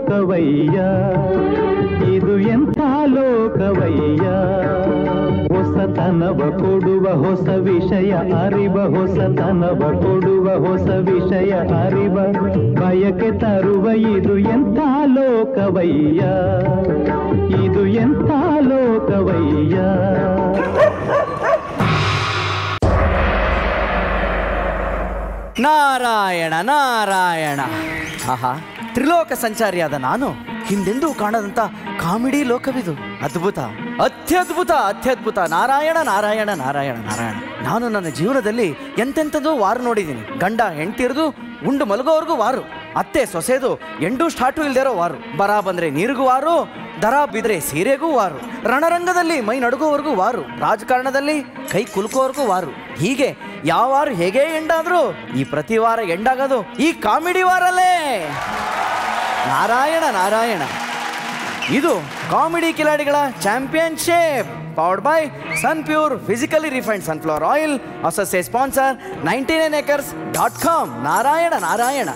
ಲೋಕವಯ್ಯ, ಇದು ಎಂಥ ಲೋಕವಯ್ಯ. ಹೊಸತನವ ಕೊಡುವ ಹೊಸ ವಿಷಯ ಅರಿವ, ಹೊಸತನವ ಕೊಡುವ ಹೊಸ ವಿಷಯ ಅರಿವ, ಬಯಕೆ ತರುವ ಇದು ಎಂಥ ಲೋಕವಯ್ಯ, ಇದು ಎಂಥ ಲೋಕವಯ್ಯ. ನಾರಾಯಣ ನಾರಾಯಣ. ಆಹಾ, ತ್ರಿಲೋಕ ಸಂಚಾರಿಯಾದ ನಾನು ಹಿಂದೆಂದೂ ಕಾಣದಂತ ಕಾಮಿಡಿ ಲೋಕವಿದು. ಅದ್ಭುತ, ಅತ್ಯದ್ಭುತ, ಅತ್ಯದ್ಭುತ. ನಾರಾಯಣ ನಾರಾಯಣ ನಾರಾಯಣ ನಾರಾಯಣ. ನಾನು ನನ್ನ ಜೀವನದಲ್ಲಿ ಎಂತೆಂಥದ್ದು ವಾರು ನೋಡಿದ್ದೀನಿ. ಗಂಡ ಹೆಂಡ್ತಿರ್ದು ಉಂಡು ಮಲಗೋವರೆಗೂ ವಾರು, ಅತ್ತೆ ಸೊಸೆದು ಎಂಡೂ ಸ್ಟಾರ್ಟು ಇಲ್ದಿರೋ ವಾರು, ಬರ ಬಂದ್ರೆ ನೀರಿಗೂ ವಾರು, ದರ ಬಿದ್ರೆ ಸೀರೆಗೂ ವಾರು, ರಣರಂಗದಲ್ಲಿ ಮೈ ನಡುಗೋವರೆಗೂ ವಾರು, ರಾಜಕಾರಣದಲ್ಲಿ ಕೈ ಕುಲುಕೋವರೆಗೂ ವಾರು. ಹೀಗೆ ಯಾವ ವಾರ ಹೇಗೆ ಎಂಡಾದ್ರು ಈ ಪ್ರತಿ ವಾರ ಎಂಡಾಗೋದು ಈ ಕಾಮಿಡಿ ವಾರಲ್ಲೇ. ನಾರಾಯಣ ನಾರಾಯಣ. ಇದು ಕಾಮಿಡಿ ಕಿಲಾಡಿಗಳ championship powered by sun pure physically refined sunflower oil. Associate sponsor 99acres.com. Narayana Narayana.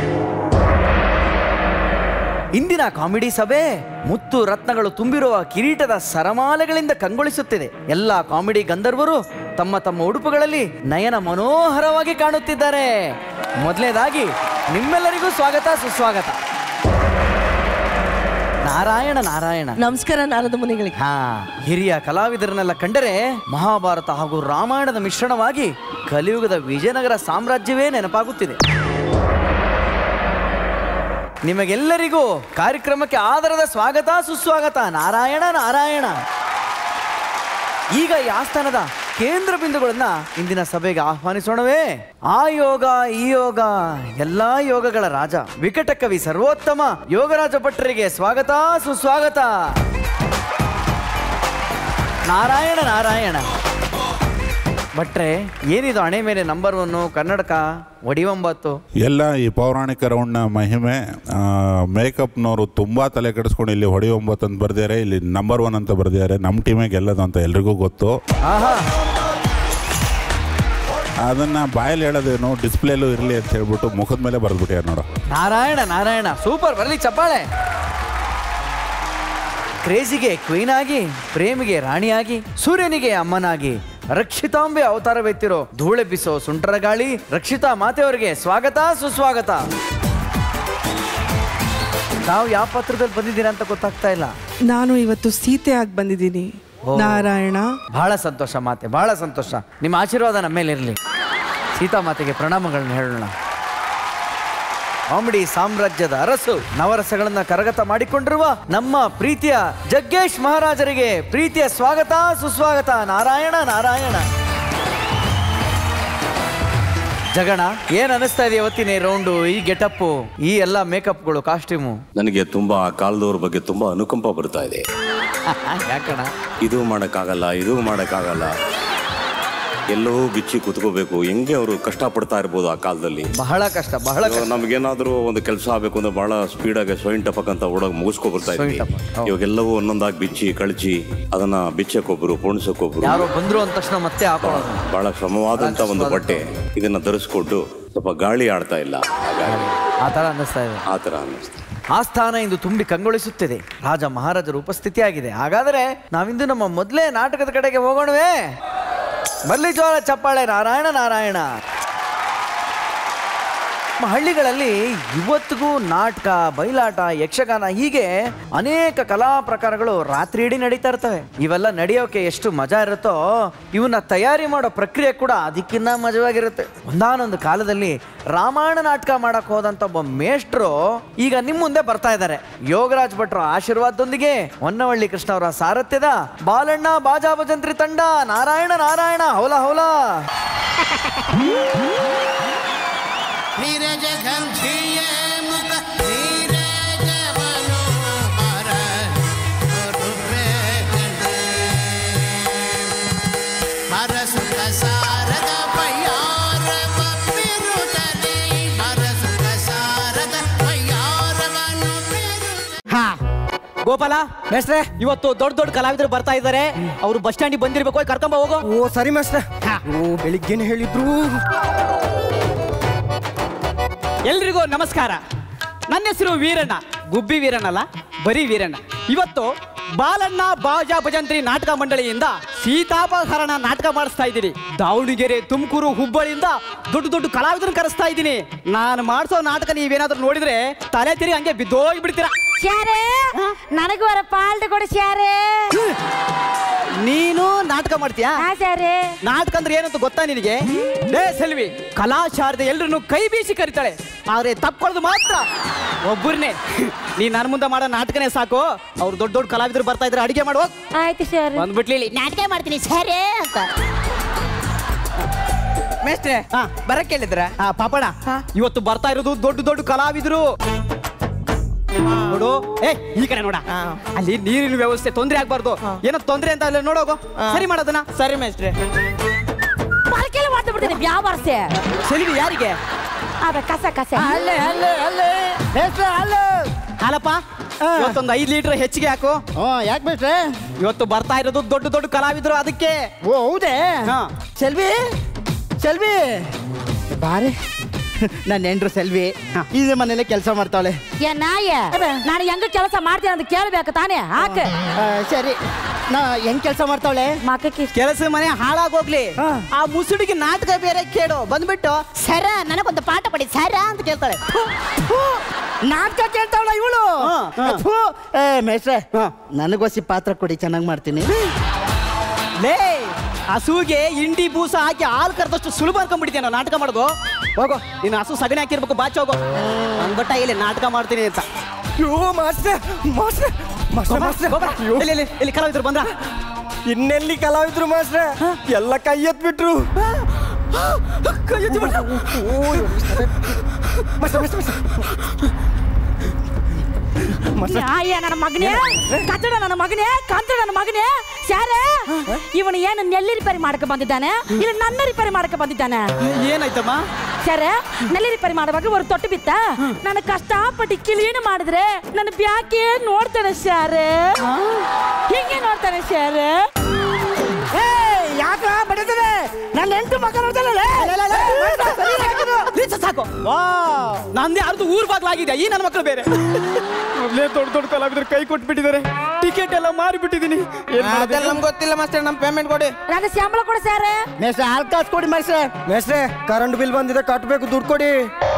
ಇಂದಿನ ಕಾಮಿಡಿ ಸಭೆ ಮುತ್ತು ರತ್ನಗಳು ತುಂಬಿರುವ ಕಿರೀಟದ ಸರಮಾಲೆಗಳಿಂದ ಕಂಗೊಳಿಸುತ್ತಿದೆ. ಎಲ್ಲ ಕಾಮಿಡಿ ಗಂಧರ್ವರು ತಮ್ಮ ತಮ್ಮ ಉಡುಪುಗಳಲ್ಲಿ ನಯನ ಮನೋಹರವಾಗಿ ಕಾಣುತ್ತಿದ್ದಾರೆ. ಮೊದಲನೇದಾಗಿ ನಿಮ್ಮೆಲ್ಲರಿಗೂ ಸ್ವಾಗತ ಸುಸ್ವಾಗತ. ನಾರಾಯಣ ನಾರಾಯಣ. ನಮಸ್ಕಾರ ನಾರದ ಮುನಿಗಳಿಗೆ. ಹಿರಿಯ ಕಲಾವಿದರನ್ನೆಲ್ಲ ಕಂಡರೆ ಮಹಾಭಾರತ ಹಾಗೂ ರಾಮಾಯಣದ ಮಿಶ್ರಣವಾಗಿ ಕಲಿಯುಗದ ವಿಜಯನಗರ ಸಾಮ್ರಾಜ್ಯವೇ ನೆನಪಾಗುತ್ತಿದೆ. ನಿಮಗೆಲ್ಲರಿಗೂ ಕಾರ್ಯಕ್ರಮಕ್ಕೆ ಆದರದ ಸ್ವಾಗತ ಸುಸ್ವಾಗತ. ನಾರಾಯಣ ನಾರಾಯಣ. ಈಗ ಈ ಆಸ್ಥಾನದ ಕೇಂದ್ರ ಬಿಂದುಗಳನ್ನ ಇಂದಿನ ಸಭೆಗೆ ಆಹ್ವಾನಿಸೋಣವೇ? ಆ ಯೋಗ ಈ ಯೋಗ ಎಲ್ಲಾ ಯೋಗಗಳ ರಾಜ ವಿಕಟ ಕವಿ ಸರ್ವೋತ್ತಮ ಯೋಗರಾಜ ಭಟ್ರಿಗೆ ಸ್ವಾಗತ ಸುಸ್ವಾಗತ. ನಾರಾಯಣ ನಾರಾಯಣ. ಭಟ್ರೆ, ಏನಿದು ಹಣೆ ಮೇಲೆ ನಂಬರ್ 1 ಕನ್ನಡಕ ಒಡಿವಂಬತ್ತು? ಎಲ್ಲ ಈ ಪೌರಾಣಿಕ ರೌಂಡ್ನ ಮಹಿಮೆ. ಮೇಕಪ್ನವರು ತುಂಬ ತಲೆ ಕೆಡಿಸ್ಕೊಂಡು ಇಲ್ಲಿ ಹೊಡಿವಂಬತ್ತು ಅಂತ ಬರ್ದಿದ್ದಾರೆ, ಇಲ್ಲಿ ನಂಬರ್ 1 ಅಂತ ಬರ್ದಿದ್ದಾರೆ. ನಮ್ಮ ಟೀಮೇ ಗೆಲ್ಲೋದು ಅಂತ ಎಲ್ರಿಗೂ ಗೊತ್ತು. ಅದನ್ನು ಬಾಯಲ್ಲಿ ಹೇಳೋದೇನು, ಡಿಸ್ಪ್ಲೇಲೂ ಇರಲಿ ಅಂತ ಹೇಳ್ಬಿಟ್ಟು ಮುಖದ ಮೇಲೆ ಬರೆದ್ಬಿಟ್ಟಿದ್ದಾರೆ ನೋಡು. ನಾರಾಯಣ ನಾರಾಯಣ. ಸೂಪರ್, ಬರಲಿ ಚಪ್ಪಾಳೆ. ಕ್ರೇಜಿಗೆ ಕ್ವೀನ್ ಆಗಿ, ಪ್ರೇಮಿಗೆ ರಾಣಿಯಾಗಿ, ಸೂರ್ಯನಿಗೆ ಅಮ್ಮನಾಗಿ, ರಕ್ಷಿತಾಂಬೆ ಅವತಾರವೆತ್ತಿರೋ ಧೂಳೆಬ್ಬಿಸೋ ಸುಂಟರ ಗಾಳಿ ರಕ್ಷಿತಾ ಮಾತೆಯವರಿಗೆ ಸ್ವಾಗತ ಸುಸ್ವಾಗತ. ತಾವು ಯಾವ ಪತ್ರದಲ್ಲಿ ಬಂದಿದ್ದೀರಾ ಅಂತ ಗೊತ್ತಾಗ್ತಾ ಇಲ್ಲ. ನಾನು ಇವತ್ತು ಸೀತೆ ಆಗಿ ಬಂದಿದ್ದೀನಿ. ನಾರಾಯಣ. ಬಹಳ ಸಂತೋಷ ಮಾತೆ, ಬಹಳ ಸಂತೋಷ. ನಿಮ್ಮ ಆಶೀರ್ವಾದ ನಮ್ಮ ಮೇಲೆ ಇರಲಿ. ಸೀತಾ ಮಾತೆಗೆ ಪ್ರಣಾಮಗಳನ್ನ ಹೇಳೋಣ. ಕಾಮಿಡಿ ಸಾಮ್ರಾಜ್ಯದ ಅರಸು ನವರಸಗಳನ್ನ ಕರಗತ ಮಾಡಿಕೊಂಡಿರುವ ನಮ್ಮ ಪ್ರೀತಿಯ ಜಗ್ಗೇಶ್ ಮಹಾರಾಜರಿಗೆ ಪ್ರೀತಿಯ ಸ್ವಾಗತ ಸುಸ್ವಾಗತ. ನಾರಾಯಣ ನಾರಾಯಣ. ಜಗಣ, ಏನ್ ಅನಿಸ್ತಾ ಇದೆ ಇವತ್ತಿನ ರೌಂಡು, ಈ ಗೆಟಪ್ಪು, ಈ ಎಲ್ಲ ಮೇಕಪ್ಗಳು, ಕಾಸ್ಟ್ಯೂಮು? ನನಗೆ ತುಂಬಾ ಆ ಕಾಲದವ್ರ ಬಗ್ಗೆ ತುಂಬಾ ಅನುಕಂಪ ಬರ್ತಾ ಇದೆ. ಯಾಕಣ? ಇದು ಮಾಡಕ್ಕಾಗಲ್ಲ, ಇದು ಮಾಡಕ್ಕಾಗಲ್ಲ, ಎಲ್ಲೋ ಬಿಚ್ಚಿ ಕುತ್ಕೋಬೇಕು. ಹೆಂಗೆ ಅವರು ಕಷ್ಟಪಡ್ತಾ ಇರ್ಬೋದು ಆ ಕಾಲದಲ್ಲಿ. ಬಹಳ ಕಷ್ಟ, ಬಹಳ ಕಷ್ಟ. ನಮ್ಗೇನಾದ್ರೂ ಒಂದು ಕೆಲಸ ಆಗ್ಬೇಕು ಅಂದ್ರೆ ಬಹಳ ಸ್ಪೀಡಾಗಿ ಸ್ವಯಂ ಟಪಕ್ ಅಂತ ಓಡೋಗಿ ಮುಗಿಸ್ಕೊ ಬರ್ತಾ ಇದ್ವಿ. ಇವಾಗೆಲ್ಲವೂ ಒಂದೊಂದಾಗಿ ಬಿಚ್ಚಿ ಕಳಚಿ ಅದನ್ನ ಬಿಚ್ಚಕ್ಕೊಬ್ರು ಪೋಣಿಸಕ್ಕೊಬ್ರು, ಯಾರೋ ಬಂದ್ರು ಅಂದ ತಕ್ಷಣ ಮತ್ತೆ ಹಾಕೊಳ್ಳೋದು. ಬಹಳ ಶ್ರಮವಾದಂತ ಒಂದು ಬಟ್ಟೆ ಇದನ್ನ ಧರಿಸ್ಕೊಂಡು ಸ್ವಲ್ಪ ಗಾಳಿ ಆಡ್ತಾ ಇಲ್ಲ, ಆ ತರ ಅನ್ನಿಸ್ತಾ ಇದೆ. ಆ ತರ ಅನ್ನಿಸ್ತಾ. ಆಸ್ಥಾನ ಇಂದು ತುಂಬಿ ಕಂಗೊಳಿಸುತ್ತಿದೆ. ರಾಜ ಮಹಾರಾಜರ ಉಪಸ್ಥಿತಿಯಾಗಿದೆ. ಹಾಗಾದರೆ ನಾವಿಂದು ನಮ್ಮ ಮೊದಲೇ ನಾಟಕದ ಕಡೆಗೆ ಹೋಗೋಣವೇ? ಬರ್ಲಿ ಜೋರ ಚಪ್ಪಾಳೆ. ನಾರಾಯಣ ನಾರಾಯಣ. ಹಳ್ಳಿಗಳಲ್ಲಿ ಇವತ್ತಿಗೂ ನಾಟಕ, ಬಯಲಾಟ, ಯಕ್ಷಗಾನ ಹೀಗೆ ಅನೇಕ ಕಲಾ ಪ್ರಕಾರಗಳು ರಾತ್ರಿ ಇಡೀ ನಡೀತಾ ಇರ್ತವೆ. ಇವೆಲ್ಲ ನಡೆಯೋಕೆ ಎಷ್ಟು ಮಜಾ ಇರುತ್ತೋ ಇವನ್ನ ತಯಾರಿ ಮಾಡೋ ಪ್ರಕ್ರಿಯೆ ಕೂಡ ಅದಕ್ಕಿಂತ ಮಜವಾಗಿರುತ್ತೆ. ಒಂದಾನೊಂದು ಕಾಲದಲ್ಲಿ ರಾಮಾಯಣ ನಾಟಕ ಮಾಡಕ್ ಹೋದಂತ ಒಬ್ಬ ಮೇಷ್ಟ್ರು ಈಗ ನಿಮ್ ಮುಂದೆ ಬರ್ತಾ ಇದ್ದಾರೆ. ಯೋಗರಾಜ್ ಭಟ್ರ ಆಶೀರ್ವಾದದೊಂದಿಗೆ ಹೊನ್ನವಳ್ಳಿ ಕೃಷ್ಣ ಅವರ ಸಾರಥ್ಯದ ಬಾಲಣ್ಣ ಬಾಜಾ ಭಜಂತ್ರಿ ತಂಡ. ನಾರಾಯಣ ನಾರಾಯಣ. ಹೌಲ ಹೌಲ. ನೀರಜ ಗಂಧಿಯ ಮುಖ ನೀರಜ ಮರಸುಖ ಸಾರದ ಪಯ್ಯಾರ ಬಪ್ಪಿರುತ್ತದೆ, ಮರಸುಖ ಸಾರದ ಪಯ್ಯಾರವನ್ನು ಗೋಪಾಲ ಮೇಸ್ಟ್ರೆ, ಇವತ್ತು ದೊಡ್ಡ ದೊಡ್ಡ ಕಲಾವಿದರು ಬರ್ತಾ ಇದ್ದಾರೆ. ಅವರು ಬಸ್ ಸ್ಟ್ಯಾಂಡಿಗೆ ಬಂದಿರ್ಬೇಕು, ಕರ್ಕೊಂಬ ಹೋಗೋ. ಓ ಸರಿ ಮೇಸ್ಟ್ರೆ. ಬೆಳಿಗ್ಗೆನೆ ಹೇಳಿದ್ರು. ಎಲ್ರಿಗೂ ನಮಸ್ಕಾರ. ನನ್ನ ಹೆಸರು ವೀರಣ್ಣ, ಗುಬ್ಬಿ ವೀರಣ್ಣಲ್ಲ, ಬರೀ ವೀರಣ್ಣ. ಇವತ್ತು ಬಾಲಣ್ಣ ಬಾಜಾ ಭಜಂತ್ರಿ ನಾಟಕ ಮಂಡಳಿಯಿಂದ ಸೀತಾಪಹರಣ ನಾಟಕ ಮಾಡಿಸ್ತಾ ಇದ್ದೀನಿ. ದಾವಣಗೆರೆ, ತುಮಕೂರು, ಹುಬ್ಬಳ್ಳಿಯಿಂದ ದೊಡ್ಡ ದೊಡ್ಡ ಕಲಾವಿದರನ್ನು ಕರೆಸ್ತಾ ಇದ್ದೀನಿ. ನಾನು ಮಾಡಿಸೋ ನಾಟಕ ನೀವೇನಾದ್ರೂ ನೋಡಿದ್ರೆ ತಲೆ ತಿರಿ ಹಂಗೆ ಬಿದ್ದೋಗಿ ಬಿಡ್ತೀರಾ. ನನಗೂ ಅವರ ಪಾಲ್ಟ್ ಕೊಡು ಸ್ಯಾರೇ. ನೀನು ನಾಟಕ ಮಾಡ್ತೀಯಾ? ನಾಟಕ ಅಂದ್ರೆ ಏನಂತ ಗೊತ್ತಾ ನಿನಗೆ? ಲೇ ಸೆಲ್ವಿ, ಕಲಾಶಾರದೆ ಎಲ್ಲರನ್ನು ಕೈ ಬೀಸಿ ಕರೀತಾಳೆ, ಆದ್ರೆ ತಪ್ಕೊಳ್ಳೋದು ಮಾತ್ರ ಒಬ್ಬರನ್ನೇ. ನೀ ನನ್ನ ಮುಂದೆ ಮಾಡೋ ನಾಟಕನೇ ಸಾಕು. ಅವ್ರು ದೊಡ್ಡ ದೊಡ್ಡ ಕಲಾವಿದರು ಬರ್ತಾ ಇದ್ರೆ ಅಡಿಗೆ ಮಾಡುವ. ಆಯ್ತು ಸರ್. ಬಂದ್ಬಿಟ್ಲಿ ನಾಟಕ ಮಾಡ್ತೀನಿ ಸರೇ ಅಂತ. ಮೇಸ್ಟ್ರೆ ಬರಕ್ಕೆ ಹೇಳಿದ್ರ? ಪಾಪಣ್ಣ, ಇವತ್ತು ಬರ್ತಾ ಇರೋದು ದೊಡ್ಡ ದೊಡ್ಡ ಕಲಾವಿದರು. ನೋಡು, ಈ ಕಡೆ ನೋಡ, ಅಲ್ಲಿ ನೀರಿನ ವ್ಯವಸ್ಥೆ ತೊಂದರೆ ಆಗ್ಬಾರ್ದು. ಏನೋ ತೊಂದರೆ ಅಂತ ಅಲ್ಲಿ ನೋಡೋಗೋ, ಸರಿ ಮಾಡೋದನ್ನ. ಸರಿ ಮೇಸ್ಟ್ರೆ. ಯಾವ ವರ್ಷ ಸೆಲ್ವಿ ಯಾರಿಗೆ? ಅದ ಕಸ ಕಸ. ಅಲ್ಲೇ ಅಲ್ಲೇ ಅಲ್ಲೇ ಮೇಸ್ಟ್ರೆ ಅಲ್ಲೇ. ಹಾಲಪ್ಪ, ಇವತ್ತೊಂದು 5 ಲೀಟರ್ ಹೆಚ್ಚಿಗೆ ಹಾಕು. ಯಾಕೆ ಮೇಸ್ಟ್ರೆ? ಇವತ್ತು ಬರ್ತಾ ಇರೋದು ದೊಡ್ಡ ದೊಡ್ಡ ಕಲಾವಿದರು, ಅದಕ್ಕೆ. ಓ ಹೌದೇ? ಸೆಲ್ವಿ ಸೆಲ್ವಿ ಬಾರೆ. ನನ್ನ ಹೆಂಡ್ರು ಸೆಲ್ವಿ ಇದೇ ಮನೇಲೆ ಕೆಲಸ ಮಾಡ್ತಾಳೆ. ನಾಯ ನಾನು ಹೆಂಗ ಕೆಲಸ ಮಾಡ್ತೀನಿ ಅಂತ ಕೇಳ್ಬೇಕು ತಾನೇ? ಹಾಕ. ಸರಿ, ನಾ ಹೆಂಗ್ ಕೆಲಸ ಮಾಡ್ತಾವಳೆ? ಮಕ್ಕಕ್ಕೆ ಕೆಲಸ ಮನೆ ಹಾಳಾಗೋಗ್ಲಿ, ಆ ಮುಸುಡಿಗೆ ನಾಟಕ ಬೇರೆ ಕೇಳು. ಬಂದ್ಬಿಟ್ಟು ಸರ ನನಗೊಂದು ಪಾಠ ಪಡಿ ಸರ ಅಂತ ಕೇಳ್ತಾಳೆ. ನಾಟಕ ಕೇಳ್ತಾವಳ ಇವಳು? ಮೇಸ್ಟ್ರೆ, ನನಗೋಸಿ ಪಾತ್ರ ಕೊಡಿ, ಚೆನ್ನಾಗಿ ಮಾಡ್ತೀನಿ. ಲೇ, ಹಸುಗೆ ಇಂಡಿ ಬೂಸ ಹಾಕಿ ಹಾಲು ಕರೆದಷ್ಟು ಸುಲಭ ಅನ್ಕೊಂಡ್ಬಿಡ್ತೀಯ ನಾವು ನಾಟಕ ಮಾಡೋದು. ಹೋಗೋ, ನೀನು ಹಸು ಸಗಣಿ ಹಾಕಿರ್ಬೇಕು, ಬಾಚಿ ಹೋಗೋ. ಅಂದ್ಬಿಟ್ಟ ಇಲ್ಲಿ ನಾಟಕ ಮಾಡ್ತೀನಿ ಅಂತ. ಇಲ್ಲಿ ಕಲಾವಿದ್ರು ಬಂದ್ರ? ಇನ್ನೆಲ್ಲಿ ಕಲಾವಿದ್ರು ಮಾಸ್ಟ್ರೆ? ಎಲ್ಲ ಕೈ ಎತ್ಬಿಟ್ರು. ನನ್ನ ಮಗನೇ, ಕಚ್ಚಡ ನನ್ನ ಮಗನೇ, ಕಂಚಡ ನನ್ನ ಮಗನೇ. ಸ್ಯಾರ, ಇವನು ಏನು ನೆಲ್ಲಿ ರಿಪೇರಿ ಮಾಡಕ್ಕೆ ಬಂದಿದ್ದಾನೆ, ಇಲ್ಲ ನನ್ನ ರಿಪೇರಿ ಮಾಡಕ್ಕೆ ಬಂದಿದ್ದಾನೆ? ಏನಾಯ್ತಮ್ಮ? ಸರ್, ನೆಲ್ಲಿ ರಿಪೇರಿ ಮಾಡುವಾಗ ಒಂದು ತೊಟ್ಟು ಬಿತ್ತ, ನಾನು ಕಷ್ಟಪಟ್ಟು ಕ್ಲೀನ್ ಮಾಡಿದ್ರೆ ನನ್ನ ಬ್ಯಾಕೆ ನೋಡ್ತಾನೆ ಸರ್. ಹಿಂಗೆ ನೋಡ್ತಾನೆ ಸರ್. ಯಾಕ ಬಡಿದ್ರೆ ನನ್ನ 8 ಮಕ್ಕಳು ನೋಡ್ತಾನಲ್ಲ. ಸಾಕು, ನಂದೇ ಅರ್ಧ ಊರ್ ಬಾಗ್ಲಾಗಿದೆ. ಈ ನನ್ನ ಮಕ್ಕಳು ಬೇರೆ ಮೊದಲೇ ದೊಡ್ಡ ದೊಡ್ಡ ಕಲಾವಿದರು ಕೈ ಕೊಟ್ಬಿಟ್ಟಿದ್ದಾರೆ. ಟಿಕೆಟ್ ಎಲ್ಲ ಮಾರಿಬಿಟ್ಟಿದ್ದೀನಿ. ನಮ್ಗೆ ಗೊತ್ತಿಲ್ಲ ಮಾಸ್ಟರ್, ನಮ್ ಪೇಮೆಂಟ್ ಕೊಡಿ. ನನಗೆ ಸಂಬಳ ಕೊಡಿ ಸರ್. ಮೇಸ್ಟ್ರೆ ಹಾಲ್ ಕಾಸು ಕೊಡಿ ಮೇಸ್ಟ್ರೆ. ಮೇಸ್ಟ್ರೆ ಕರೆಂಟ್ ಬಿಲ್ ಬಂದಿದೆ, ಕಟ್ಟಬೇಕು, ದುಡ್ಡು ಕೊಡಿ.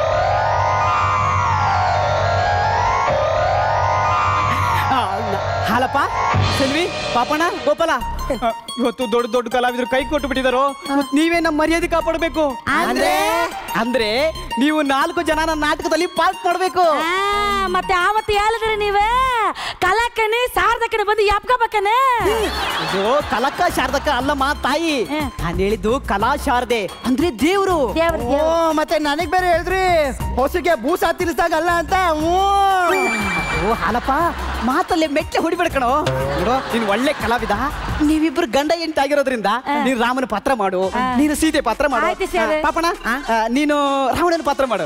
ಹಾಲಪ್ಪ, ಸೆಲ್ವಿ, ಪಾಪಣ್ಣ, ಗೋಪಾಲ, ಇವತ್ತು ದೊಡ್ಡ ದೊಡ್ಡ ಕಲಾವಿದರು ಕೈ ಕೊಟ್ಟು ಬಿಟ್ಟಿದಾರೋ. ನೀವೇ ನಮ್ಮ ಮರ್ಯಾದೆ ಕಾಪಾಡಬೇಕು. ಅಂದ್ರೆ ನೀವು 4 ಜನ ನನ್ನ ನಾಟಕದಲ್ಲಿ ಪಾರ್ಟ್ ಮಾಡಬೇಕು. ಮತ್ತೆ ಆವತ್ತು ಹೇಳಿದ್ರೆ ನೀವೇ ಕಲಕನೆ ಶಾರದಕ್ಕನೆ ಬಂದು ಯಾಪ್ಕೋಬೇಕನೆ. ಇದು ಕಲಕ ಶಾರದಕ್ಕ ಅಲ್ಲಮ್ಮ ತಾಯಿ, ನಾನು ಹೇಳಿದ್ದು ಕಲಾ ಶಾರದೆ ಅಂದ್ರೆ ದೇವ್ರು. ಮತ್ತೆ ನನಗ್ ಬೇರೆ ಹೇಳಿದ್ರಿ ಹೊಸಗೆ ಬೂಸ ತಿರ್ಸಾಗಲ್ಲ ಅಂತ. ಓ ಹಾಲಪ್ಪ, ಮಾತಲ್ಲೇ ಮೆಟ್ಟೆ ಹೊಡಿಬೇಡ್ಕಣೋ. ನೋಡೋ, ನೀನ್ ಒಳ್ಳೆ ಕಲಾವಿದ. ನೀವಿಬ್ರು ಗಂಡ ಹೆಂಡತಿ ಆಗಿರೋದ್ರಿಂದ ನೀನು ರಾಮನ ಪಾತ್ರ ಮಾಡು, ನೀನು ಸೀತೆ ಪಾತ್ರ ಮಾಡು. ಪಾಪಣ್ಣ, ನೀನು ರಾವಣನ ಪಾತ್ರ ಮಾಡು.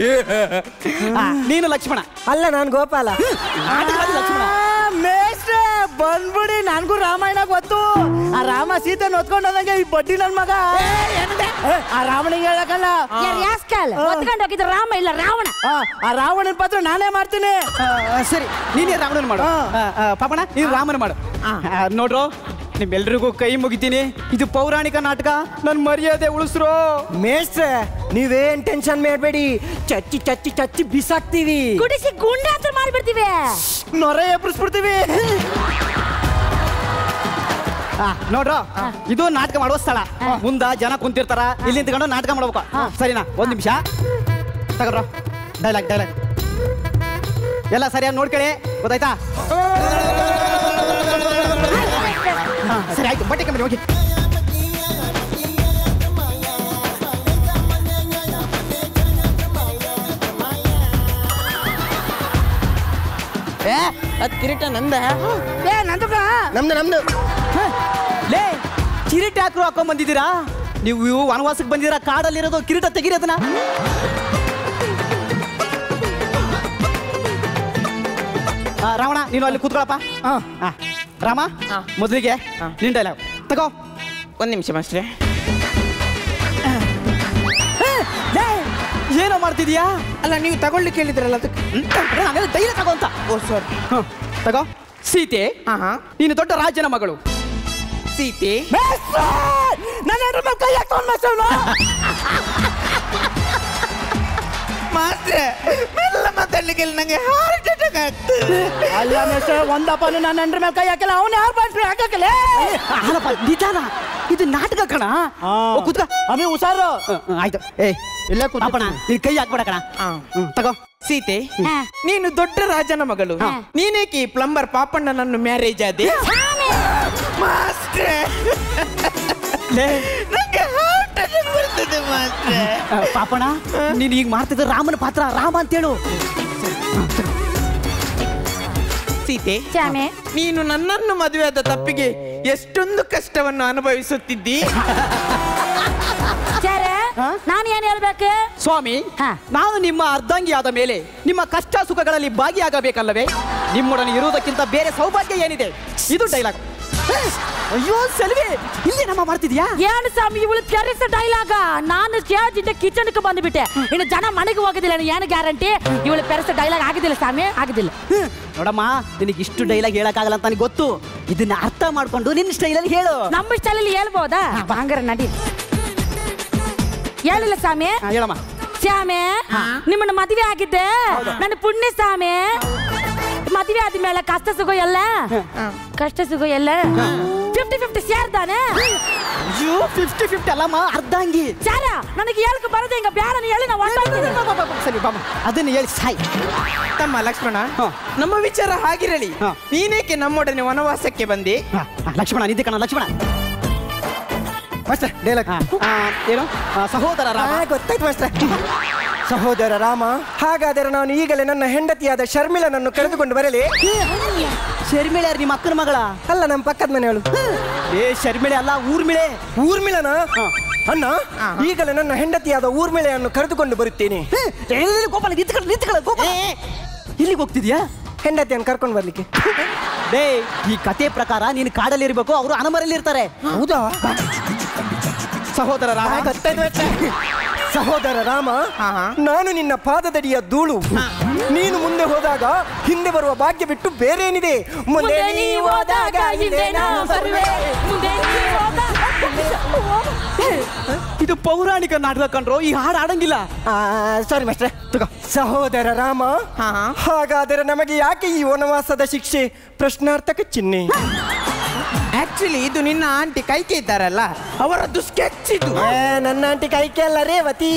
ನೀನು ಲಕ್ಷ್ಮಣ. ಅಲ್ಲ, ನಾನು ಗೋಪಾಲ. ಲಕ್ಷ್ಮಣ. ಮೇಸ್ಟ್ರೆ ಬಂದ್ಬಿಡಿ, ನನ್ಗೂ ರಾಮಾಯಣ ಗೊತ್ತು. ಆ ರಾಮ ಸೀತೆ ಹೊತ್ಕೊಂಡೋದಂಗೆ ಈ ಬಡ್ಡಿ ನನ್ ಮಗ ಆ ರಾವಣಿಗೆ ಹೇಳಕಲ್ಲ. ಹೊತ್ಕೊಂಡು ಹೋಗಿದ್ದ ರಾಮ ಇಲ್ಲ ರಾವಣ. ಆ ರಾವಣನ ಪಾತ್ರ ನಾನೇ ಮಾಡ್ತೀನಿ. ಸರಿ, ನೀನೇ ರಾವಣನ ಮಾಡು. ಪಾಪಣ್ಣ, ನೀನು ರಾಮನ ಮಾಡು. ನೋಡ್ರು, ನಿಮ್ಮೆಲ್ರಿಗೂ ಕೈ ಮುಗಿತೀನಿ. ಇದು ಪೌರಾಣಿಕ ನಾಟಕ, ನನ್ ಮರ್ಯಾದೆ ಉಳಿಸ್ರು. ಮೇಸ್ಟ್ರೆ ನೀವೇನ್ ಟೆನ್ಷನ್ ಮಾಡಬೇಡಿ, ಚಚ್ಚಿ ಚಚ್ಚಿ ಚಚ್ಚಿ ಬಿಸಾಕ್ತಿವಿ, ಕುಡಿಸಿ ಗುಂಡಾತ್ರ ಮಾಡ್ಬಿಡ್ತೀವಿ, ನೊರೆ ಎಬ್ರಿಸ್ಬಿಡ್ತೀವಿ. ನೋಡ್ರ, ಇದು ನಾಟಕ ಮಾಡುವ ಸ್ಥಳ. ಮುಂದ ಜನ ಕುಂತಿರ್ತಾರ, ಇಲ್ಲಿ ನಿಂತ್ಕೊಂಡು ನಾಟಕ ಮಾಡ್ಬೇಕು. ಸರಿನಾ? 1 ನಿಮಿಷ ತಗೋರ. ಡೈಲಾಗ್ ಎಲ್ಲ ಸರಿಯಾಗಿ ನೋಡ್ಕೊಳ್ಳಿ, ಗೊತ್ತಾಯ್ತಾ? ಸರಿ, ಆಯ್ತು. ಬಟ್ಟೆ ಕಮ್ಮಿ ಹೋಗಿ. ಕಿರೀಟ ನಂದ? ನಮ್ದು. ಲೇ, ಕಿರೀಟ ಹಾಕರು ಹಾಕೊಂಡ್ ಬಂದಿದ್ದೀರಾ ನೀವು? ವನವಾಸಕ್ಕೆ ಬಂದಿದ್ದೀರಾ? ಕಾಡಲ್ಲಿರೋದು ಕಿರೀಟ ತೆಗೀರಿ ಅದನ್ನ. ರಾವಣ, ನೀನು ಅಲ್ಲಿ ಕೂತ್ಕೊಳಪ್ಪ. ರಾಮ, ಮೊದಲಿಗೆ ನಿನ್ ಡೈಲಾಗ್ ತಗೋ. 1 ನಿಮಿಷ ಮಾಸ್ಟ್ರೆ. ಏನೋ ಮಾಡ್ತಿದ್ಯಾ? ಅಲ್ಲ ನೀವು ತಗೊಳ್ಳಿಕ್ಕೆ ಹೇಳಿದ್ರಲ್ಲ ಅದಕ್ಕೆ ಧೈರ್ಯ ತಗೋಂತ. ಓ ಸಾರಿ. ತಗೋ. ಸೀತೆ, ನೀನು ದೊಡ್ಡ ರಾಜನ ಮಗಳು. ಸೀತೆ ನನ್ನ ಹೆಂಡ್ರ ಮೇಲೆ ಕೈ ಹಾಕ್ತಾವ್ ಮಾಸ್ಟ್ರೆ ಮೆಲ್ಲ ಮಾತಾಡ್ಲಿಕ್ಕೆ ನಂಗೆ ಹಾರ್ಟ್ ಅಟ್ಯಾಕ್ ಆಗ್ತದೆ. ಅಲ್ಲ ಮೇಸ್ಟ್ರೆ, ಒಂದಪ್ಪ ನನ್ನ ಹೆಂಡ್ರ ಮೇಲೆ ಕೈ ಹಾಕಲ್ಲ, ಅವನು ಯಾರು ಮಾಡ್ರಿ ಹಾಕಲ್ಲ. ಅಲ್ಲಪ್ಪ ನಿಧಾನ, ಇದು ನಾಟಕ ಕಣ. ಕೂತ್ಕ. ಅಮಿ ಹುಷಾರು. ಆಯ್ತು. ಇಲ್ಲೇ ಕೂತಪ್ಪಣ, ನೀನ್ ಕೈ ಹಾಕ್ಬೇಡ ಕಣ. ತಗೋ. ಸೀತೆ, ನೀನು ದೊಡ್ಡ ರಾಜನ ಮಗಳು, ನೀನೇಕೆ ಪ್ಲಂಬರ್ ಪಾಪಣ್ಣನನ್ನು ಮ್ಯಾರೇಜ್ ಆದೆ? ಮಾಸ್ಟ್ರೆ ನಂಗೆ ಹಾರ್ಟ್ ಅಟ್ಯಾಕ್ ಬರ್ತದೆ ಮಾಸ್ಟ್ರೆ. ಪಾಪಣ್ಣ, ನೀನು ಈಗ ಮಾಡ್ತಿದ್ದ ರಾಮನ ಪಾತ್ರ, ರಾಮ ಅಂತೇಳು. ಸೀತೆ, ನೀನು ನನ್ನನ್ನು ಮದುವೆಯಾದ ತಪ್ಪಿಗೆ ಎಷ್ಟೊಂದು ಕಷ್ಟವನ್ನು ಅನುಭವಿಸುತ್ತಿದ್ದಿ. ನಾನು ಏನ್ ಹೇಳ್ಬೇಕು? ಸ್ವಾಮಿ, ನಾನು ನಿಮ್ಮ ಅರ್ಧಾಂಗಿ ಆದ ಮೇಲೆ ನಿಮ್ಮ ಕಷ್ಟ ಸುಖಗಳಲ್ಲಿ ಭಾಗಿಯಾಗಬೇಕಲ್ಲವೇ? ನಿಮ್ಮೊಡನೆ ಇರುವುದಕ್ಕಿಂತ ಬೇರೆ ಸೌಭಾಗ್ಯ ಏನಿದೆ? ಇದು ಡೈಲಾಗ್. ಅಯ್ಯೋ ಸೆಲ್ವಿ, ಇಲ್ಲಿ ನಮ್ಮ ಮಾಡ್ತಿದ್ಯಾ? ಏನು ಸ್ವಾಮಿ ಇವಳು ಕೆರೆಸ ಡೈಲಾಗ? ನಾನು ಕೇಳಿದ್ದೆ ಕಿಚನ್ಗೆ ಬಂದ್ಬಿಟ್ಟೆ. ಇನ್ನು ಜನ ಮನೆಗೆ ಹೋಗೋದಿಲ್ಲ, ಏನು ಗ್ಯಾರಂಟಿ? ಇವಳು ಪೆರೆಸ ಡೈಲಾಗ್ ಆಗಿದ್ದಿಲ್ಲ ಸ್ವಾಮಿ, ಆಗಿದ್ದಿಲ್ಲ. ನೋಡಮ್ಮ, ನಿನಗೆ ಇಷ್ಟು ಡೈಲಾಗ್ ಹೇಳಕ್ಕಾಗಲ್ಲ ಅಂತ ನನಗೆ ಗೊತ್ತು. ಇದನ್ನ ಅರ್ಥ ಮಾಡ್ಕೊಂಡು ನಿನ್ನ ಸ್ಟೈಲಲ್ಲಿ ಹೇಳು. ನಮ್ಮ ಸ್ಟೈಲಲ್ಲಿ ಹೇಳ್ಬೋದಾ? ಹಂಗಾರ ನಡಿ. ಹೇಳಿಲ್ಲ ಸ್ವಾಮಿ. ಹೇಳಮ್ಮ. ಸ್ವಾಮಿ, ನಿಮ್ಮನ್ನ ಮದುವೆ ಆಗಿದ್ದೆ ನನ್ನ ಪುಣ್ಯ ಸ್ವಾಮಿ. ಮದುವೆ ಆದ್ಮೇಲೆ ಕಷ್ಟ ಸುಖ ಎಲ್ಲ 50-50 ಸೇರ್ದಾನೆ. 50-50 ಅಲ್ಲಮ್ಮ, ಅರ್ಧಾಂಗಿ. ಚಾರ ನನಗೆ ಹೇಳಕ್ ಬರದೆ ಹಿಂಗ ಬ್ಯಾರನ ಹೇಳಿ ನಾವು ಸರಿ ಬಾಮ, ಅದನ್ನ ಹೇಳಿ ಸಾಯ್. ತಮ್ಮ ಲಕ್ಷ್ಮಣ, ನಮ್ಮ ವಿಚಾರ ಹಾಗಿರಲಿ, ನೀನೇಕೆ ನಮ್ಮೊಡನೆ ವನವಾಸಕ್ಕೆ ಬಂದೆ? ಲಕ್ಷ್ಮಣ ನಿದ್ದೆ ಕಣ. ಲಕ್ಷ್ಮಣ ಡೈಲಾಗ್ ಏನು? ಸಹೋದರ ರಾಮ. ಗೊತ್ತಾಯ್ತು ಮಾಸ್ಟ್ರೆ. ಸಹೋದರ ರಾಮ, ಹಾಗಾದರೆ ನಾನು ಈಗಲೇ ನನ್ನ ಹೆಂಡತಿಯಾದ ಶರ್ಮಿಳನನ್ನು ಕರೆದುಕೊಂಡು ಬರಲಿ? ಶರ್ಮಿಳೆ ಯಾರು? ನಿಮ್ಮ ಅಕ್ಕನ ಮಗಳ? ಅಲ್ಲ, ನಮ್ಮ ಪಕ್ಕದ ಮನೆಯವಳು. ಶರ್ಮಿಳೆ ಅಲ್ಲ, ಊರ್ಮಿಳೆ. ಊರ್ಮಿಳನ? ಅಣ್ಣ, ಈಗಲೇ ನನ್ನ ಹೆಂಡತಿಯಾದ ಊರ್ಮಿಳೆಯನ್ನು ಕರೆದುಕೊಂಡು ಬರುತ್ತೇನೆ. ಗೋಪಾಲ ಗೋಪಾಲ, ಇಲ್ಲಿಗೆ ಹೋಗ್ತಿದ್ಯಾ? ಹೆಂಡತಿಯನ್ನು ಕರ್ಕೊಂಡು ಬರ್ಲಿಕ್ಕೆ. ಈ ಕತೆ ಪ್ರಕಾರ ನೀನು ಕಾಡಲ್ಲಿ ಇರ್ಬೇಕು, ಅವರು ಅನಮರಲ್ಲಿ ಇರ್ತಾರೆ. ಹೌದಾ? ಸಹೋದರ ರಾಮ. ಸಹೋದರ ರಾಮ, ನಾನು ನಿನ್ನ ಪಾದದಡಿಯ ಧೂಳು. ನೀನು ಮುಂದೆ ಹೋದಾಗ ಹಿಂದೆ ಬರುವ ಭಾಗ್ಯ ಬಿಟ್ಟು ಬೇರೇನಿದೆ? ಮುಂದೆ ನೀವು ಹೋದಾಗ ಹಿಂದೆ ನಾವು ಬರುವೆ. ಇದು ಪೌರಾಣಿಕ ನಾಟಕ ಕಂಡ್ರು, ಈ ಹಾಡು ಆಡಂಗಿಲ್ಲ. ಸಾರಿ ಮಾಸ್ಟ್ರೆ. ಸಹೋದರ ರಾಮ, ಹಾಗಾದರೆ ನಮಗೆ ಯಾಕೆ ಈ ವನವಾಸದ ಶಿಕ್ಷೆ? ಪ್ರಶ್ನಾರ್ಥಕ ಚಿಹ್ನೆ. ಆಕ್ಚುಲಿ ಇದು ನಿನ್ನ ಆಂಟಿ ಕೈಕೆ ಇದ್ದಾರಲ್ಲ, ಅವರದ್ದು ಸ್ಕೆಚ್ ಇದು. ನನ್ನ ಆಂಟಿ ಕೈಕೆ ಅಲ್ಲ, ರೇವತಿ.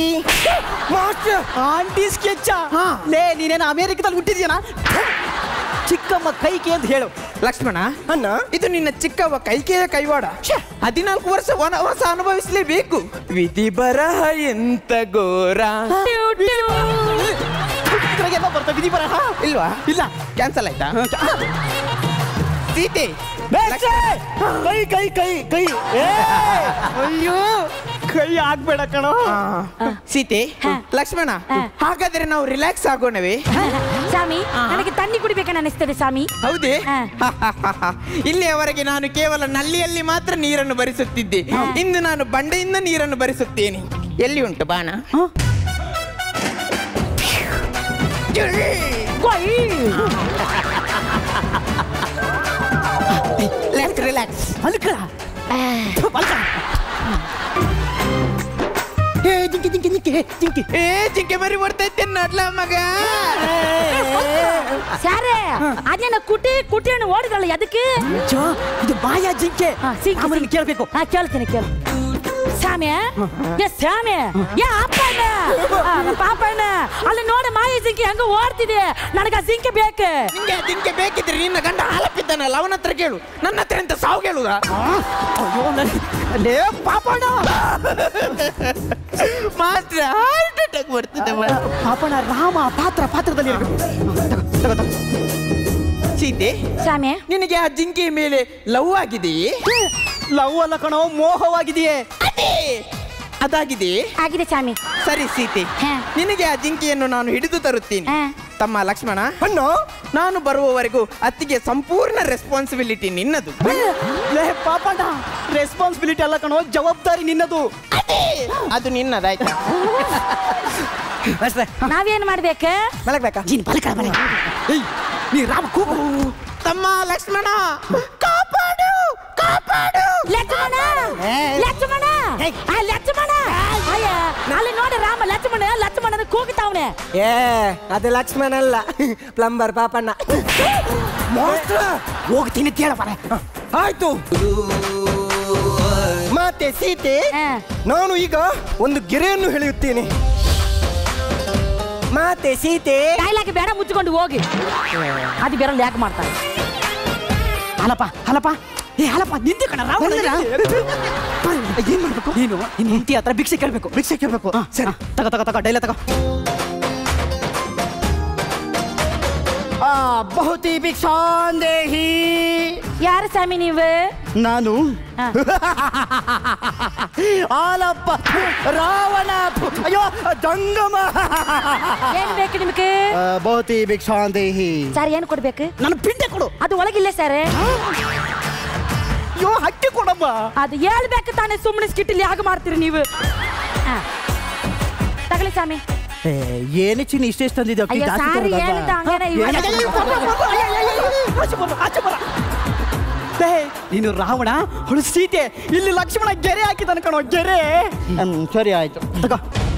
Aunty sketch? ಲೇ, ನೀನೇನು ಅಮೇರಿಕದಲ್ಲಿ ಹುಟ್ಟಿದ್ಯನಾ? ಚಿಕ್ಕಮ್ಮ ಕೈಕೆ ಅಂತ ಹೇಳು. ಲಕ್ಷ್ಮಣ ಅಣ್ಣ, ಇದು ನಿನ್ನ ಚಿಕ್ಕವ್ವ ಕೈಕೆಯ ಕೈವಾಡ. 14 ವರ್ಷ ವನವಾಸ ಅನುಭವಿಸಲೇಬೇಕು. ವಿಧಿ ಬರಹ ಎಂತ ಗೋರ. ಬರ್ತಾ ವಿಧಿ ಬರಹ ಇಲ್ವಾ? ಇಲ್ಲ, ಕ್ಯಾನ್ಸಲ್ ಆಯ್ತಾ? ಸೀತೆ, ಕೈ ಕೈ ಕೈ ಕೈ. ಅಯ್ಯೋ, ಕೈ ಆಗ್ಬೇಡ ಕಣೋ. ಸೀತೆ, ಲಕ್ಷ್ಮಣ, ಹಾಗಾದ್ರೆ ನಾವು ರಿಲ್ಯಾಕ್ಸ್ ಆಗೋಣವೇ? ಸ್ವಾಮಿ, ನನಗೆ ತಣ್ಣಿ ಕುಡಿಬೇಕನ್ನ ಅನಿಸ್ತದೆ ಸ್ವಾಮಿ. ಹೌದೇ? ಇಲ್ಲಿಯವರೆಗೆ ನಾನು ಕೇವಲ ನಲ್ಲಿಯಲ್ಲಿ ಮಾತ್ರ ನೀರನ್ನು ಭರಿಸುತ್ತಿದ್ದೆ. ಇಂದು ನಾನು ಬಂಡೆಯಿಂದ ನೀರನ್ನು ಭರಿಸುತ್ತೇನೆ. ಎಲ್ಲಿ ಉಂಟು ಬಾಣ? ರಿಲ್ಯಾಕ್ಸ್. ಜಿಂಕೆ ಮರಿ ಬರ್ತೈತೆ ನಡ್ಲ ಮಗ. ಸಾರೇ, ಅದೇನ ಕುಟಿ ಕುಟಿಯನ್ನು ಓಡಿದಲ್ಲ, ಅದಕ್ಕೆ ಇದು ಮಾಯಾ ಜಿಂಕೆ. ಕೇಳ್ಬೇಕು. ಕೇಳ್ತೀನಿ ಕೇಳು. ಸ್ವಾಮಿ, ಸ್ವಾಮಿ, ಪಾಪಣ್ಣ, ಅಲ್ಲಿ ನೋಡಿ ಮಾಯ ಜಿಂಕೆ ಹೆಂಗ ಓಡ್ತಿದೆ. ನನಗೆ ಆ ಜಿಂಕೆ ಬೇಕು. ನಿಂಗೆ ಜಿಂಕೆ ಬೇಕಿದ್ರೆ ನಿನ್ನ ಗಂಡ ಹಾಲಪ್ಪಿದ್ದಾನಲ್ಲ, ಅವನ ಹತ್ರ ಕೇಳು. ನನ್ನ ಹತ್ರ ಎಂತ ಸಾವು ಕೇಳುದಾ? ಅಯ್ಯೋ ಪಾಪಣ್ಣ, ಮಾತ್ರ ಹಾರ್ಟ್ ಅಟ್ಯಾಕ್ ಬರ್ತದೆ. ಪಾಪಣ್ಣ ರಾಮ ಪಾತ್ರದಲ್ಲಿ ಸೀತೆ, ಸ್ವಾಮಿ, ನಿನಗೆ ಆ ಜಿಂಕೆಯ ಮೇಲೆ ಲವ್ ಆಗಿದೆಯೇ? ಲವ್ ಅಲ್ಲ ಕಣೋ, ಮೋಹವಾಗಿದೆಯೇ? ಅದಾಗಿದೆ. ಆಗಿದೆ ಸ್ವಾಮಿ. ಸರಿ ಸೀತೆ, ನಿನಗೆ ಆ ಜಿಂಕೆಯನ್ನು ನಾನು ಹಿಡಿದು ತರುತ್ತೇನೆ. ತಮ್ಮ ಲಕ್ಷ್ಮಣ, ನಾನು ಬರುವವರೆಗೂ ಅತ್ತಿಗೆ ಸಂಪೂರ್ಣ ರೆಸ್ಪಾನ್ಸಿಬಿಲಿಟಿ ನಿನ್ನದು. ಪಾಪಣ್ಣ, ರೆಸ್ಪಾನ್ಸಿಬಿಲಿಟಿ ಅಲ್ಲ ಕಣೋ, ಜವಾಬ್ದಾರಿ ನಿನ್ನದು. ಅದು ನಿನ್ನದಾಯ್ತಾ? ನಾವೇನ್ ಮಾಡ್ಬೇಕು? ಮಲಗ್ಬೇಕಾ? ನೀ ರಾಮ ಕೂಗು. ತಮ್ಮ ಲಕ್ಷ್ಮಣ ಕಾಪಾಡು ಕಾಪಾಡು. ಲಕ್ಷ್ಮಣ ಲಕ್ಷ್ಮಣ ಲಕ್ಷ್ಮಣ ಅಯ್ಯ ಅಲ್ಲಿ ನೋಡಿ ರಾಮ ಲಕ್ಷ್ಮಣನ ಕೂಗುತ್ತಾವನೆ. ಅದು ಲಕ್ಷ್ಮಣ ಅಲ್ಲ, ಪ್ಲಂಬರ್ ಪಾಪಣ್ಣ. ಹೋಗ್ತೀನಿ ಕೇಳ ಬರ. ಆಯ್ತು ಮತ್ತೆ ಸೀತೆ, ನಾನು ಈಗ ಒಂದು ಗೆರೆಯನ್ನು ಹೇಳುತ್ತೇನೆ. ಮಾತೆ ಸೀತೆ, ಡೈಲಾಗ್ ಬೇಡ, ಮುಚ್ಚಿಕೊಂಡು ಹೋಗಿ. ಅದು ಬೇರೆ ಯಾಕೆ ಮಾಡ್ತಾರೆ? ಹಲಪ ಹಲಪ ಏ ಹಲಪ ನಿಂದೆ ಕಣ ರಾವಣ. ಏನ್ ಮಾಡ್ಬೇಕು? ನೀನು ನಿನ್ನ ಹೆಂಡತಿ ಹತ್ರ ಭಿಕ್ಷೆ ಕೇಳ್ಬೇಕು. ಸರಿ ತಗೋ ಡೈಲಾಗ್ ತಗೋ. ಬಹುತಿ ಭಿಕ್ಷಾಂದೇಹಿ. ಯಾರು ಸ್ವಾಮಿ ನೀವು? ನಾನು ಆಲಪ್ಪ ರಾವಣ. ಅಯ್ಯೋ ಜಂಗಮ. ಏನ್ ಬೇಕು ನಿಮ್ಗೆ? ಬಹುತಿ ಭಿಕ್ಷಾಂದೇಹಿ. ಸರ್ ಏನ್ ಕೊಡ್ಬೇಕು? ನನ್ನ ಪಿಂಡೆ ಕೊಡು. ಅದು ಒಳಗಿಲ್ಲ ಸರ್. ಅಯ್ಯೋ ಹಕ್ಕಿ ಕೊಡಮ್ಮ. ಅದು ಹೇಳ್ಬೇಕು ತಾನೇ, ಸುಮ್ಮನೆ ಸ್ಕಿಟ್ಟಿಲಿ ಹಾಗೆ ಮಾಡ್ತೀರಿ ನೀವು. ತಗಲಿ ಸ್ವಾಮಿ. ಏನೇ ಚಿನ್ನ ಇಷ್ಟೇ ತಂದಿದ್ದೆ. ನೀನು ರಾವಣ, ಹುಳು ಸೀತೆ, ಇಲ್ಲಿ ಲಕ್ಷ್ಮಣ ಗೆರೆ ಹಾಕಿದನ ಕಣೋ, ಗೆರೆ. ಸರಿ ಆಯ್ತು ತಗೋ.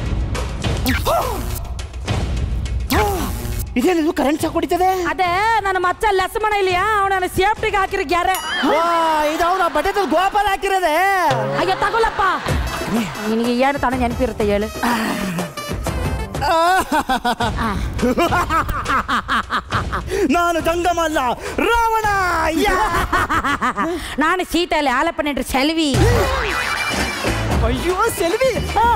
ಇದೇನಿದು ಕರೆಂಟ್ ಶಾಕ್ ಹೊಡಿತದೆ? ಅದೇ ನನ್ನ ಮಚ್ಚ ಲಕ್ಷ್ಮಣ ಇಲ್ಲಿಯ ಅವನ ಸೇಫ್ಟಿಗೆ ಹಾಕಿರೋ ಗ್ಯಾರೆ. ಇದು ಅವನ ಬಟ್ಟೆ ಗೋಪಾಲ ಹಾಕಿರೋದೆ. ಅಯ್ಯೋ ತಗೊಳಪ್ಪ. ನಿನಗೆ ಏನು ತಾನೇ ನೆನಪಿರುತ್ತೆ ಹೇಳು. ನಾನು ಜಂಗಮ ಅಲ್ಲ, ರಾವಣ. ನಾನು ಸೀತೆಯಲ್ಲಿ ಆಲಪ್ಪನ ಸೆಲ್ವಿ. ಅಯ್ಯೋ ಸೆಲ್ವಿ.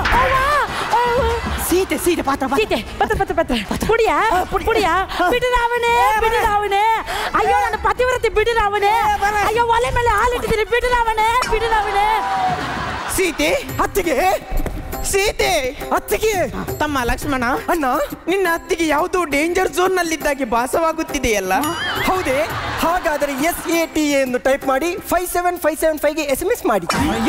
ಸೀತೆ ಪಾತ್ರ ಪುಡಿಯ ಬಿಡು ರಾವಣೆ. ಅಯ್ಯೋ ನನ್ನ ಪತಿವ್ರತೆ ಬಿಡು ರಾವಣೆ. ಅಯ್ಯೋ ಒಲೆ ಮೇಲೆ ಹಾಲಿಟ್ಟಿದ್ದೀನಿ, ಬಿಡು ರಾವಣೆ. ಸೀತೆ ಅತ್ತಿಗೆ, ಸೀತೆ ಅತ್ತಿಗೆ. ತಮ್ಮ ಲಕ್ಷ್ಮಣ ಅಣ್ಣ, ನಿನ್ನ ಅತ್ತಿಗೆ ಯಾವುದೋ ಡೇಂಜರ್ ಝೋನ್ ನಲ್ಲಿದ್ದಾಗೆ ಭಾಸವಾಗುತ್ತಿದೆಯಲ್ಲ. ಹೌದೇ? ಹಾಗಾದರೆ SATA ಎಂದು ಟೈಪ್ ಮಾಡಿ 57575ಗೆ SMS ಮಾಡಿ.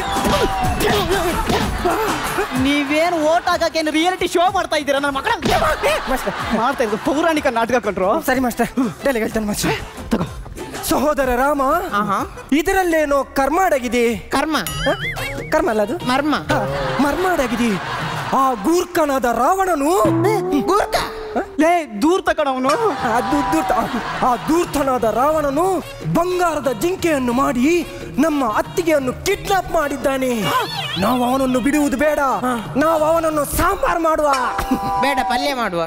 ನೀವೇನು ಓಟ್ ಹಾಕಕ್ಕೆ ರಿಯಾಲಿಟಿ ಶೋ ಮಾಡ್ತಾ ಇದ್ದೀರಾ ನನ್ನ ಮಕ್ಕಳ? ಮಾಡ್ತಾ ಇದ್ದು ಪೌರಾಣಿಕ ನಾಟಕ ಕಂಡ್ರು. ಸರಿ ಮಾಸ್ಟರ್, ಡೈಲಾಗ್ ಹೇಳ್ತಾನೆ ಮಾಸ್ಟರ್. ತಗೋ. ಸಹೋದರ ರಾಮ, ಇದರಲ್ಲೇನೋ ಕರ್ಮ ಅಡಗಿದೆ. ಕರ್ಮ ಅಲ್ಲ, ಅದು ಮರ್ಮ ಅಡಗಿದೆ. ಆ ಗೂರ್ಖನಾದ ರಾವಣನು ದೂರ ತಗೊಂಡವನು. ಆ ದೂರ್ತನಾದ ರಾವಣನು ಬಂಗಾರದ ಜಿಂಕೆಯನ್ನು ಮಾಡಿ ನಮ್ಮ ಅತ್ತಿಗೆಯನ್ನು ಕಿಡ್ನಾಪ್ ಮಾಡಿದ್ದಾನೆ. ನಾವು ಅವನನ್ನು ಬಿಡುವುದು ಬೇಡ, ನಾವು ಅವನನ್ನು ಸಾಂಬಾರ್ ಮಾಡುವ. ಬೇಡ, ಪಲ್ಯ ಮಾಡುವ.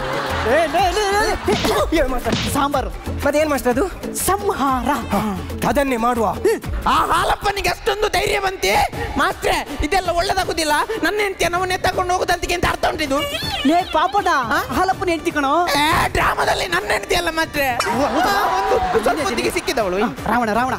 ಸಾಂಬಾರು ಮತ್ತೇನ್ ಮಾಸ್ಟರ್? ಅದು ಸಂಹಾರ. ಅದನ್ನೇ ಮಾಡುವ. ಆ ಹಾಲಪ್ಪನಿಗೆ ಅಷ್ಟೊಂದು ಧೈರ್ಯ ಬಂತೆ ಮಾಸ್ಟ್ರೆ. ಇದೆಲ್ಲ ಒಳ್ಳೇದಾಗುದಿಲ್ಲ. ನನ್ನ ಹೆಂಡತಿ ನಮ್ಮನ್ನೇ ತಗೊಂಡು ಹೋಗುದಂತಿಗೆ ಅಂತ ಅರ್ಥ ಉಂಟಿದು. ಲೇ ಪಾಪಟ, ಹಾಲಪ್ಪನ ಹೆಂಡತಿ ಕಣೋ. ಡ್ರಾಮಾದಲ್ಲಿ ನನ್ನ ಹೆಂಡತಿ ಅಲ್ಲ ಮಾಸ್ಟ್ರೆ, ಒಂದು ಸ್ವಲ್ಪ ಹೊತ್ತಿಗೆ ಸಿಕ್ಕಿದವಳು. ರಾವಣ.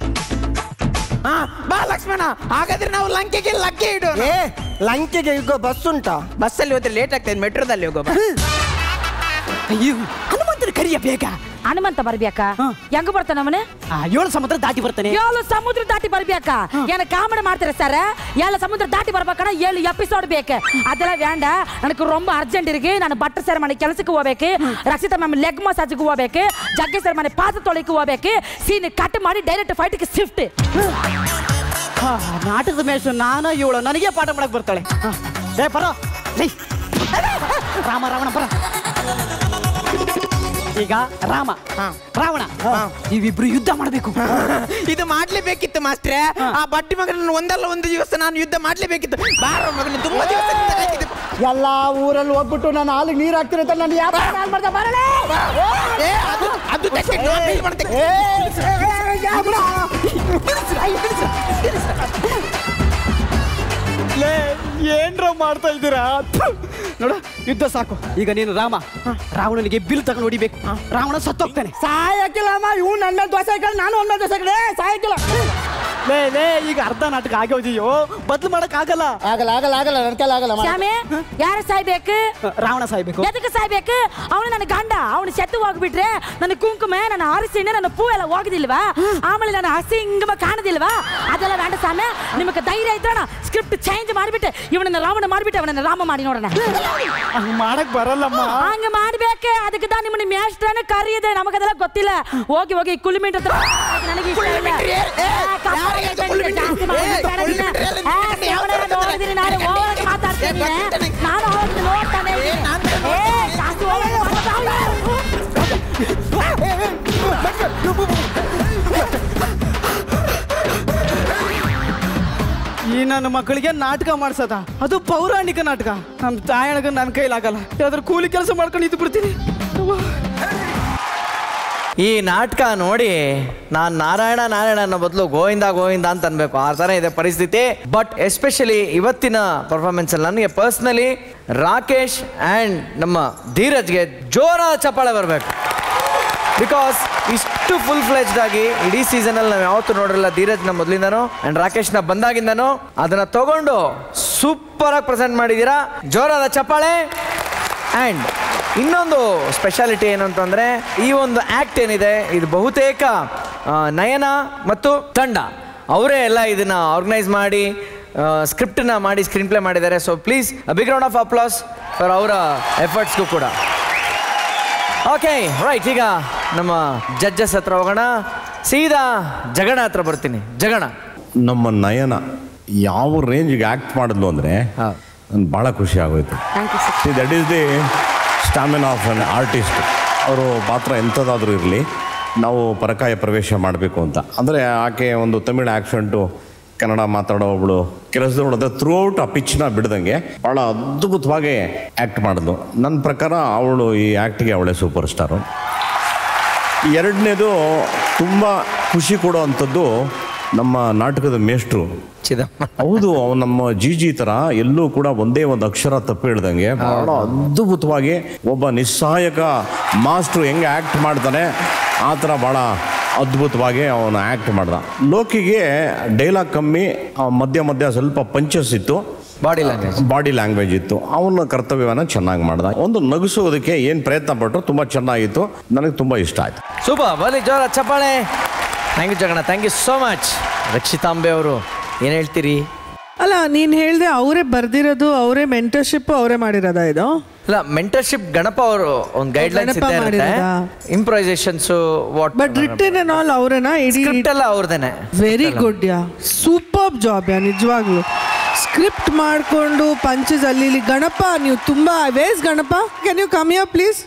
ಬಾ ಲಕ್ಷ್ಮಣ, ಹಾಗಾದ್ರೆ ನಾವು ಲಂಕೆಗೆ ಲಗ್ಗೆ ಇಡೋಣ. ಲಂಕೆಗೆ ಈಗ ಬಸ್ ಉಂಟಾ? ಬಸ್ಸಲ್ಲಿ ಹೋದ್ರೆ ಲೇಟ್ ಆಗ್ತದೆ, ಮೆಟ್ರೋದಲ್ಲಿ ಹೋಗೋ. ಅಯ್ಯೋ ಹನುಮಂತನ ಕರಿಯ ಬೇಗ. ಹನುಮಂತ ಬರ್ಬೇಕಾ? ಹೆಂಗ ಬರ್ತಾನ ಅವನೇ? 7 ಸಮುದ್ರ ದಾಟಿ ಬರ್ತಾನೆ. 7 ಸಮುದ್ರ ದಾಟಿ ಬರ್ಬೇಕಾ? ಏನ ಕಾಮೆಡಿ ಮಾಡ್ತಾರೆ ಸರ್? 7 ಸಮುದ್ರ ದಾಟಿ ಬರ್ಬೇಕಣ್ಣ, 7 ಎಪಿಸೋಡ್ ಬೇಕು. ಅದೆಲ್ಲ ಬೇಡ, ನನಗೆ ரொம்ப ಅರ್ಜೆಂಟ್ ಇருக்கு. ನಾನು ಬಟ್ಟೆ ಸರ್ ಮನೆ ಕೆಲಸಕ್ಕೆ ಹೋಗ್ಬೇಕು, ರಕ್ಷಿತಾ ಮ್ಯಾಮ್ ಲೆಗ್ ಮಸಾಜ್ಗೆ ಹೋಗ್ಬೇಕು, ಜಗ್ಗಿ ಸರ್ ಮನೆ ಪಾತ್ರ ತೊಳಿಕೆ ಹೋಗ್ಬೇಕು. ಸೀನ್ ಕಟ್ ಮಾಡಿ ಡೈರೆಕ್ಟ್ ಫೈಟ್ಗೆ ಶಿಫ್ಟ್. ನಾಟಕದ ಮೇಷ ನಾನು ಇವಳು, ನನಗೆ ಪಾಠ ಮಾಡಕ್ ಬರ್ತಾಳೆ. ಬರೋ ರಾವಣ ಬರ. ಈಗ ರಾವಣ ನೀವಿಬ್ರು ಯುದ್ಧ ಮಾಡಬೇಕು. ಇದು ಮಾಡ್ಲೇಬೇಕಿತ್ತು ಮಾಸ್ಟ್ರೆ. ಆ ಬಡ್ಡಿ ಮಗನ ಒಂದಲ್ಲ ಒಂದು ದಿವಸ ನಾನು ಯುದ್ಧ ಮಾಡ್ಲೇಬೇಕಿತ್ತು. ಬಾರೋ ಮಗನ, ತುಂಬಾ ದಿವಸ ಎಲ್ಲಾ ಊರಲ್ಲಿ ಹೋಗ್ಬಿಟ್ಟು ನಾನು ಹಾಲಿಗೆ ನೀರು ಹಾಕ್ತೀನಿ ಅಂತ ನಾನು ಯಾವ ಏನ್ರ ಮಾಡ್ತಾ ಇದ್ದೀರಾ? ನೋಡು, ಯುದ್ಧ ಸಾಕು. ಈಗ ನೀನು ರಾವಣನಿಗೆ ಬಿಲ್ ತಗೊಂಡು ಹೊಡಿಬೇಕು. ರಾವಣ ಸತ್ತೋಗ್ತಾನೆ. ಸಾಯಕಿಲ್ಲ ಅಮ್ಮ, ಇವ್ ನನ್ನ ದೋಸೆ ಕಡೆ, ನಾನು ಒಮ್ಮೆ ದೋಸೆ ಕಡೆ ಸಾಯಕಿಲ್ಲ. ಲೇ ಈಗ ಅರ್ಧ ನಾಟಕ ಆಗೋದಿಯೋ ಬದ್ಲು ಮಾಡಕ್ ಆಗಲ್ಲ ಆಗಲ್ಲ ಆಗಲ್ಲ ಆಗಲ್ಲ ನನ್ನ ಕೈಲಿ ಆಗಲ್ಲ ಶ್ಯಾಮೆ ಯಾರು ಸಾಯ್ಬೇಕು? ರಾವಣ ಸಾಯ್ಬೇಕು. ಎದಕ್ಕೆ ಸಾಯ್ಬೇಕು? ಅವನು ನನ್ನ ಗಂಡ, ಅವನು ಸೆತ್ತು ಹೋಗ್ಬಿಟ್ರೆ ನನ್ನ ಕುಂಕುಮ, ನನ್ನ ಅರಸಿನ, ನನ್ನ ಪೂ ಎಲ್ಲ ಹೋಗುದಿಲ್ವಾ? ಆಮೇಲೆ ನನ್ನ ಅಸಿಂಗಮ ಕಾಣದಿಲ್ವಾ? ಅದೆಲ್ಲ ಬೇಡ ಸ್ವಾಮಿ. ನಿಮಗೆ ಧೈರ್ಯ ಐತ್ರಣ ಸ್ಕ್ರಿಪ್ಟ್ ಚೇಂಜ್ ಮಾಡಿಬಿಟ್ಟೆ, ಇವನನ್ನ ರಾವಣ ಮಾಡಿಬಿಟ್ಟೆ, ಅವನನ್ನ ರಾಮ ಮಾಡಿ ನೋಡೋಣ. ಹಂಗ ಮಾಡಕ್ ಬರಲ್ಲಮ್ಮ. ಹಂಗ ಮಾಡ್ಬೇಕೆ, ಅದಕ್ಕೆ ನಿಮ್ಮನ್ನ ಮೇಷ್ಟ್ರನ್ನ ಕರೆಯದೆ, ನಮಗದೆಲ್ಲ ಗೊತ್ತಿಲ್ಲ. ಹೋಗಿ ಹೋಗಿ ಕುಳ್ಳಿಮೀಟ್ ಹತ್ರ ನನಗೆ ಇಷ್ಟ ಇಲ್ಲ. ನಾನು ಹೋಗಿ ಮಾತಾಡ್ತೀನಿ, ನಾನು ಹೋಗಿ ನೋಡ್ತಾನೆ. ಈ ನನ್ನ ಮಕ್ಕಳಿಗೆ ನಾಟಕ ಮಾಡ್ಸದ, ಅದು ಪೌರಾಣಿಕ ನಾಟಕ. ನಮ್ಮ ತಾಯಣಗ ನನ್ನ ಕೈಲಾಗಲ್ಲ. ಯಾವ್ದಾದ್ರು ಕೂಲಿ ಕೆಲಸ ಮಾಡ್ಕೊಂಡು ಇದ್ದು ಬಿಡ್ತೀನಿ. ಈ ನಾಟಕ ನೋಡಿ ನಾನು ನಾರಾಯಣ ನಾರಾಯಣ ಅನ್ನೋ ಬದಲು ಗೋವಿಂದ ಗೋವಿಂದ ಅಂತ ಅನ್ಬೇಕು, ಆ ಥರ ಇದೆ ಪರಿಸ್ಥಿತಿ. ಬಟ್ ಎಸ್ಪೆಷಲಿ ಇವತ್ತಿನ ಪರ್ಫಾರ್ಮೆನ್ಸಲ್ಲಿ ನನಗೆ ಪರ್ಸ್ನಲಿ ರಾಕೇಶ್ ಆ್ಯಂಡ್ ನಮ್ಮ ಧೀರಜ್ಗೆ ಜೋರಾದ ಚಪ್ಪಾಳೆ ಬರಬೇಕು. ಬಿಕಾಸ್ ಇಷ್ಟು ಫುಲ್ ಫ್ಲೆಜ್ಡ್ ಆಗಿ ಇಡೀ ಸೀಸನಲ್ಲಿ ನಾವು ಯಾವತ್ತೂ ನೋಡಿರಲ್ಲ. ಧೀರಜ್ನ ಮೊದಲಿಂದನೂ ಆ್ಯಂಡ್ ರಾಕೇಶ್ನ ಬಂದಾಗಿಂದನೂ ಅದನ್ನು ತಗೊಂಡು ಸೂಪರಾಗಿ ಪ್ರೆಸೆಂಟ್ ಮಾಡಿದ್ದೀರಾ. ಜೋರಾದ ಚಪ್ಪಾಳೆ. ಆ್ಯಂಡ್ ಇನ್ನೊಂದು ಸ್ಪೆಷಾಲಿಟಿ ಏನು ಅಂತಂದರೆ, ಈ ಒಂದು ಆ್ಯಕ್ಟ್ ಏನಿದೆ ಇದು ಬಹುತೇಕ ನಯನ ಮತ್ತು ತಂಡ ಅವರೇ ಎಲ್ಲ ಇದನ್ನು ಆರ್ಗನೈಸ್ ಮಾಡಿ ಸ್ಕ್ರಿಪ್ಟನ್ನ ಮಾಡಿ ಸ್ಕ್ರೀನ್ ಪ್ಲೇ ಮಾಡಿದ್ದಾರೆ. So please big round of applause for ಅವರ ಎಫರ್ಟ್ಸ್ಗೂ ಕೂಡ. ಓಕೆ ರೈಟ್, ಈಗ ನಮ್ಮ ಜಡ್ಜಸ್ ಹತ್ರ ಹೋಗೋಣ. ಸೀದಾ ಜಗಣ ಹತ್ರ ಬರ್ತೀನಿ. ಜಗಣ, ನಮ್ಮ ನಯನ ಯಾವ ರೇಂಜ್ಗೆ ಆ್ಯಕ್ಟ್ ಮಾಡಿದ್ಲು ಅಂದರೆ ನನ್ಗೆ ಭಾಳ ಖುಷಿ ಆಗೋಯ್ತು. That is the stamina of an artist. ಅವರು ಪಾತ್ರ ಎಂಥದ್ದಾದರೂ ಇರಲಿ, ನಾವು ಪರಕಾಯ ಪ್ರವೇಶ ಮಾಡಬೇಕು ಅಂತ. ಅಂದರೆ ಆಕೆ ಒಂದು ತಮಿಳು ಆ್ಯಕ್ಷೆಂಟು, ಕನ್ನಡ ಮಾತಾಡೋ ಒಬ್ಬಳು ಕೆಲಸದೊಳಗೆ ಥ್ರೂ ಔಟ್ ಆ ಪಿಚ್ನ ಬಿಡ್ದಂಗೆ ಭಾಳ ಅದ್ಭುತವಾಗಿ ಆ್ಯಕ್ಟ್ ಮಾಡಿದ್ಲು. ನನ್ನ ಪ್ರಕಾರ ಅವಳು ಈ ಆ್ಯಕ್ಟಿಗೆ ಅವಳೇ ಸೂಪರ್ ಸ್ಟಾರು. ಎರಡನೇದು ತುಂಬ ಖುಷಿ ಕೊಡೋ ಅಂಥದ್ದು ನಮ್ಮ ನಾಟಕದ ಮೇಷ್ಟ್ರು ಹೌದು, ಅವ್ನು ನಮ್ಮ ಜಿ ಥರ ಎಲ್ಲೂ ಕೂಡ ಒಂದೇ ಒಂದು ಅಕ್ಷರ ತಪ್ಪು ಹೇಳ್ದಂಗೆ ಭಾಳ ಅದ್ಭುತವಾಗಿ ಒಬ್ಬ ನಿಸ್ಸಹಾಯಕ ಮಾಸ್ಟ್ರು ಹೆಂಗೆ ಆ್ಯಕ್ಟ್ ಮಾಡ್ತಾನೆ ಆ ಥರ ಭಾಳ ಅದ್ಭುತವಾಗಿ ಅವನು ಆ್ಯಕ್ಟ್ ಮಾಡ್ದ. ಲೋಕಿಗೆ ಡೈಲಾಗ್ ಕಮ್ಮಿ, ಮಧ್ಯ ಮಧ್ಯ ಸ್ವಲ್ಪ ಪಂಚಸ್ ಇತ್ತು, ಬಾಡಿ ಲ್ಯಾಂಗ್ವೇಜ್ ಇತ್ತು. ಅವನ ಕರ್ತವ್ಯವನ್ನು ಚೆನ್ನಾಗಿ ಮಾಡ್ದ. ಒಂದು ನಗಿಸೋದಕ್ಕೆ ಏನು ಪ್ರಯತ್ನ ಪಟ್ಟರು ತುಂಬ ಚೆನ್ನಾಗಿತ್ತು. ನನಗೆ ತುಂಬ ಇಷ್ಟ ಆಯಿತು. ಸೂಪರ್, ಬಲಿ ಜೋರ ಚಪ್ಪಾಳೆ. Thank you Jagana, thank you so much. ರಕ್ಷಿತಾಂಬೆ ಅವರು ಏನು ಹೇಳ್ತೀರಿ? ಅಲ್ಲ, ನೀನು ಹೇಳಿದೆ ಅವರೇ ಬರ್ದಿರೋದು, ಅವರೇ ಮೆಂಟರ್ಶಿಪ್ ಅವರೇ ಮಾಡಿರೋದ ಇದು? ಇಲ್ಲ, ಮೆಂಟರ್ಶಿಪ್ ಗಣಪ ಅವರು ಒಂದು ಗೈಡ್ಲೈನ್ಸ್ ಇದೆ, improvisations what, but written and all ಅವರೇನಾ? ಸ್ಕ್ರಿಪ್ಟ್ ಎಲ್ಲ ಅವ್ರದೇನೆ. Very good yeah, super job yeah, ನಿಜವಾಗ್ಲು. ಸ್ಕ್ರಿಪ್ಟ್ ಮಾಡಿಕೊಂಡು ಪಂಚಸ್ ಅಲ್ಲಿ ಇಲ್ಲಿ. ಗಣಪ, ನೀವು ತುಂಬಾ ವೇಸ್ Ganapa, can you come here please?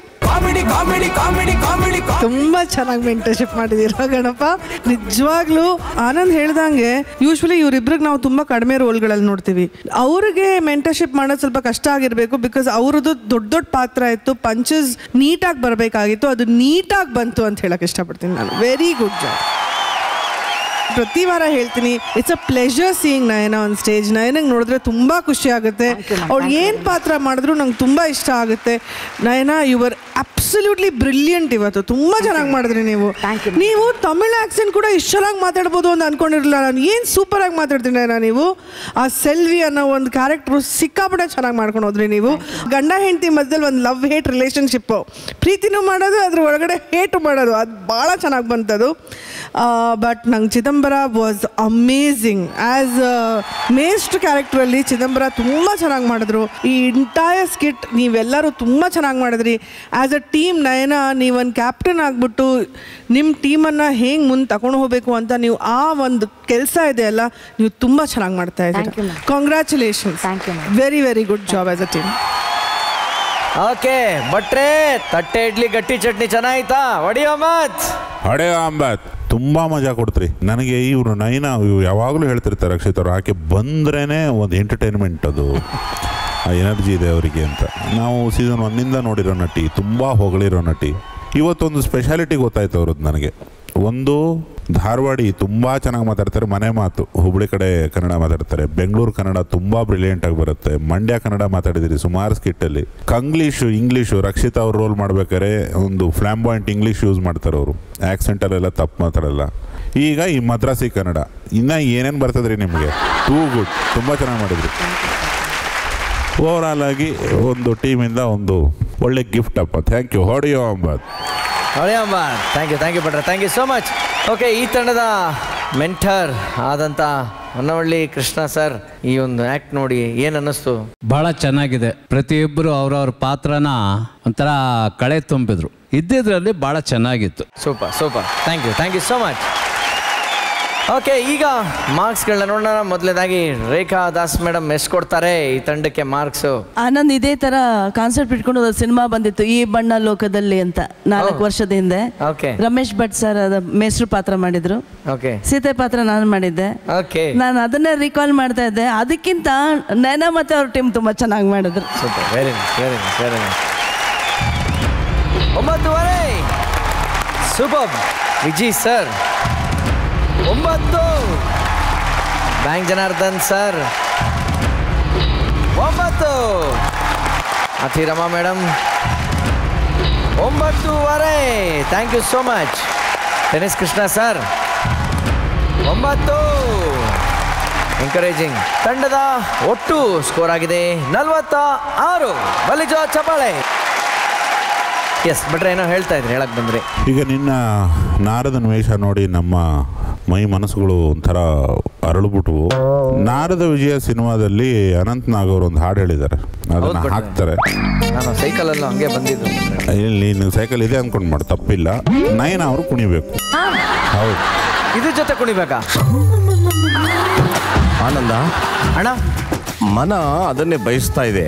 ತುಂಬಾ ಚೆನ್ನಾಗಿ ಮೆಂಟರ್ಶಿಪ್ ಮಾಡಿದೀರ ಗಣಪ, ನಿಜವಾಗ್ಲೂ. ಆನಂದ್ ಹೇಳ್ದಂಗೆ ಯೂಶ್ವಲಿ ಇವ್ರಿಬ್ರಿಗೆ ನಾವು ತುಂಬಾ ಕಡಿಮೆ ರೋಲ್ಗಳಲ್ಲಿ ನೋಡ್ತೀವಿ. ಅವ್ರಿಗೆ ಮೆಂಟರ್ಶಿಪ್ ಮಾಡೋದು ಸ್ವಲ್ಪ ಕಷ್ಟ ಆಗಿರ್ಬೇಕು, ಬಿಕಾಸ್ ಅವ್ರದ್ದು ದೊಡ್ಡ ದೊಡ್ಡ ಪಾತ್ರ ಇತ್ತು, ಪಂಚಸ್ ನೀಟಾಗಿ ಬರಬೇಕಾಗಿತ್ತು, ಅದು ನೀಟಾಗಿ ಬಂತು ಅಂತ ಹೇಳಕ್ ಇಷ್ಟಪಡ್ತೀನಿ ನಾನು. Very good job. ಪ್ರತಿ ವಾರ ಹೇಳ್ತೀನಿ, it's a pleasure seeing Nayana on stage. ನಯನಂಗೆ ನೋಡಿದ್ರೆ ತುಂಬ ಖುಷಿ ಆಗುತ್ತೆ. ಅವ್ಳು ಏನು ಪಾತ್ರ ಮಾಡಿದ್ರು ನಂಗೆ ತುಂಬ ಇಷ್ಟ ಆಗುತ್ತೆ. Nayana, you are absolutely brilliant. ಇವತ್ತು ತುಂಬ ಚೆನ್ನಾಗಿ ಮಾಡಿದ್ರಿ ನೀವು ತಮಿಳ್ ಆಕ್ಸೆಂಟ್ ಕೂಡ ಇಷ್ಟು ಚೆನ್ನಾಗಿ ಮಾತಾಡ್ಬೋದು ಅಂತ ಅನ್ಕೊಂಡಿರಲಿಲ್ಲ ನಾನು. ಏನು ಸೂಪರಾಗಿ ಮಾತಾಡ್ತೀನಿ ನಯನ ನೀವು. ಆ ಸೆಲ್ವಿ ಅನ್ನೋ ಒಂದು ಕ್ಯಾರೆಕ್ಟ್ರು ಸಿಕ್ಕಾಪಟ್ಟೆ ಚೆನ್ನಾಗಿ ಮಾಡ್ಕೊಂಡು ಹೋದ್ರಿ ನೀವು. ಗಂಡ ಹೆಂಡತಿ ಮಧ್ಯದಲ್ಲಿ ಒಂದು ಲವ್ ಹೇಟ್ ರಿಲೇಷನ್ಶಿಪ್ಪು, ಪ್ರೀತಿನೂ ಮಾಡೋದು, ಅದ್ರ ಒಳಗಡೆ ಹೇಟು ಮಾಡೋದು, ಅದು ಭಾಳ ಚೆನ್ನಾಗಿ ಬಂತದು. ಬಟ್ ನಂಗೆ ಚಿದಂಬರ ವಾಸ್ ಅಮೇಝಿಂಗ್. ಆ್ಯಸ್ ಮೇಸ್ಟ್ ಕ್ಯಾರೆಕ್ಟ್ರಲ್ಲಿ ಚಿದಂಬರ ತುಂಬ ಚೆನ್ನಾಗಿ ಮಾಡಿದ್ರು. ಈ ಎಂಟೈರ್ ಸ್ಕಿಟ್ ನೀವೆಲ್ಲರೂ ತುಂಬ ಚೆನ್ನಾಗಿ ಮಾಡಿದ್ರಿ. ಆ್ಯಸ್ ಅ ಟೀಮ್ ನಯನ, ನೀವೊಂದು ಕ್ಯಾಪ್ಟನ್ ಆಗಿಬಿಟ್ಟು ನಿಮ್ಮ ಟೀಮನ್ನು ಹೆಂಗೆ ಮುಂದೆ ತಗೊಂಡು ಹೋಗಬೇಕು ಅಂತ ನೀವು ಆ ಒಂದು ಕೆಲಸ ಇದೆ ಅಲ್ಲ, ನೀವು ತುಂಬ ಚೆನ್ನಾಗಿ ಮಾಡ್ತಾ ಇದ್ದೀರಿ. Congratulations, very very good job as a team. Okay ಭಟ್ರೆ, ತಟ್ಟೆ ಇಡ್ಲಿ ಗಟ್ಟಿ ಚಟ್ನಿ ಚೆನ್ನಾಯ್ತಾ? ಹೊಡಿಯೋ ಮತ್ ಹೊಡೆಯೋ ಅಂಬತ್ ತುಂಬ ಮಜಾ ಕೊಡ್ತೀರಿ ನನಗೆ. ಇವರು ನೈನ ಯಾವಾಗಲೂ ಹೇಳ್ತಿರ್ತಾರೆ ರಕ್ಷಿತವ್ರು, ಆಕೆ ಬಂದ್ರೇ ಒಂದು ಎಂಟರ್ಟೈನ್ಮೆಂಟ್, ಅದು ಆ ಎನರ್ಜಿ ಇದೆ ಅವರಿಗೆ ಅಂತ. ನಾವು ಸೀಸನ್ 1 ನೋಡಿರೋ ನಟಿ, ತುಂಬ ಹೊಗಳಿರೋ ನಟಿ. ಇವತ್ತೊಂದು ಸ್ಪೆಷಾಲಿಟಿ ಗೊತ್ತಾಯ್ತು ಅವ್ರದ್ದು ನನಗೆ. ಒಂದು ಧಾರವಾಡಿ ತುಂಬ ಚೆನ್ನಾಗಿ ಮಾತಾಡ್ತಾರೆ, ಮನೆ ಮಾತು ಹುಬ್ಳಿ ಕಡೆ ಕನ್ನಡ ಮಾತಾಡ್ತಾರೆ, ಬೆಂಗಳೂರು ಕನ್ನಡ ತುಂಬ ಬ್ರಿಲಿಯಂಟಾಗಿ ಬರುತ್ತೆ, ಮಂಡ್ಯ ಕನ್ನಡ ಮಾತಾಡಿದಿರಿ ಸುಮಾರು ಸ್ಕಿಟ್ಟಲ್ಲಿ, ಇಂಗ್ಲೀಷು ರಕ್ಷಿತಾ ಅವ್ರು ರೋಲ್ ಮಾಡ್ಬೇಕಾದ್ರೆ ಒಂದು ಫ್ಲ್ಯಾಂಬಾಯಿಂಟ್ ಇಂಗ್ಲೀಷ್ ಯೂಸ್ ಮಾಡ್ತಾರೆ ಅವರು, ಆ್ಯಕ್ಸೆಂಟಲ್ಲೆಲ್ಲ ತಪ್ಪು ಮಾತಾಡಲ್ಲ. ಈಗ ಈ ಮದ್ರಾಸಿ ಕನ್ನಡ ಇನ್ನು ಏನೇನು ಬರ್ತದ್ರಿ ನಿಮಗೆ, ಟೂ ಗುಡ್, ತುಂಬ ಚೆನ್ನಾಗಿ ಮಾಡಿದ್ರಿ. ಓವರಾಲ್ ಆಗಿ ಒಂದು ಟೀಮಿಂದ ಒಂದು ಒಳ್ಳೆ ಗಿಫ್ಟ್ ಅಪ್ಪ. Thank you. ಹೊಡೆಯೋ ಅಂಬಾದ್. ಥ್ಯಾಂಕ್ ಯು ಭಟ್ರೆ, thank you so much. Okay, ಈ ತಂಡದ ಮೆಂಟರ್ ಆದಂಥ ಹೊನ್ನವಳ್ಳಿ ಕೃಷ್ಣ ಸರ್, ಈ ಒಂದು ಆ್ಯಕ್ಟ್ ನೋಡಿ ಏನು ಅನ್ನಿಸ್ತು? ಬಹಳ ಚೆನ್ನಾಗಿದೆ. ಪ್ರತಿಯೊಬ್ಬರು ಅವ್ರವ್ರ ಪಾತ್ರನ ಒಂಥರ ಕಳೆ ತುಂಬಿದ್ರು, ಇದ್ದಿದ್ರಲ್ಲಿ ಬಹಳ ಚೆನ್ನಾಗಿತ್ತು. Super thank you so much. Okay, ಈಗ ಮಾರ್ಕ್ಸ್ಗಳನ್ನ ನೋಡೋಣ. ಮೊದಲನೇದಾಗಿ ರೇಖಾ ದಾಸ್ ಮೇಡಮ್ ಎಷ್ಟು ಕೊಡ್ತಾರೆ ಈ ತಂಡಕ್ಕೆ ಮಾರ್ಕ್ಸು? ಆನಂದ್ ಇದೇ ತರ ಕಾನ್ಸೆಪ್ಟ್ ಇಟ್ಕೊಂಡು ಸಿನಿಮಾ ಬಂದಿತ್ತು, ಈ ಬಣ್ಣ ಲೋಕದಲ್ಲಿ ಅಂತ, 4 ವರ್ಷದ ಹಿಂದೆ. ರಮೇಶ್ ಭಟ್ ಸರ್ ಮೇಸ್ಟ್ರು ಪಾತ್ರ ಮಾಡಿದ್ರು, ಸೀತೆ ಪಾತ್ರ ನಾನು ಮಾಡಿದ್ದೆ. ನಾನು ಅದನ್ನೇ ರೀಕಾಲ್ ಮಾಡ್ತಾ ಇದ್ದೆ. ಅದಕ್ಕಿಂತ ನೈನಾ ಮತ್ತೆ ಅವ್ರ ಟೀಮ್ ತುಂಬಾ ಚೆನ್ನಾಗಿ ಮಾಡಿದ್ರು. Very nice. 9.5 super. Vijay sir 9. Bank Janardhan sir 9. ಅತಿರಮಾ madam 9.5. Thank you so much. Tennis Krishna sir 9. Encouraging. ತಂಡದ ಒಟ್ಟು ಸ್ಕೋರ್ ಆಗಿದೆ 46. ಬಲಿಜೋ ಚಪಾಳೆ. ಎಸ್ ಬಟ್ರೆ ಏನೋ ಹೇಳ್ತಾ ಇದ್ರಿ, ಹೇಳಕ್ ಬಂದ್ರಿ. ಈಗ ನಿನ್ನ ನಾರದನ ವೇಷ ನೋಡಿ ನಮ್ಮ ಮೈ ಮನಸ್ಸುಗಳು ಒಂಥರ ಅರಳುಬಿಟ್ವು. ನಾರದ ವಿಜಯ ಸಿನಿಮಾದಲ್ಲಿ ಅನಂತ್ ನಾಗ್ ಅವರು ಒಂದು ಹಾಡು ಹೇಳಿದ್ದಾರೆ, ಅದನ್ನ ಹಾಕ್ತಾರೆ. ನಾನು ಸೈಕಲಲ್ಲೂ ಹಂಗೆ ಬಂದಿದ್ದು. ಇಲ್ಲಿ ನೀನು ಸೈಕಲ್ ಇದೆ ಅನ್ಕೊಂಡು ಮಾಡಿ ತಪ್ಪಿಲ್ಲ. ನಯನ ಅವರು ಕುಣಿಬೇಕು. ಹೌದು, ಇದ್ರ ಜೊತೆ ಕುಣಿಬೇಕಾ? ಆನಂದ ಅಣ್ಣ, ಮನ ಅದನ್ನೇ ಬಯಸ್ತಾ ಇದೆ.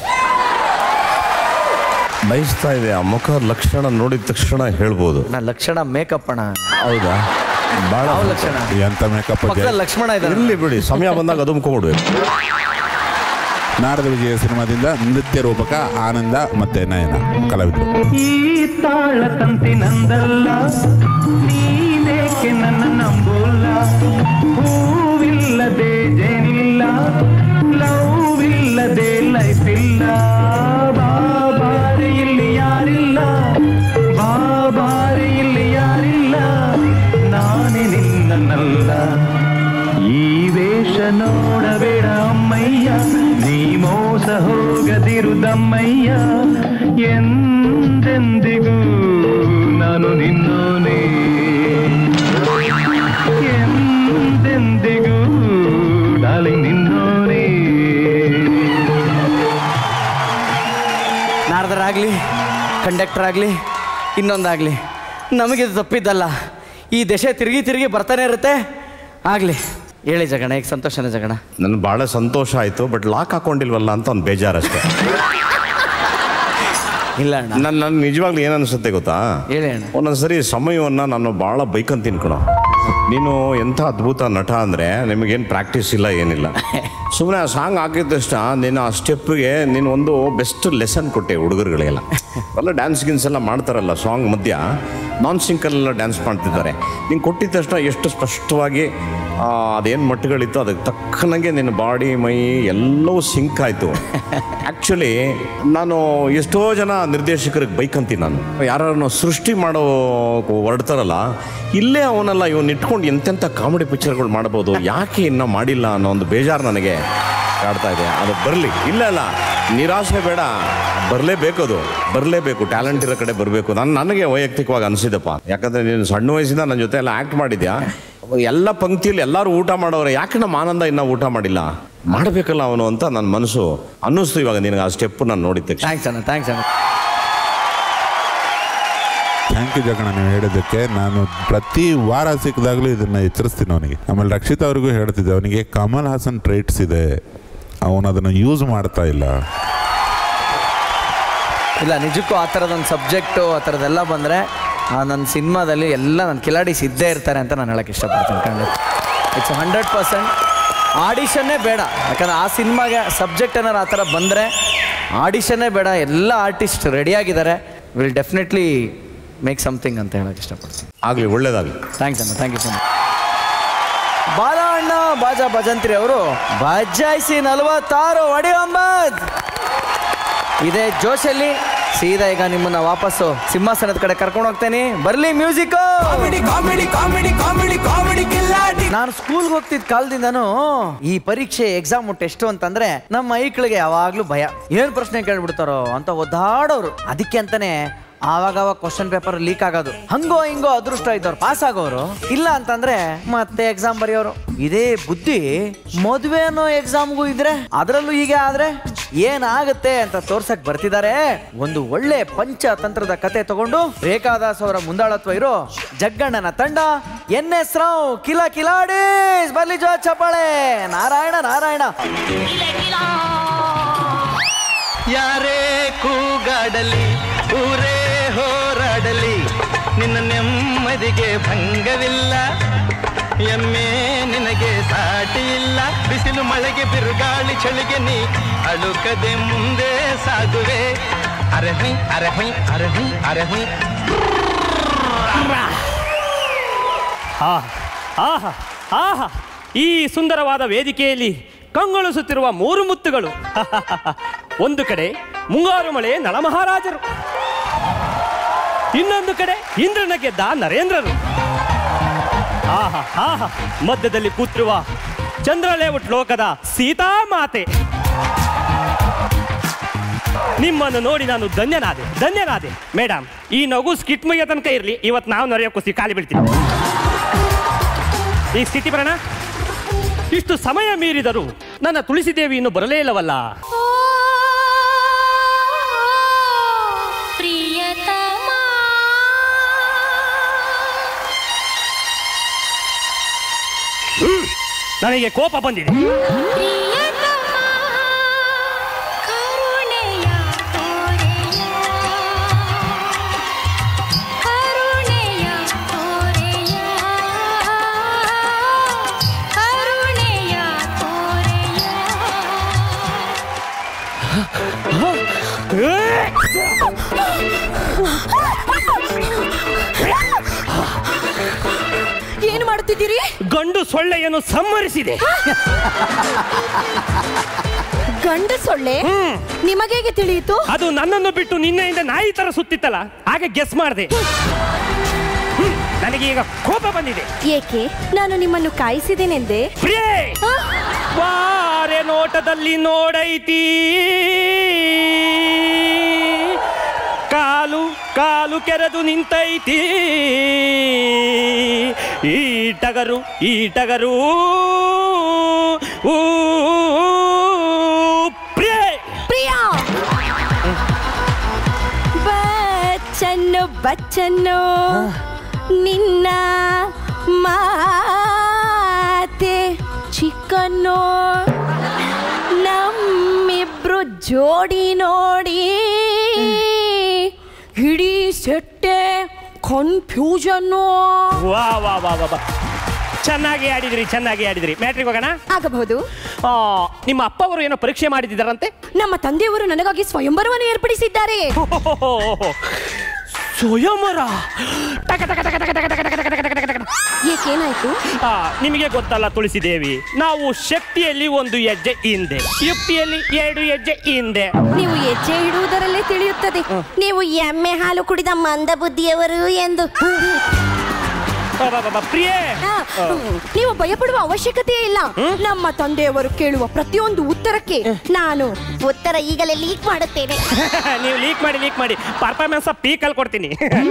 ಆ ಮುಖ ಲಕ್ಷಣ ನೋಡಿದ ತಕ್ಷಣ ಹೇಳ್ಬೋದು. ಲಕ್ಷಣ ಮೇಕಪ್ ಅಣ್ಣ. ಹೌದಾ? ಬಹಳ ಲಕ್ಷಣ. ಎಂತ ಮೇಕಪ್? ಲಕ್ಷ್ಮಣ ಇರಲಿ ಬಿಡಿ, ಸಮಯ ಬಂದಾಗ ಅದು ಮುಖಬಿಡ್ಬೇಕು. ನಾರದ ವಿಜಯ ಸಿನಿಮಾದಿಂದ ನೃತ್ಯ ರೂಪಕ ಆನಂದ ಮತ್ತೆ ನಯನ ಕಲಾವಿದರು. ಈ ತಾಳ ತಂತಿನಂದಲ್ಲ, ನೀನೇಕೆ ನನ್ನ ನಂಬೋಲ್ಲ, ಹೂವಿಲ್ಲದೆ ಜೇನಿಲ್ಲ, ಲವ್ವಿಲ್ಲದೆ ಲೈಫ್ ಇಲ್ಲ, ಬಾಬಾರಿ ಇಲ್ಲಿ ಯಾರಿಲ್ಲ, ಬಾಬಾರಿ ಇಲ್ಲಿ ಯಾರಿಲ್ಲ, ನಾನೇ ನಿನ್ನನ್ನಲ್ಲ. ಈ ವೇಷ ನೋಡಬೇಡ ಅಮ್ಮಯ್ಯ, ನೀ ಮೋಸ ಹೋಗದಿರುದಮ್ಮಯ್ಯ, ಎಂದೆಂದಿಗೂ ನಾನು ನಿನ್ನೋನೇ, ಎಂದೆಂದಿಗೂ ಡಾರ್ಲಿಂಗ್ ನಿನ್ನೋನೇ. ನಾರದರಾಗಲಿ, ಕಂಡಕ್ಟರ್ ಆಗಲಿ, ಇನ್ನೊಂದಾಗಲಿ, ನಮಗಿದು ತಪ್ಪಿದ್ದಲ್ಲ. ಈ ದೇಶ ತಿರುಗಿ ಬರ್ತಾನೆ ಇರುತ್ತೆ. ಆಗಲಿ ಹೇಳಿ ಜಗಣ, ಈಗ ಸಂತೋಷನೇ ಜಗಣ? ನನ್ಗೆ ಭಾಳ ಸಂತೋಷ ಆಯಿತು, ಬಟ್ ಲಾಕ್ ಹಾಕೊಂಡಿಲ್ವಲ್ಲ ಅಂತ ಒಂದು ಬೇಜಾರಷ್ಟೇ. ಇಲ್ಲ ಅಣ್ಣ, ನನ್ನ ನಿಜವಾಗ್ಲೂ ಏನು ಅನಿಸುತ್ತೆ ಗೊತ್ತಾ? ಹೇಳಿ ಅಣ್ಣ. ಒಂದೊಂದ್ಸರಿ ಸಮಯವನ್ನು ನಾನು ಭಾಳ ಬೈಕಂತೀನಿ ಕಣೋ. ನೀನು ಎಂಥ ಅದ್ಭುತ ನಟ ಅಂದರೆ ನಿಮಗೇನು ಪ್ರಾಕ್ಟೀಸ್ ಇಲ್ಲ, ಏನಿಲ್ಲ. ಸುಮ್ಮನೆ ಆ ಸಾಂಗ್ ಹಾಕಿದ ತಕ್ಷಣ ನೀನು ಆ ಸ್ಟೆಪ್ಪಿಗೆ ನೀನು ಒಂದು ಬೆಸ್ಟ್ ಲೆಸನ್ ಕೊಟ್ಟೆ ಹುಡುಗರುಗಳಿಗೆಲ್ಲ. ಎಲ್ಲ ಡ್ಯಾನ್ಸ್ ಗಿನ್ಸ್ ಎಲ್ಲ ಮಾಡ್ತಾರಲ್ಲ, ಸಾಂಗ್ ಮಧ್ಯ ನಾನ್ ಸಿಂಕಲ್ಲೆಲ್ಲ ಡ್ಯಾನ್ಸ್ ಮಾಡ್ತಿದ್ದಾರೆ. ನೀನು ಕೊಟ್ಟಿದ ತಕ್ಷಣ ಎಷ್ಟು ಸ್ಪಷ್ಟವಾಗಿ ಅದೇನು ಮಟ್ಟುಗಳಿತ್ತು ಅದಕ್ಕೆ ತಕ್ಕನಾಗೆ ನಿನ್ನ ಬಾಡಿ ಮೈ ಎಲ್ಲವೂ ಸಿಂಕ್ ಆಯಿತು. ಆ್ಯಕ್ಚುಲಿ ನಾನು ಎಷ್ಟೋ ಜನ ನಿರ್ದೇಶಕರಿಗೆ ಬೈಕಂತೀನಿ. ನಾನು ಯಾರನ್ನು ಸೃಷ್ಟಿ ಮಾಡೋ ಹೊರಡ್ತಾರಲ್ಲ, ಇಲ್ಲೇ ಅವನೆಲ್ಲ ಇವನು ಇಟ್ಕೊಂಡು ಎಂತೆಂಥ ಕಾಮಿಡಿ ಪಿಕ್ಚರ್ಗಳು ಮಾಡ್ಬೋದು, ಯಾಕೆ ಇನ್ನೂ ಮಾಡಿಲ್ಲ ಅನ್ನೋ ಒಂದು ಬೇಜಾರು ನನಗೆ ಕಾಡ್ತಾ ಇದೆ. ಅದು ಬರಲಿ, ಇಲ್ಲ ನಿರಾಶೆ ಬೇಡ, ಬರಲೇಬೇಕು. ಟ್ಯಾಲೆಂಟ್ ಇರೋ ಕಡೆ ಬರಬೇಕು. ನನಗೆ ವೈಯಕ್ತಿಕವಾಗಿ ಅನಿಸಿದಪ್ಪ. ಯಾಕಂದರೆ ನೀನು ಸಣ್ಣ ವಯಸ್ಸಿಂದ ನನ್ನ ಜೊತೆ ಎಲ್ಲ ಆ್ಯಕ್ಟ್ ಮಾಡಿದ್ಯಾ. ಎಲ್ಲ ಪಂಕ್ತಿಯಲ್ಲಿ ಎಲ್ಲರೂ ಊಟ ಮಾಡೋರೆ, ಯಾಕೆ ನಮ್ಮ ಆನಂದ ಇನ್ನೂ ಊಟ ಮಾಡಿಲ್ಲ, ಮಾಡಬೇಕಲ್ಲ ಅವನು ಅಂತ ನನ್ನ ಮನಸ್ಸು ಅನ್ನಿಸ್ತು ಇವಾಗ ನಿನಗೆ ಆ ಸ್ಟೆಪ್ ನಾನು ನೋಡಿದ್ದೆ. ಥ್ಯಾಂಕ್ಸ್ ಅಣ್ಣ. ಥ್ಯಾಂಕ್ ಯು ಜಗಣ, ನೀವು ಹೇಳಿದ್ದಕ್ಕೆ. ನಾನು ಪ್ರತಿ ವಾರ ಸಿಕ್ಕಿದಾಗಲೂ ಇದನ್ನು ಎಚ್ಚರಿಸ್ತೀನಿ ಅವನಿಗೆ. ಆಮೇಲೆ ರಕ್ಷಿತಾ ಅವ್ರಿಗೂ ಹೇಳ್ತಿದ್ದೆ, ಅವನಿಗೆ ಕಮಲ್ ಹಾಸನ್ ಟ್ರೇಟ್ಸ್ ಇದೆ, ಅವನು ಅದನ್ನು ಯೂಸ್ ಮಾಡ್ತಾ ಇಲ್ಲ. ನಿಜಕ್ಕೂ ಆ ಥರದೊಂದು ಸಬ್ಜೆಕ್ಟು ಆ ಥರದ್ದೆಲ್ಲ ಬಂದರೆ ನನ್ನ ಸಿನಿಮಾದಲ್ಲಿ ಎಲ್ಲ ನನ್ನ ಕಿಲಾಡೀಸ್ ಇದ್ದೇ ಇರ್ತಾರೆ ಅಂತ ನಾನು ಹೇಳೋಕ್ಕೆ ಇಷ್ಟಪಡ್ತೀನಿ. ಖಂಡಿತ ಇಟ್ಸ್ 100%. ಆಡಿಷನ್ನೇ ಬೇಡ, ಯಾಕಂದರೆ ಆ ಸಿನಿಮಾಗೆ ಸಬ್ಜೆಕ್ಟ್ ಏನಾರು ಆ ಥರ ಬಂದರೆ ಆಡಿಷನ್ನೇ ಬೇಡ. ಎಲ್ಲ ಆರ್ಟಿಸ್ಟ್ ರೆಡಿಯಾಗಿದ್ದಾರೆ. ವಿಲ್ ಡೆಫಿನೆಟ್ಲಿ ಮೇಕ್ ಸಮಥಿಂಗ್ ಅಂತ ಹೇಳಕ್ ಇಷ್ಟಪಡ್ತೀನಿ. ಆಗಲಿ, ಒಳ್ಳೇದಾಗಲಿ. ಥ್ಯಾಂಕ್ಸ್ ಅಣ್ಣ, ಥ್ಯಾಂಕ್ ಯು ಸೊ ಮಚ್. ಬಾಲ ಅಣ್ಣ ಬಾಜಾ ಭಜಂತ್ರಿ ಅವರು ಬಜಾಯಿಸಿ 46 ಹೊಡೆಯೊಂಬತ್. ಇದೇ ಜೋಶಲ್ಲಿ ಸೀದಾ ಈಗ ನಿಮ್ಮನ್ನ ವಾಪಸ್ಸು ಸಿಂಹಾಸನದ ಕಡೆ ಕರ್ಕೊಂಡು ಹೋಗ್ತೇನೆ. ಬರ್ಲಿ ಮ್ಯೂಸಿಕ್. ನಾನು ಸ್ಕೂಲ್ಗೆ ಹೋಗ್ತಿದ್ದ ಕಾಲದಿಂದನೂ ಈ ಪರೀಕ್ಷೆ ಎಕ್ಸಾಮ್ ಟೆಸ್ಟ್ ಅಂತಂದ್ರೆ ನಮ್ಮ ಐಕ್ಳಿಗೆ ಯಾವಾಗ್ಲೂ ಭಯ. ಏನ್ ಪ್ರಶ್ನೆ ಕೇಳ್ಬಿಡ್ತಾರೋ ಅಂತ ಒದ್ದಾಡೋರು. ಅದಕ್ಕೆ ಅಂತಾನೆ ಆವಾಗ ಕ್ವಶನ್ ಪೇಪರ್ ಲೀಕ್ ಆಗೋದು. ಹಂಗೋ ಹಿಂಗೋ ಅದೃಷ್ಟ ಇದ್ದವ್ರು ಪಾಸ್ ಆಗೋರು, ಇಲ್ಲ ಅಂತಂದ್ರೆ ಮತ್ತೆ ಎಕ್ಸಾಮ್ ಬರೆಯೋರು. ಇದೇ ಬುದ್ಧಿ ಮದುವೆ ಅನ್ನೋ ಎಕ್ಸಾಮ್ಗೂ ಇದ್ರೆ ಅದರಲ್ಲೂ ಹೀಗೆ ಆದ್ರೆ ಏನಾಗುತ್ತೆ ಅಂತ ತೋರ್ಸಕ್ ಬರ್ತಿದ್ದಾರೆ. ಒಂದು ಒಳ್ಳೆ ಪಂಚತಂತ್ರದ ಕತೆ ತಗೊಂಡು ರೇಖಾದಾಸ್ ಅವರ ಮುಂದಾಳತ್ವ ಇರೋ ಜಗ್ಗಣ್ಣನ ತಂಡ NS ರಾವ್ ಕಿಲಾಡೀಸ್ ಬರ್ಲಿ ಜೋ ಚಪ್ಪಾಳೆ. ನಾರಾಯಣ ನಾರಾಯಣ. ಯಾರೇ ಕೂಗಾಡಲಿ ಊರೇ ಹೋರಾಡಲಿ ನಿನ್ನ ನೆಮ್ಮದಿಗೆ ಭಂಗವಿಲ್ಲ. ಎಮ್ಮೆ ನಿನಗೆ ಸಾಟಿ ಇಲ್ಲ. ಬಿಸಿಲು ಮಳೆಗೆ ಬಿರುಗಾಳಿ ಚಳಿಗೆ ನೀ ಅಳುಕದೆ ಮುಂದೆ ಸಾಗುವೆ. ಅರಹಿ ಅರಹಿ ಅರಹಿ ಅರಹಿ. ಆಹಾ ಆಹಾ, ಈ ಸುಂದರವಾದ ವೇದಿಕೆಯಲ್ಲಿ ಕಂಗೊಳಿಸುತ್ತಿರುವ 3 ಮುತ್ತುಗಳು. ಒಂದು ಕಡೆ ಮುಂಗಾರು ಮಳೆ ನಳಮಹಾರಾಜರು, ಇನ್ನೊಂದು ಕಡೆ ಇಂದ್ರನ ಗೆದ್ದ ನರೇಂದ್ರರು. ಆಹಾ ಆಹಾ, ಮಧ್ಯದಲ್ಲಿ ಕೂತಿರುವ ಚಂದ್ರಲೇಔಟ್ ಲೋಕದ ಸೀತಾಮಾತೆ. ನಿಮ್ಮನ್ನು ನೋಡಿ ನಾನು ಧನ್ಯನಾದೆ ಮೇಡಮ್. ಈ ನಗು ಸ್ಕಿಟ್ ಮುಗಿಯೋ ತನಕ ಇರಲಿ. ಇವತ್ತು ನಾವು ನೊರೆಯೋ ಕುಸ್ತಿ ಕಾಲಿ ಬೀಳ್ತೀವಿ. ಈ ಸ್ಥಿತಿ ಬರೋಣ. ಇಷ್ಟು ಸಮಯ ಮೀರಿದರೂ ನನ್ನ ತುಳಸಿದೇವಿ ಇನ್ನು ಬರಲೇ ಇಲ್ಲವಲ್ಲ. ನನಗೆ ಕೋಪ ಬಂದಿದೆ. ಏನು ಮಾಡುತ್ತಿದ್ದೀರಿ? ಗಂಡು ಸೊಳ್ಳೆಯನ್ನು ಸಂಹರಿಸಿದೆ. ಗಂಡು ಸೊಳ್ಳೆ? ನಿಮಗೇಗೆ ತಿಳಿಯಿತು? ಅದು ನನ್ನನ್ನು ಬಿಟ್ಟು ನಿನ್ನೆಯಿಂದ ನಾಯಿ ತರ ಸುತ್ತಿತ್ತಲ್ಲ, ಹಾಗೆ ಗೆಸ್ ಮಾಡಿದೆ. ನನಗೆ ಈಗ ಕೋಪ ಬಂದಿದೆ. ಏಕೆ? ನಾನು ನಿಮ್ಮನ್ನು ಕಾಯಿಸಿದೇನೆಂದೆ? ಪ್ರಿಯೇ, ಬಾರೆ ನೋಟದಲ್ಲಿ ನೋಡೈತಿ, ಕಾಲು ಕಾಲು ಕೆರೆದು ನಿಂತೈತಿ, ಈಟಗರು ಈಟಗರು. ಪ್ರಿಯೇ, ಪ್ರಿಯಾ, ಬಚ್ಚನ್ನು ಬಚ್ಚನ್ನು ನಿನ್ನ ಮಾತೆ ಚಿಕ್ಕನ್ನು ನಮ್ಮಿಬ್ರು ಜೋಡಿ ನೋಡಿ ಇಡೀ ಸೆಟ್ಟೆ ಕನ್ಫ್ಯೂಷನ್ನು. ವಾ ವಾ ವಾ ವಾ, ಚೆನ್ನಾಗಿ ಆಡಿದ್ರಿ. ಮ್ಯಾಟ್ರಿಗೆ ಹೋಗೋಣ. ಆಗಬಹುದು. ನಿಮ್ಮ ಅಪ್ಪ ಅವರು ಏನೋ ಪರೀಕ್ಷೆ ಮಾಡಿದ್ದಾರಂತೆ. ನಮ್ಮ ತಂದೆಯವರು ನನಗಾಗಿ ಸ್ವಯಂವರವನ್ನು ಏರ್ಪಡಿಸಿದ್ದಾರೆ. ಸ್ವಯಂವರ? ಏನಾಯ್ತು? ನಿಮಗೆ ಗೊತ್ತಲ್ಲ ತುಳಸಿದೇವಿ, ನಾವು ಶಕ್ತಿಯಲ್ಲಿ 1 ಹೆಜ್ಜೆ ಹಿಂದೆ, ಯುಕ್ತಿಯಲ್ಲಿ 2 ಹೆಜ್ಜೆ ಹಿಂದೆ. ನೀವು ಹೆಜ್ಜೆ ಇಡುವುದರಲ್ಲೇ ತಿಳಿಯುತ್ತದೆ ನೀವು ಎಮ್ಮೆ ಹಾಲು ಕುಡಿದ ಮಂದ ಬುದ್ಧಿಯವರು ಎಂದು. ಪ್ರಿಯೇ, ನೀವು ಭಯಪಡುವ ಅವಶ್ಯಕತೆ ಇಲ್ಲ. ನಮ್ಮ ತಂದೆಯವರು ಕೇಳುವ ಪ್ರತಿಯೊಂದು ಉತ್ತರಕ್ಕೆ ನಾನು ಉತ್ತರ ಈಗಲೇ ಲೀಕ್ ಮಾಡುತ್ತೇನೆ. ನೀವು ಲೀಕ್ ಮಾಡಿ ಪರ್ಫಾರ್ಮೆನ್ಸ್ ಪೀಕಲ್ಲಿ ಕೊಡ್ತೀನಿ.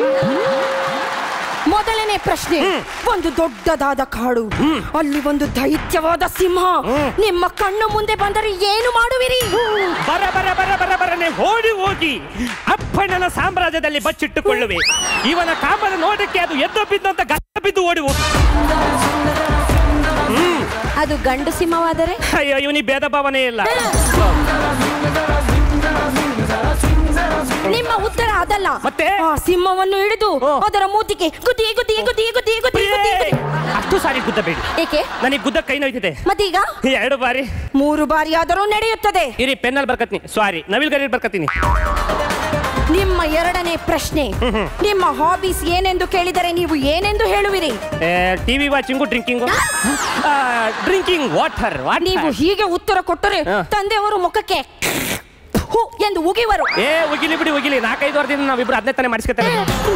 ಮೊದಲನೇ ಪ್ರಶ್ನೆ. ಒಂದು ದೊಡ್ಡದಾದ ಕಾಡು, ಅಲ್ಲಿ ಒಂದು ದೈತ್ಯವಾದ ಸಿಂಹ ನಿಮ್ಮ ಕಣ್ಣು ಮುಂದೆ ಬಂದರೆ ಏನು ಮಾಡುವಿರಿ? ಬರ ಓಡಿ ಹೋಗಿ ಅಪ್ಪಣ್ಣನ ಸಾಮ್ರಾಜ್ಯದಲ್ಲಿ ಬಚ್ಚಿಟ್ಟುಕೊಳ್ಳುವೆ. ಇವನ ಕಾಮದ ನೋಟಕ್ಕೆ ಅದು ಎದ್ದು ಬಿದ್ದಂತ ಗದ್ದ ಬಿದ್ದು ಓಡಿ ಹೋಗಿ. ಅದು ಗಂಡು ಸಿಂಹವಾದರೆ? ಅಯ್ಯೋ, ಇವನಿ ಭೇದ ಭಾವನೆ ಇಲ್ಲ. ನಿಮ್ಮ ಉತ್ತರ ಅದಲ್ಲ. ಮತ್ತೆ ಆ ಸಿಂಹವನ್ನು ಹಿಡಿದು ಅದರ ಮೂತಿಗೆ ಗುದ್ದಿ ಗುದ್ದಿ ಗುದ್ದಿ ಗುದ್ದಿ ಗುದ್ದಿ ಗುದ್ದಿ. ಅಷ್ಟು ಸಾರಿ ಗುದ್ದಬೇಡಿ. ಏಕೆ? ನನಗೆ ಗುದ್ದ ಕೈ ನೋಯ್ತಿದೆ. ಮತ್ತೀಗ 2 ಬಾರಿ 3 ಬಾರಿ ಆದರೂ ನಡೆಯುತ್ತದೆ. ಇರಿ, ಪೆನ್ನಲ್ಲಿ ಬರ್ಕತ್ತೀನಿ. ಸಾರಿ, ನವಿಲ್ಗರಿ ಬರ್ಕತ್ತೀನಿ. ನಿಮ್ಮ ಎರಡನೇ ಪ್ರಶ್ನೆ, ನಿಮ್ಮ ಹಾಬೀಸ್ ಏನೆಂದು ಕೇಳಿದರೆ ನೀವು ಏನೆಂದು ಹೇಳುವಿರಿ? TV watching, drinking. Drinking water. ನೀವು ಹೀಗೆ ಉತ್ತರ ಕೊಟ್ಟರೆ ತಂದೆಯವರು ಮುಖಕ್ಕೆ ಹೂ ಎಂದು ಉಗಿವರು. ಉಗಿಲಿ ಬಿಡಿ, ಉಗಿಲಿ. 4-5 ವರ್ಷದಿಂದ ನಾವಿಬ್ರು ಅದನ್ನೇ ತಾನೇ ಮಾಡಿಸ್ಕೊತೇವೆ.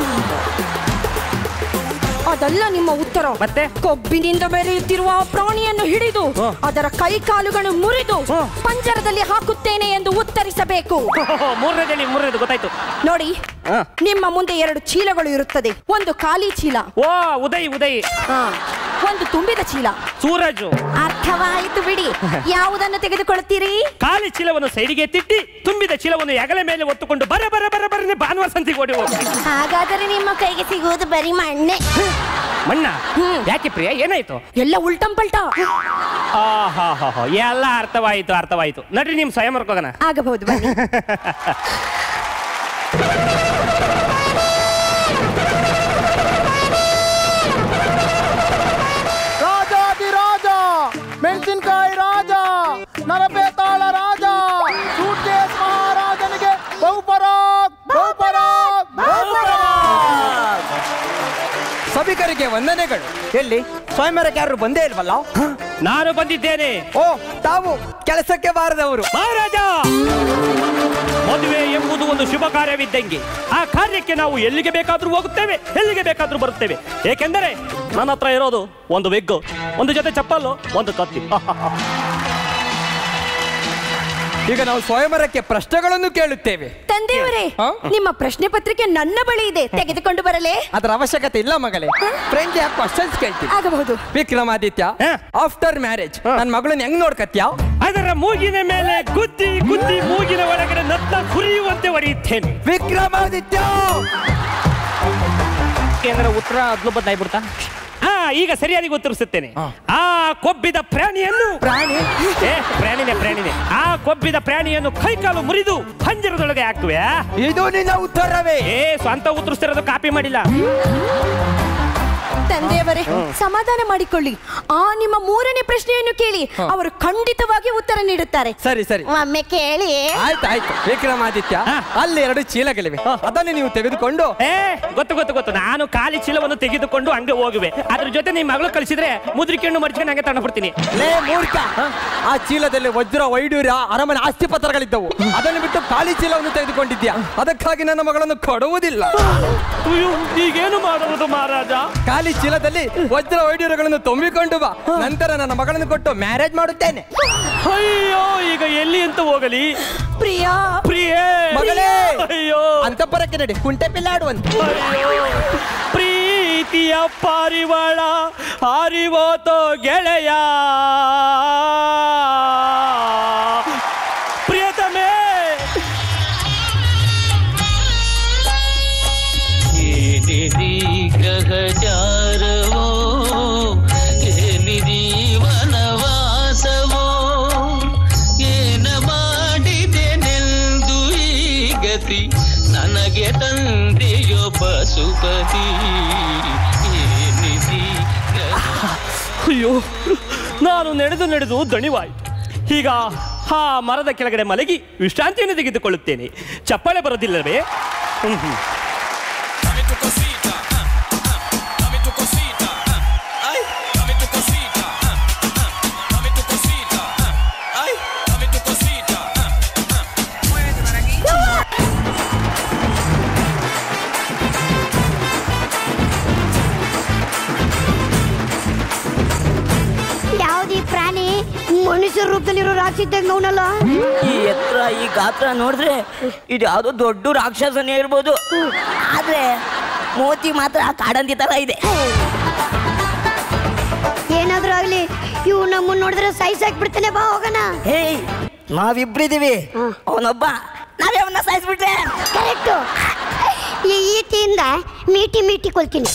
ಅದಲ್ಲ ನಿಮ್ಮ ಉತ್ತರ. ಮತ್ತೆ ಕೊಬ್ಬಿನಿಂದ ಬೆರೆಯುತ್ತಿರುವ ಪ್ರಾಣಿಯನ್ನು ಹಿಡಿದು ಅದರ ಕೈ ಕಾಲುಗಳನ್ನು ಮುರಿದು ಪಂಜರದಲ್ಲಿ ಹಾಕುತ್ತೇನೆ ಎಂದು ಉತ್ತರಿಸಬೇಕು. ಮೂರನೇದು ಗೊತ್ತಾಯ್ತು. ನೋಡಿ, ನಿಮ್ಮ ಮುಂದೆ 2 ಚೀಲಗಳು ಇರುತ್ತದೆ. ಒಂದು ಖಾಲಿ ಚೀಲ. ಉದಯ್. ಒಂದು ತುಂಬಿದ ಚೀಲ. ಸೂರಜು. ಅರ್ಥವಾಯಿತು ಬಿಡಿ. ಯಾವುದನ್ನು ತೆಗೆದುಕೊಳ್ಳುತ್ತೀರಿ? ಖಾಲಿ ಚೀಲವನ್ನು ಸೈಡಿಗೆ ತಿಟ್ಟಿ ತುಂಬಿದ ಚೀಲವನ್ನು ಹೆಗಲ ಮೇಲೆ ಒತ್ತುಕೊಂಡು ಬರ ಭಾನುವಾರ ಸಂತಿಗೆ ಓಡಿ ಹೋಗಿ. ಹಾಗಾದರೆ ನಿಮ್ಮ ಕೈಗೆ ಸಿಗುವುದು ಬರೀ ಮಣ್ಣೆ. ಮಣ್ಣ? ಯಾಕೆ ಪ್ರಿಯ, ಏನಾಯ್ತು? ಎಲ್ಲ ಉಲ್ಟಂ ಪಲ್ಟ. ಎಲ್ಲ ಅರ್ಥವಾಯಿತು. ನಡ್ರಿ ನಿಮ್ ಸ್ವಯಂವರಕ್ಕೆ ಹೋಗೋಣ. ಆಗಬಹುದು ಬನ್ನಿ. ರಾಜಾದಿರಾಜ, ಮೆಣಸಿನಕಾಯಿ ರಾಜ, ನರಬೇತಾಳ ರಾಜ, ಸೂಟ್ಕೇಸ್ ಮಹಾರಾಜನಿಗೆ ಬಹುಪರಾಗ್. ಸಭಿಕರಿಗೆ ವಂದನೆಗಳು. ಎಲ್ಲಿ ಸ್ವಯಂವರಕ್ಕೆ ಯಾರು ಬಂದೇ ಇಲ್ವಲ್ಲ? ನಾನು ಬಂದಿದ್ದೇನೆ. ಓ, ತಾವು ಕೆಲಸಕ್ಕೆ ಬಾರದವರು. ಮಹಾರಾಜ, ಮದುವೆ ಎಂಬುದು ಒಂದು ಶುಭ ಕಾರ್ಯವಿದ್ದಂಗೆ. ಆ ಕಾರ್ಯಕ್ಕೆ ನಾವು ಎಲ್ಲಿಗೆ ಬೇಕಾದ್ರೂ ಹೋಗುತ್ತೇವೆ, ಎಲ್ಲಿಗೆ ಬೇಕಾದ್ರೂ ಬರುತ್ತೇವೆ. ಏಕೆಂದರೆ ನನ್ನ ಹತ್ರ ಇರೋದು ಒಂದು ವಿಗ್, ಒಂದು ಜೊತೆ ಚಪ್ಪಲು, ಒಂದು ಕತ್ತಿ. ಈಗ ನಾವು ಸ್ವಯಂವರಕ್ಕೆ ಪ್ರಶ್ನೆಗಳನ್ನು ಕೇಳುತ್ತೇವೆ. ತಂದೆಯವರೇ, ನಿಮ್ಮ ಪ್ರಶ್ನೆ ಪತ್ರಿಕೆ ನನ್ನ ಬಳಿ ಇದೆ, ತೆಗೆದುಕೊಂಡು ಬರಲೇ? ಅದರ ಅವಶ್ಯಕತೆ ಇಲ್ಲ ಮಗಳೇ. ಫ್ರೆಂಡ್ ಯಾಕೆ ಕ್ವಶನ್ಸ್ ಕೇಳ್ತೀವಿ? ಆಗಬಹುದು. ವಿಕ್ರಮಾದಿತ್ಯ, ಆಫ್ಟರ್ ಮ್ಯಾರೇಜ್ ನನ್ನ ಮಗಳನ್ನ ಹೆಂಗ್ ನೋಡ್ಕತ್ಯಾ? ಅದರ ಮೂಗಿನ ಮೇಲೆ ಗುದ್ದಿ ಮೂಗಿನ ಒಳಗಡೆ ನತ್ತ ಕುರಿಯುವಂತೆ ಹೊಡೆಯುತ್ತೇನೆ. ವಿಕ್ರಮಾದಿತ್ಯ, ಕೇಂದ್ರ ಉತ್ತರ ಅದ್ಲು ಬದಲಾಯ್ಬಿಡ್ತಾ? ಈಗ ಸರಿಯಾಗಿ ಉತ್ತರಿಸುತ್ತೇನೆ. ಆ ಕೊಬ್ಬಿದ ಪ್ರಾಣಿಯನ್ನು ಪ್ರಾಣಿನೇ ಆ ಕೊಬ್ಬಿದ ಪ್ರಾಣಿಯನ್ನು ಕೈಕಾಲು ಮುರಿದು ಪಂಜರದೊಳಗೆ ಹಾಕುವೆ. ಇದು ನಿನ್ನ ಉತ್ತರವೇ? ಸ್ವಂತ ಉತ್ತರಿಸ್ತಿರೋದು, ಕಾಪಿ ಮಾಡಿಲ್ಲ. ತಂದೆಯವರೇ, ಸಮಾಧಾನ ಮಾಡಿಕೊಳ್ಳಿ. ನಿಮ್ಮ 3ನೇ ಪ್ರಶ್ನೆಯನ್ನು ಕೇಳಿ, ಅವರು ಖಂಡಿತವಾಗಿ ಉತ್ತರ ನೀಡುತ್ತಾರೆ. ಸರಿ. ಒಮ್ಮೆ ಕೇಳಿ. ಆಯ್ತು. ವಿಕ್ರಮಾದಿತ್ಯ, ಅಲ್ಲಿ 2 ಚೀಲಗಳಿವೆ, ಅದನ್ನು ನೀವು ತೆಗೆದುಕೊಂಡು. ಗೊತ್ತು. ನಾನು ಖಾಲಿ ಚೀಲವನ್ನು ತೆಗೆದುಕೊಂಡು ಹಂಗೆ ಹೋಗುವೆ. ಅದ್ರ ಜೊತೆ ನಿಮ್ಮ ಮಗಳು ಕಳಿಸಿದ್ರೆ ಮುದ್ರಿಕೆಯನ್ನು ಮರ್ಚಿಕೊಂಡು ಹಂಗೆ ತಗೊಂಡ್ಬಿಡ್ತೀನಿ. ಮೂರ್ಖ, ಆ ಚೀಲದಲ್ಲಿ ವಜ್ರ ವೈಡೂರ್ಯ ಅರಮನೆ ಆಸ್ತಿ ಪತ್ರಗಳಿದ್ದವು. ಅದನ್ನು ಬಿಟ್ಟು ಖಾಲಿ ಚೀಲವನ್ನು ತೆಗೆದುಕೊಂಡಿದ್ಯಾ. ಅದಕ್ಕಾಗಿ ನನ್ನ ಮಗಳನ್ನು ಕೊಡುವುದಿಲ್ಲ. ಈಗೇನು ಮಾಡುವುದು ಮಹಾರಾಜ? ಖಾಲಿ ಚೀಲದಲ್ಲಿ ವಜ್ರ ವೈಡೂರ್ಯಗಳನ್ನು ತುಂಬಿಕೊಂಡು ಬಾ, ನಂತರ ನನ್ನ ಮಗಳನ್ನು ಕೊಟ್ಟು ಮ್ಯಾರೇಜ್ ಮಾಡುತ್ತೇನೆ. ಅಯ್ಯೋ, ಈಗ ಎಲ್ಲಿ ಅಂತ ಹೋಗಲಿ? ಪ್ರಿಯಾ ಮಗಳೇ, ಅಯ್ಯೋ, ಅಂತಃಪುರಕ್ಕೆ ನಡಿ, ಕುಂಟೆ ಪಿಲ್ಲಾಡುವಂತೆ. ಪ್ರೀತಿಯ ಪಾರಿವಾಳ ಹಾರಿವೋತೋ ಗೆಳೆಯ, ಪ್ರಿಯತಮೇ. ಗ್ರಹಚಾರವೋ ಏನಿದಿ ವನವಾಸವೋ, ಏನ ಮಾಡಿದೆನೆಂದು ಈ ಗತಿ ನನಗೆ ತಂದೆಯೋ ಪಶುಪತಿ. ಏನಿದಿ ಅಯ್ಯೋ, ನಾನು ನಡೆದು ದಣಿವಾಯಿತು. ಈಗ ಆ ಮರದ ಕೆಳಗಡೆ ಮಲಗಿ ವಿಶ್ರಾಂತಿಯನ್ನು ತೆಗೆದುಕೊಳ್ಳುತ್ತೇನೆ. ಚಪ್ಪಾಳೆ ಬರೋದಿಲ್ಲವೇ? ಯಾವ್ದು ಪ್ರಾಣಿ? ಮನುಷ್ಯ ರೂಪದಲ್ಲಿರೋ ರಾಕ್ಷಸ ಇದ್ದಂಗೆ ಅವನಲ್ಲ. ಈ ಎತ್ತರ, ಈ ಗಾತ್ರ ನೋಡಿದ್ರೆ ಇದು ಯಾವ್ದೋ ದೊಡ್ಡ ರಾಕ್ಷಸನೇ ಇರ್ಬೋದು, ಆದ್ರೆ ಮೋತಿ ಮಾತ್ರ ಕಾಡಂದಿ ತರ ಇದೆ. ಏನಾದ್ರೂ ಆಗ್ಲಿ, ಇವು ನಮ್ಮನ್ನ ನೋಡಿದ್ರೆ ಸಾಯಿಸಾಕ್ಬಿಡ್ತಾನೆ. ಬಾ ಹೋಗೋಣ. ಹೇಯ್, ನಾವಿಬ್ರಿದೀವಿ, ಅವನೊಬ್ಬ, ನಾವೇ ಅವನ್ನ ಸಾಯಿಸ್ಬಿಟ್ರೆ. ಕರೆಕ್ಟು. ಈ ಈಟಿಯಿಂದ ಮೀಟಿ ಕೊಲ್ತೀನಿ.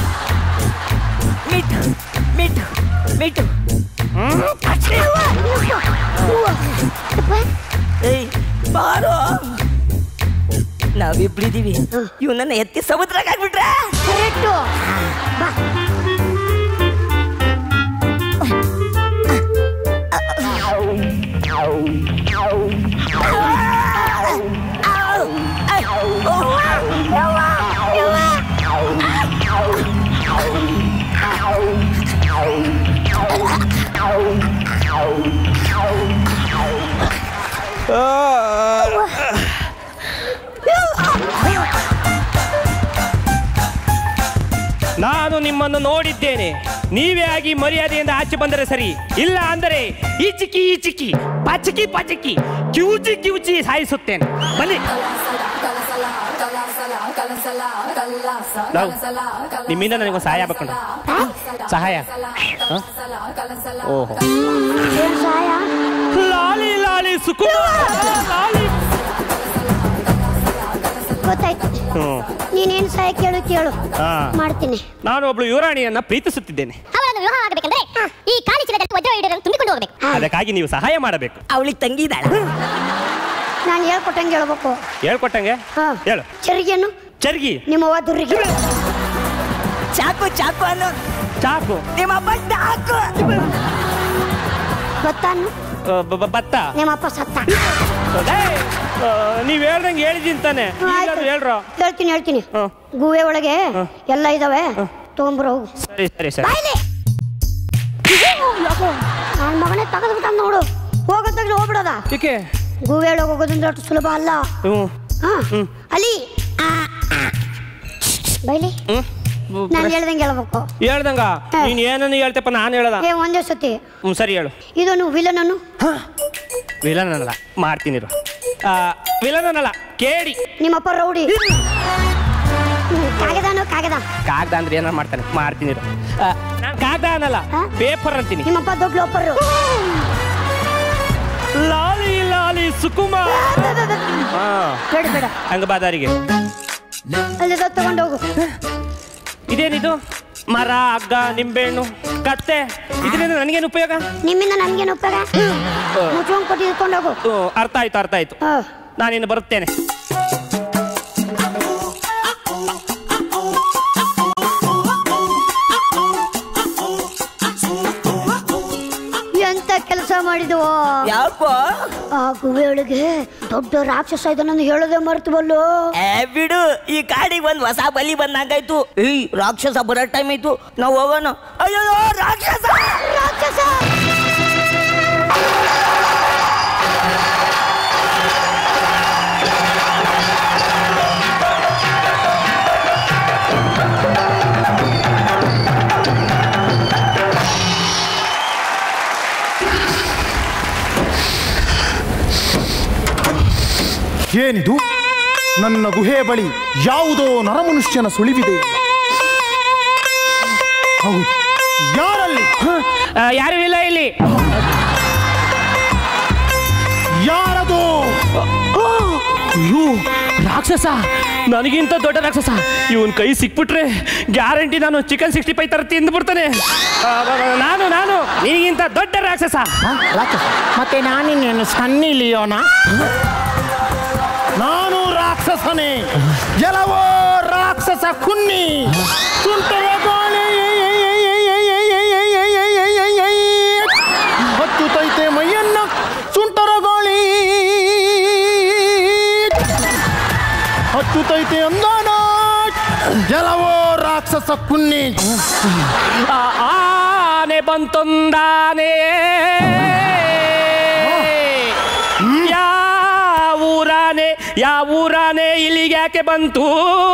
ಮೀಟು ಬಾರೋ, ನಾವಿಬ್ರಿದೀವಿ, ಇವನನ್ನ ಎತ್ತಿ ಸಮುದ್ರಕ್ಕೆ ಹಾಕ್ಬಿಟ್ರೆ. ಕರೆಕ್ಟು. ನಿಮ್ಮನ್ನು ನೋಡಿದ್ದೇನೆ. ನೀವೇ ಆಗಿ ಮರ್ಯಾದೆಯಿಂದ ಆಚೆ ಬಂದರೆ ಸರಿ, ಇಲ್ಲ ಅಂದರೆ ಈಚಿಕಿ ಪಚಕಿ ಕಿವುಚಿ ಸಾಯಿಸುತ್ತೇನೆ. ಬನ್ನಿ. ನಿಮ್ಮಿಂದ ನನಗೊಂದು ಸಹಾಯ ಬೇಕಂಡ. ಸಹಾಯ? ಓಹೋ, ಲಾಲಿ ಲಾಲಿ ಸುಕುಮಾರ. ಗೊತ್ತಾಯ್ತು. ನೀನೇನು ಸಹಾಯ ಕೇಳು ಮಾಡ್ತೀನಿ. ನಾನು ಒಬ್ಳು ಯುವರಾಣಿಯನ್ನ ಪ್ರೀತಿಸುತ್ತಿದ್ದೇನೆ. ಅವಳನ್ನು ವಿವಾಹ ಆಗಬೇಕಂದ್ರೆ ಈ ಖಾಲಿ ಚೀಲದಲ್ಲಿ ವಜ್ರ ವೈಡೂರ್ಯವನ್ನು ತುಂಬಿಕೊಂಡು ಹೋಗಬೇಕು. ಅದಕ್ಕಾಗಿ ನೀವು ಸಹಾಯ ಮಾಡಬೇಕು. ಅವಳಿಗೆ ತಂಗಿ ಇದ್ದಾಳೆ. ನಾನು ಹೇಳ್ಕೊಟ್ಟಂಗೆ ಹೇಳ್ಬೇಕು. ಹೇಳ್ಕೊಟ್ಟಂಗೆ ಹೇಳು. ಚರಿಗೆಯನ್ನು ಚರ್ಗಿ ನಿಮ್ಮವ್ವ ದುರ್ರಿಗೆ. ಚಾಕು ಅನ್ನು ಚಾಕು ನಿಮ್ಮಪ್ಪ ಚಾಕು. ಭತ್ತ ನಿಮ್ಮಪ್ಪ ಸತ್ತ. ನೀವ್ ಹೇಳ್ದಂಗೆ ಹೇಳಿದೀನಿ ತಾನೆ. ಹೇಳ್ರ. ಹೇಳ್ತೀನಿ. ಗೂವೆ ಒಳಗೆ ಎಲ್ಲ ಇದಾವೆ, ತಗೊಂಬರೋ. ಸರಿ. ನನ್ನ ಮಗನೇ ತಗದ್ಬಿಟ್ಟ ನೋಡು. ಹೋಗೋದಾಗ್ಲಿ ಹೋಗ್ಬಿಡೋದ. ಗೂವೆ ಒಳಗೆ ಹೋಗೋದಂದ್ರೆ ಅಷ್ಟು ಸುಲಭ ಅಲ್ಲ. ಅಲ್ಲಿ ಬೈಲಿ ನಾನು ಹೇಳ್ದಂಗೆ ಹೇಳ್ಬೇಕು. ಹೇಳ್ದಂಗ ನೀನ್ ಏನನ್ನು ಹೇಳ್ತಪ್ಪ? ನಾನು ಹೇಳದ ಒಂದೇ ಸತಿ. ಸರಿ ಹೇಳು. ಇದನ್ನು ವಿಲನನ್ನು ವಿಲನಲ್ಲ ಮಾಡ್ತೀನಿ. ವಿಲನಲ್ಲ ಕೇಳಿ. ನಿಮ್ಮಪ್ಪ ರೌಡಿ. ಕಾಗದ ಅಂದ್ರೆ ಏನಾರ ಮಾಡ್ತಾನೆ. ಮಾಡ್ತೀನಿ. ನಾನು ಕಾಗದ ಅನ್ನಲ್ಲ, ಪೇಪರ್ ಅಂತೀನಿ. ನಿಮ್ಮಪ್ಪ ದೊಡ್ಡ ಲೋಪರು. ಲಾಲಿ ಲಾಲಿ ಸುಕುಮಾರ. ಬೇಡ ಹಂಗ ಬಾದಾರಿಗೆ ಅಲ್ಲಿ ತಗೊಂಡೋಗು. ಇದೇನಿದು? ಮರ, ಹಗ್ಗ, ನಿಂಬೆಹಣ್ಣು, ಕತ್ತೆ. ಇದರಿಂದ ನನಗೇನು ಉಪಯೋಗ? ನಿಮ್ಮಿಂದ ನನಗೇನು ಉಪಯೋಗ? ಮುಚ್ಕೊಂಡು ಕೊಟ್ಟು ಇಟ್ಕೊಂಡೋಗು. ಅರ್ಥ ಆಯ್ತು. ನಾನಿನ್ನು ಬರುತ್ತೇನೆ. ಎಂತ ಕೆಲಸ ಮಾಡಿದ್ವು? ಯಾಕೋ ಆ ಗುಹೆ ಒಳಗೆ ದೊಡ್ಡ ರಾಕ್ಷಸ ಇದನ್ನ ಹೇಳೋದೇ ಮರ್ತು ಬಲ್ಲು. ಬಿಡು, ಈ ಕಾಡಿಗೆ ಒಂದು ಹೊಸ ಬಲಿ ಬಂದಂಗಾಯ್ತು. ಈ ರಾಕ್ಷಸ ಬರೋ ಟೈಮ್ ಆಯ್ತು, ನಾವು ಹೋಗೋಣ. ಅಯ್ಯೋ ರಾಕ್ಷಸ. ಏನಿದು? ನನ್ನ ಗುಹೆಯ ಬಳಿ ಯಾವುದೋ ನರಮನುಷ್ಯನ ಸುಳಿವಿದೆ. ಹೌದು, ಯಾರಲ್ಲಿ? ಯಾರು ಇಲ್ಲ ಇಲ್ಲಿ. ಯಾರದು? ರಾಕ್ಷಸ, ನನಗಿಂತ ದೊಡ್ಡ ರಾಕ್ಷಸ. ಇವನ್ ಕೈ ಸಿಕ್ಬಿಟ್ರೆ ಗ್ಯಾರಂಟಿ ನಾನು ಚಿಕನ್ 65 ತರ ತಿಂದ್ಬಿಡ್ತಾನೆ. ನಾನು ನಿನಗಿಂತ ದೊಡ್ಡ ರಾಕ್ಷಸ. ಮತ್ತೆ ನಾನಿನ್ನೇನು ಸನ್ನಿ ಲಿಯೋನ? ನಾನು ರಾಕ್ಷಸನೇ. ಎಲ್ಲವೋ ರಾಕ್ಷಸ ಕುನ್ನಿ ತುಂಟರ ಗಾಳಿ ಹತ್ತುತ್ತೈತೆ ಮೈಯನ್ನ ಸುಂಟರ ಗಾಳಿ ಹತ್ತುತ್ತೈತೆ ಅಂದಾನ. ಎಲ್ಲವೋ ರಾಕ್ಷಸ ಕುನ್ನಿ. ಆನೆ ಬಂತೊಂದಾನೆ, ಯಾವೂರಾನೆ ಇಲ್ಲಿಗೆ ಯಾಕೆ ಬಂತು?